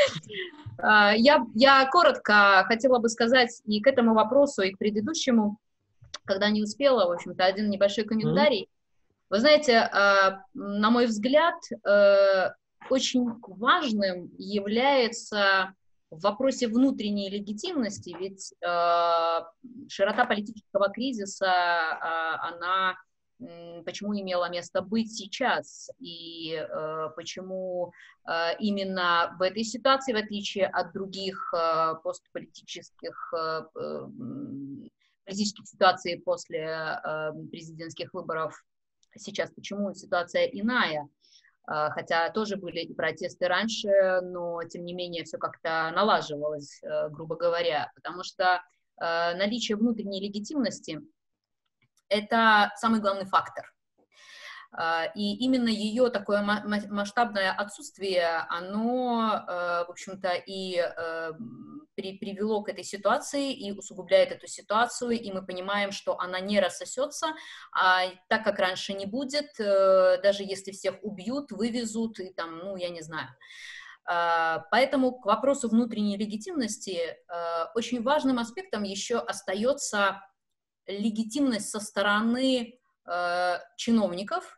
Я коротко хотела бы сказать и к этому вопросу, и к предыдущему, когда не успела, в общем-то, один небольшой комментарий. Вы знаете, на мой взгляд, очень важным является в вопросе внутренней легитимности, ведь широта политического кризиса, она почему имела место быть сейчас, и почему именно в этой ситуации, в отличие от других постполитических политических ситуаций после президентских выборов, сейчас почему ситуация иная. Хотя тоже были и протесты раньше, но, тем не менее, все как-то налаживалось, грубо говоря, потому что наличие внутренней легитимности – это самый главный фактор. И именно ее такое масштабное отсутствие, оно, в общем-то, и привело к этой ситуации и усугубляет эту ситуацию, и мы понимаем, что она не рассосется, а так как раньше не будет, даже если всех убьют, вывезут, и там, ну, я не знаю. Поэтому к вопросу внутренней легитимности очень важным аспектом еще остается легитимность со стороны чиновников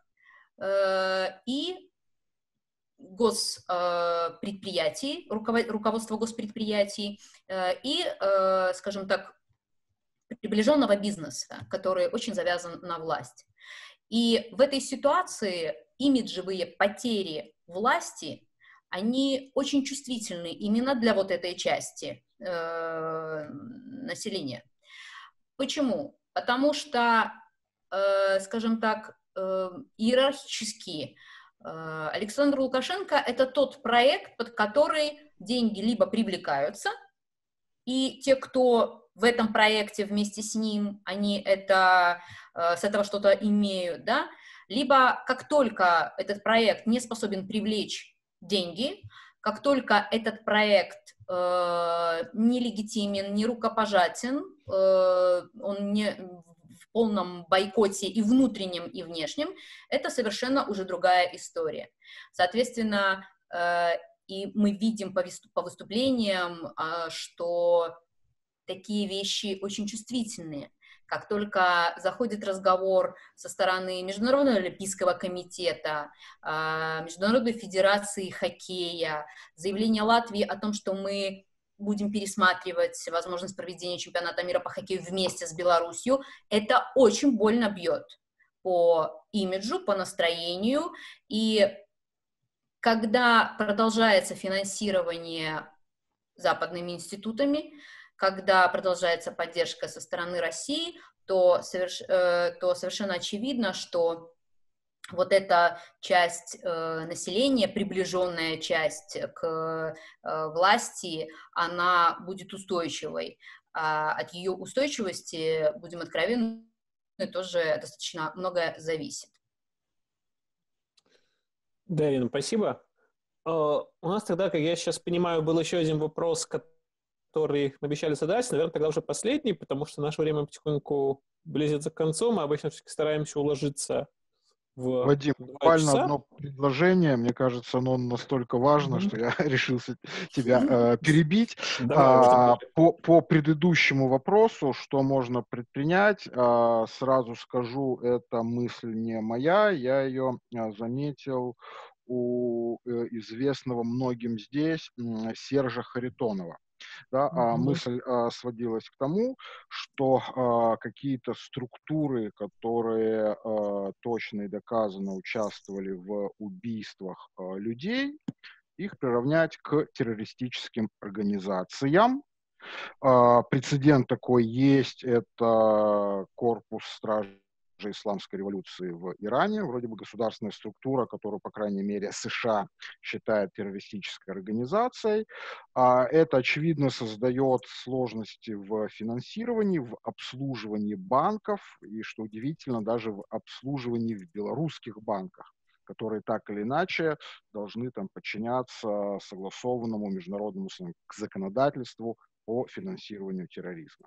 и госпредприятий, руководства госпредприятий и, скажем так, приближенного бизнеса, который очень завязан на власть. И в этой ситуации имиджевые потери власти, они очень чувствительны именно для вот этой части населения. Почему? Потому что, скажем так, иерархически Александр Лукашенко – это тот проект, под который деньги либо привлекаются, и те, кто в этом проекте вместе с ним, они с этого что-то имеют, да, либо как только этот проект не способен привлечь деньги, как только этот проект нелегитимен, не рукопожатен, он не в полном бойкоте и внутреннем, и внешнем, это совершенно уже другая история. Соответственно, и мы видим по выступлениям, что такие вещи очень чувствительные. Как только заходит разговор со стороны Международного олимпийского комитета, Международной федерации хоккея, заявление Латвии о том, что мы будем пересматривать возможность проведения чемпионата мира по хоккею вместе с Беларусью, это очень больно бьет по имиджу, по настроению. И когда продолжается финансирование западными институтами, когда продолжается поддержка со стороны России, то совершенно очевидно, что вот эта часть населения, приближенная часть к власти, она будет устойчивой. А от ее устойчивости, будем откровенны, тоже достаточно многое зависит. Да, Ирина, спасибо. У нас тогда, как я сейчас понимаю, был еще один вопрос, который мы обещали задать, наверное, тогда уже последний, потому что наше время потихоньку близится к концу, мы обычно все-таки стараемся уложиться в Вадим, 2 буквально часа. одно предложение, мне кажется, оно настолько важно, что я решился тебя перебить. По предыдущему вопросу, что можно предпринять, сразу скажу, эта мысль не моя, я ее заметил у известного многим здесь Сержа Харитонова. Да, мысль сводилась к тому, что какие-то структуры, которые точно и доказанно участвовали в убийствах людей, их приравнять к террористическим организациям. Прецедент такой есть, это корпус стражей исламской революции в Иране, вроде бы государственная структура, которую, по крайней мере, США считает террористической организацией. Это, очевидно, создает сложности в финансировании, в обслуживании банков и, что удивительно, даже в обслуживании в белорусских банках. которые так или иначе должны там подчиняться согласованному международному законодательству по финансированию терроризма.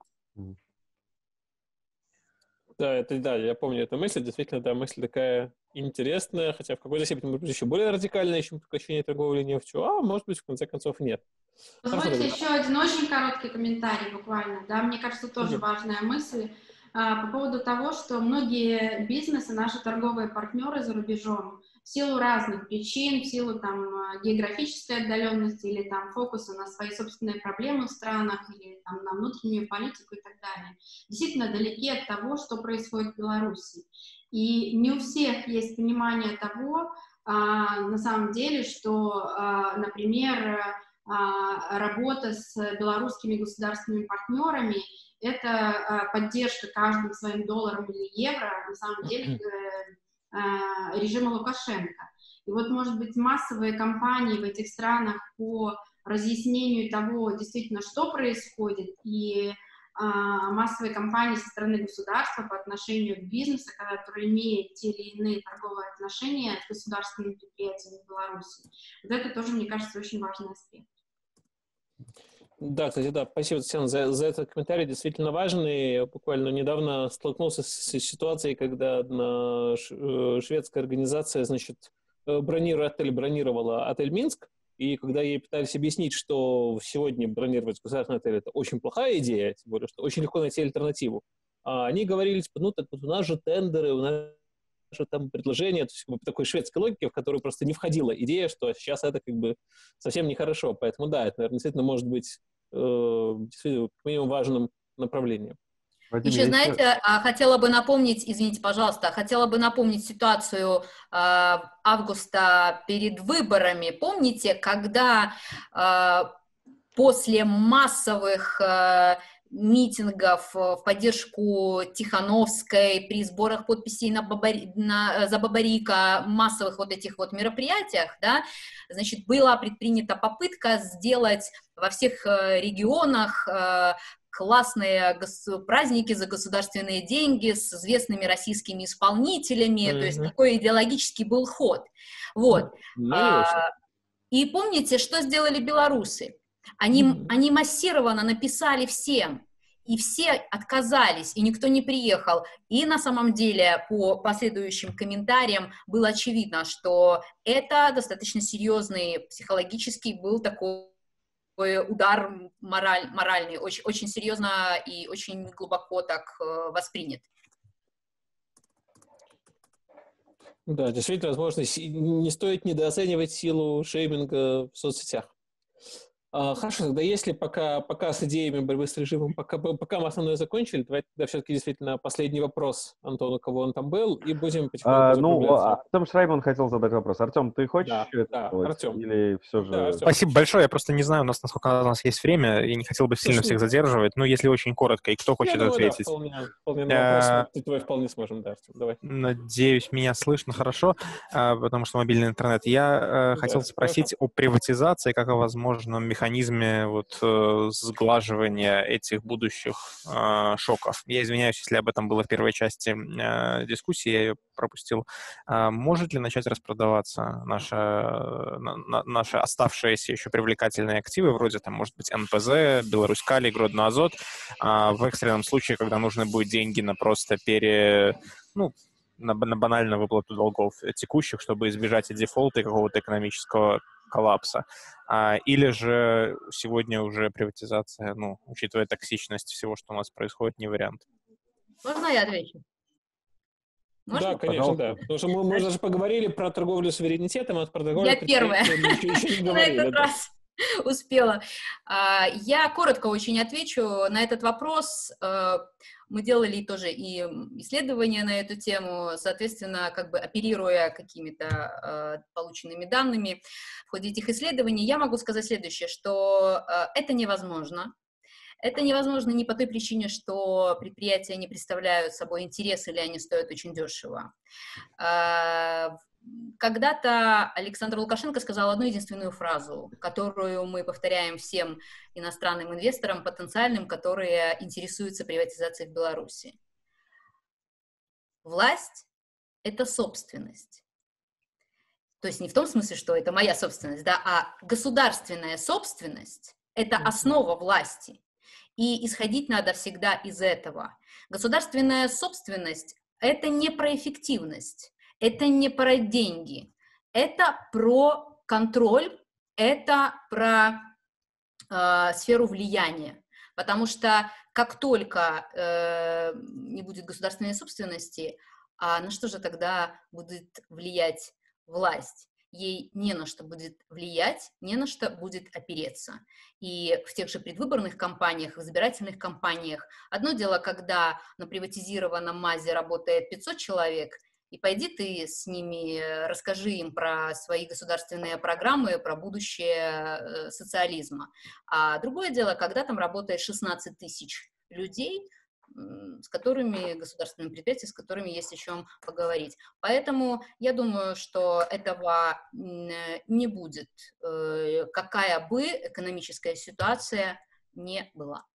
Да, я помню эту мысль. Действительно, да, мысль такая интересная, хотя в какой-то степени, может быть, еще более радикальная, чем прекращение торговли нефтью, а может быть, в конце концов, нет. Позвольте еще один очень короткий комментарий буквально. Да, мне кажется, тоже важная мысль по поводу того, что многие бизнесы, наши торговые партнеры за рубежом, в силу разных причин, в силу там географической отдаленности или там фокуса на свои собственные проблемы в странах или там на внутреннюю политику и так далее, действительно далеки от того, что происходит в Беларуси. И не у всех есть понимание того, на самом деле, что, например, работа с белорусскими государственными партнерами — это поддержка каждым своим долларом или евро, на самом деле, режима Лукашенко. И вот, может быть, массовые кампании в этих странах по разъяснению того, действительно, что происходит, и массовые кампании со стороны государства по отношению к бизнесу, который имеет те или иные торговые отношения с государственными предприятиями в Беларуси. Вот это тоже, мне кажется, очень важный аспект. Да, кстати, да, спасибо, Татьяна, за этот комментарий, действительно важный. Я буквально недавно столкнулся с ситуацией, когда одна шведская организация, значит, бронировала отель «Минск», и когда ей пытались объяснить, что сегодня бронировать государственный отель — это очень плохая идея, тем более, что очень легко найти альтернативу, они говорили, типа, ну, так вот у нас же тендеры, у нас же там предложения, то есть как бы, такой шведской логики, в которую просто не входила идея, что сейчас это как бы совсем нехорошо. Поэтому да, это, наверное, действительно может быть действительно как минимум важным направлением. Еще, знаете, хотела бы напомнить, извините, пожалуйста, хотела бы напомнить ситуацию августа перед выборами. Помните, когда после массовых митингов в поддержку Тихановской, при сборах подписей за Бабарика, массовых вот этих вот мероприятиях, да, значит, была предпринята попытка сделать во всех регионах классные праздники за государственные деньги с известными российскими исполнителями, то есть такой идеологический был ход. Вот. И помните, что сделали белорусы? Они массированно написали всем, и все отказались, и никто не приехал. И на самом деле по последующим комментариям было очевидно, что это достаточно серьезный психологический был такой удар моральный, очень, очень серьезно и очень глубоко так воспринят. Да, действительно, возможно, не стоит недооценивать силу шейминга в соцсетях. Хорошо, тогда если пока с идеями борьбы с режимом, пока мы основное закончили, давайте тогда все-таки действительно последний вопрос Антону, кого он там был, и будем потихоньку закругляться. Артем Шрайбман хотел задать вопрос. Артем, ты хочешь Артем. Или все же... Да, Артем. Спасибо большое. Я просто не знаю, насколько у нас есть время, и не хотел бы сильно всех задерживать. Но если очень коротко, и кто хочет ответить? Да, вполне на вопрос твой вполне сможем, да, Артем, давай. Надеюсь, меня слышно хорошо, потому что мобильный интернет. Я хотел спросить о приватизации, как о возможном механизме вот сглаживания этих будущих шоков. Я извиняюсь, если об этом было в первой части дискуссии, я ее пропустил. Может ли начать распродаваться наши оставшиеся еще привлекательные активы, вроде, там, может быть, НПЗ, Беларусь-Калий, Гродно Азот, в экстренном случае, когда нужны будут деньги на просто на банальную выплату долгов текущих, чтобы избежать дефолта и какого-то экономического коллапса. Или же сегодня уже приватизация, учитывая токсичность всего, что у нас происходит, не вариант? Можно я отвечу? Можно? Да, конечно, Пожалуйста. да. Потому что мы даже поговорили про торговлю суверенитетом, а про торговлю... Я первая. Еще не На говорили. этот раз успела. Я коротко очень отвечу на этот вопрос. Мы делали тоже и исследования на эту тему, соответственно, как бы оперируя какими-то полученными данными в ходе этих исследований, я могу сказать следующее, что это невозможно. Это невозможно не по той причине, что предприятия не представляют собой интерес или они стоят очень дешево. Когда-то Александр Лукашенко сказал одну единственную фразу, которую мы повторяем всем иностранным инвесторам, потенциальным, которые интересуются приватизацией в Беларуси. Власть — это собственность. То есть не в том смысле, что это моя собственность, да, а государственная собственность – это основа власти. И исходить надо всегда из этого. Государственная собственность – это не про эффективность, это не про деньги, это про контроль, это про сферу влияния. Потому что как только не будет государственной собственности, на что же тогда будет влиять власть? Ей не на что будет влиять, не на что будет опереться. И в тех же предвыборных кампаниях, в избирательных кампаниях одно дело, когда на приватизированном МАЗе работает 500 человек, и пойди ты с ними, расскажи им про свои государственные программы, про будущее социализма. А другое дело, когда там работает 16 тысяч людей, с которыми, государственные предприятия, с которыми есть о чем поговорить. Поэтому я думаю, что этого не будет, какая бы экономическая ситуация не была.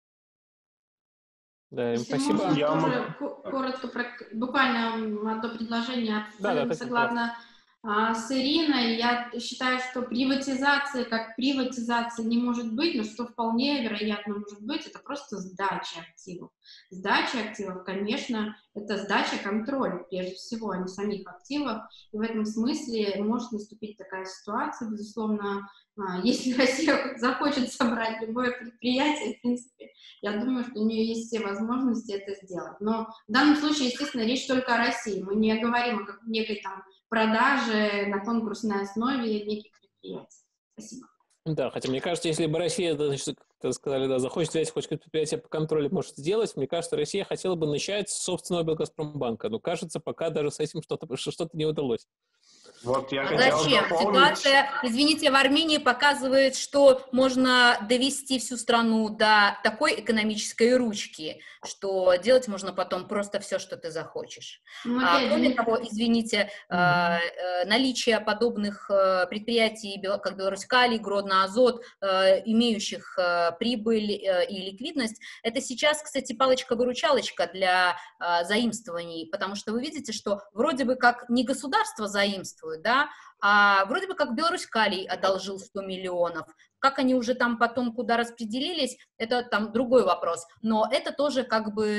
Да, Если спасибо. можно, тоже коротко, буквально одно предложение, абсолютно согласна с Ириной. Я считаю, что приватизация как приватизация не может быть, но что вполне вероятно может быть, это просто сдача активов. Сдача активов, конечно, это сдача контроля, прежде всего, а не самих активов. И в этом смысле может наступить такая ситуация, безусловно, если Россия захочет собрать любое предприятие, в принципе, я думаю, что у нее есть все возможности это сделать. Но в данном случае, естественно, речь только о России. Мы не говорим о некой там продаже на конкурсной основе неких предприятий. Спасибо. Да, хотя мне кажется, если бы Россия, значит, как сказали, да, захочет взять хоть предприятие по контролю, может сделать, мне кажется, Россия хотела бы начать с собственного Белгазпромбанка. Но кажется, пока даже с этим что-то не удалось. Вот я Зачем? Ситуация, извините, в Армении показывает, что можно довести всю страну до такой экономической ручки, что делать можно потом просто все, что ты захочешь. Кроме того, извините, наличие подобных предприятий, как Беларусь-Калий, Гродно-Азот, имеющих прибыль и ликвидность, это сейчас, кстати, палочка-выручалочка для заимствований, потому что вы видите, что вроде бы как не государство заимствует, да, а вроде бы как Беларусь-Калий одолжил 100 миллионов. Как они уже там потом куда распределились, это там другой вопрос. Но это тоже как бы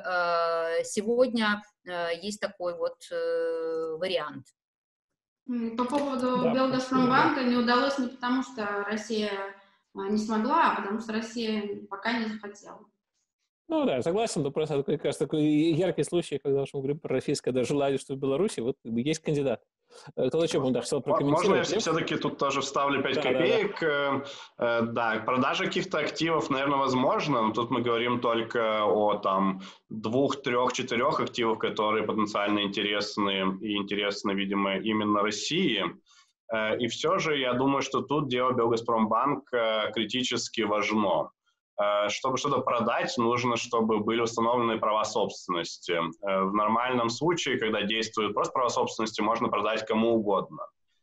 сегодня есть такой вот вариант. По поводу Белгазпромбанка не удалось не потому, что Россия не смогла, а потому что Россия пока не захотела. Ну да, согласен, но просто, мне кажется, такой яркий случай, когда мы говорим про российское даже желание, что в Беларуси вот есть кандидат. Кто-то что бы хотел прокомментировать? Можно я все-таки тут тоже вставлю 5 копеек? Да, продажа каких-то активов, наверное, возможно, но тут мы говорим только о там 2, 3, 4 активах, которые потенциально интересны и интересны, видимо, именно России. И все же я думаю, что тут дело Белгазпромбанк критически важно. Чтобы что-то продать, нужно, чтобы были установлены права собственности. В нормальном случае, когда действуют просто права собственности, можно продать кому угодно.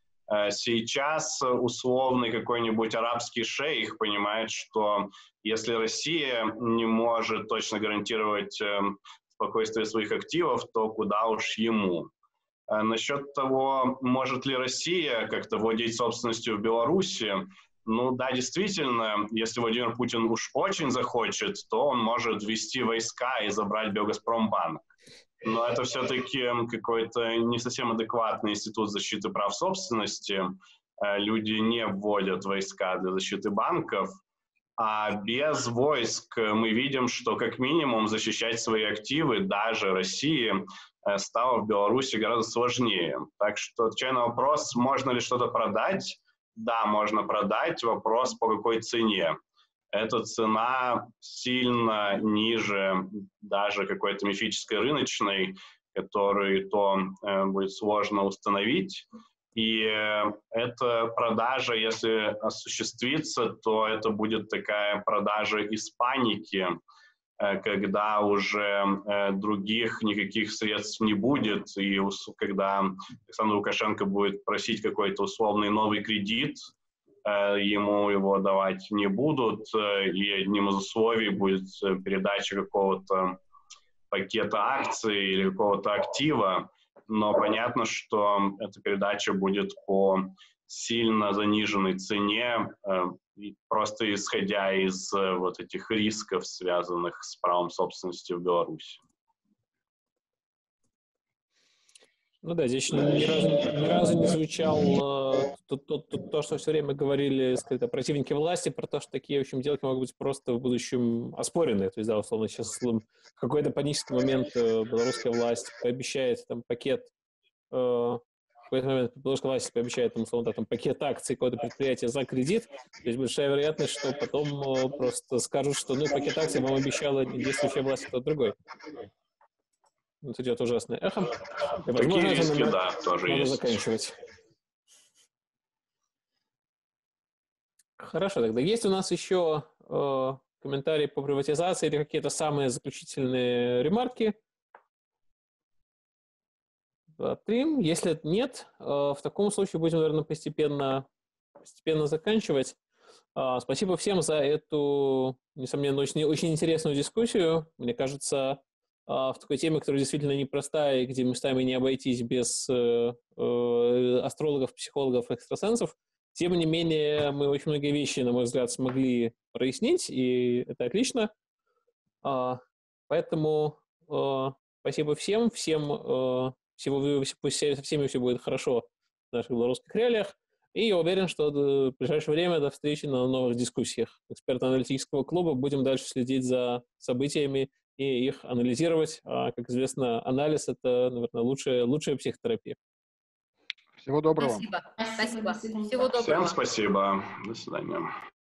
Сейчас условный какой-нибудь арабский шейх понимает, что если Россия не может точно гарантировать спокойствие своих активов, то куда уж ему. Насчет того, может ли Россия как-то владеть собственностью в Беларуси, ну да, действительно, если Владимир Путин уж очень захочет, то он может ввести войска и забрать Белгазпромбанк. Но это все-таки какой-то не совсем адекватный институт защиты прав собственности. Люди не вводят войска для защиты банков. А без войск мы видим, что как минимум защищать свои активы даже России стало в Беларуси гораздо сложнее. Так что, отвечая на вопрос, можно ли что-то продать, да, можно продать, вопрос по какой цене. Эта цена сильно ниже даже какой-то мифической рыночной, которую то будет сложно установить. И эта продажа, если осуществится, то это будет такая продажа из паники, когда уже других никаких средств не будет, и когда Александр Лукашенко будет просить какой-то условный новый кредит, ему его давать не будут, и одним из условий будет передача какого-то пакета акций или какого-то актива. но понятно, что эта передача будет по сильно заниженной цене, просто исходя из вот этих рисков, связанных с правом собственности в Беларуси. Ну да, здесь ни разу не звучал то, что все время говорили, сказать, противники власти, про то, что такие, в общем, сделки могут быть просто в будущем оспорены. То есть, да, условно, сейчас в какой-то панический момент белорусская власть пообещает там пакет, в какой-то момент белорусская власть пообещает там, условно, там, пакет акций какого-то предприятия за кредит. То есть большая вероятность, что потом просто скажут, что ну пакет акций вам обещала действующая власть, кто-то другой. Вот идет ужасное эхо. И, возможно, такие риски, да, тоже надо есть. Заканчивать. Хорошо, тогда есть у нас еще комментарии по приватизации или какие-то самые заключительные ремарки? 2, 3. Если нет, в таком случае будем, наверное, постепенно заканчивать. Спасибо всем за эту, несомненно, очень интересную дискуссию. Мне кажется, в такой теме, которая действительно непростая, и где местами не обойтись без астрологов, психологов, экстрасенсов, тем не менее мы очень многие вещи, на мой взгляд, смогли прояснить, и это отлично. Поэтому спасибо всем, пусть со всеми все будет хорошо в наших белорусских реалиях, и я уверен, что в ближайшее время до встречи на новых дискуссиях экспертно-аналитического клуба. Будем дальше следить за событиями и их анализировать. Как известно, анализ — это, наверное, лучшая психотерапия. Всего доброго. Спасибо. Всего доброго. Всем спасибо. До свидания.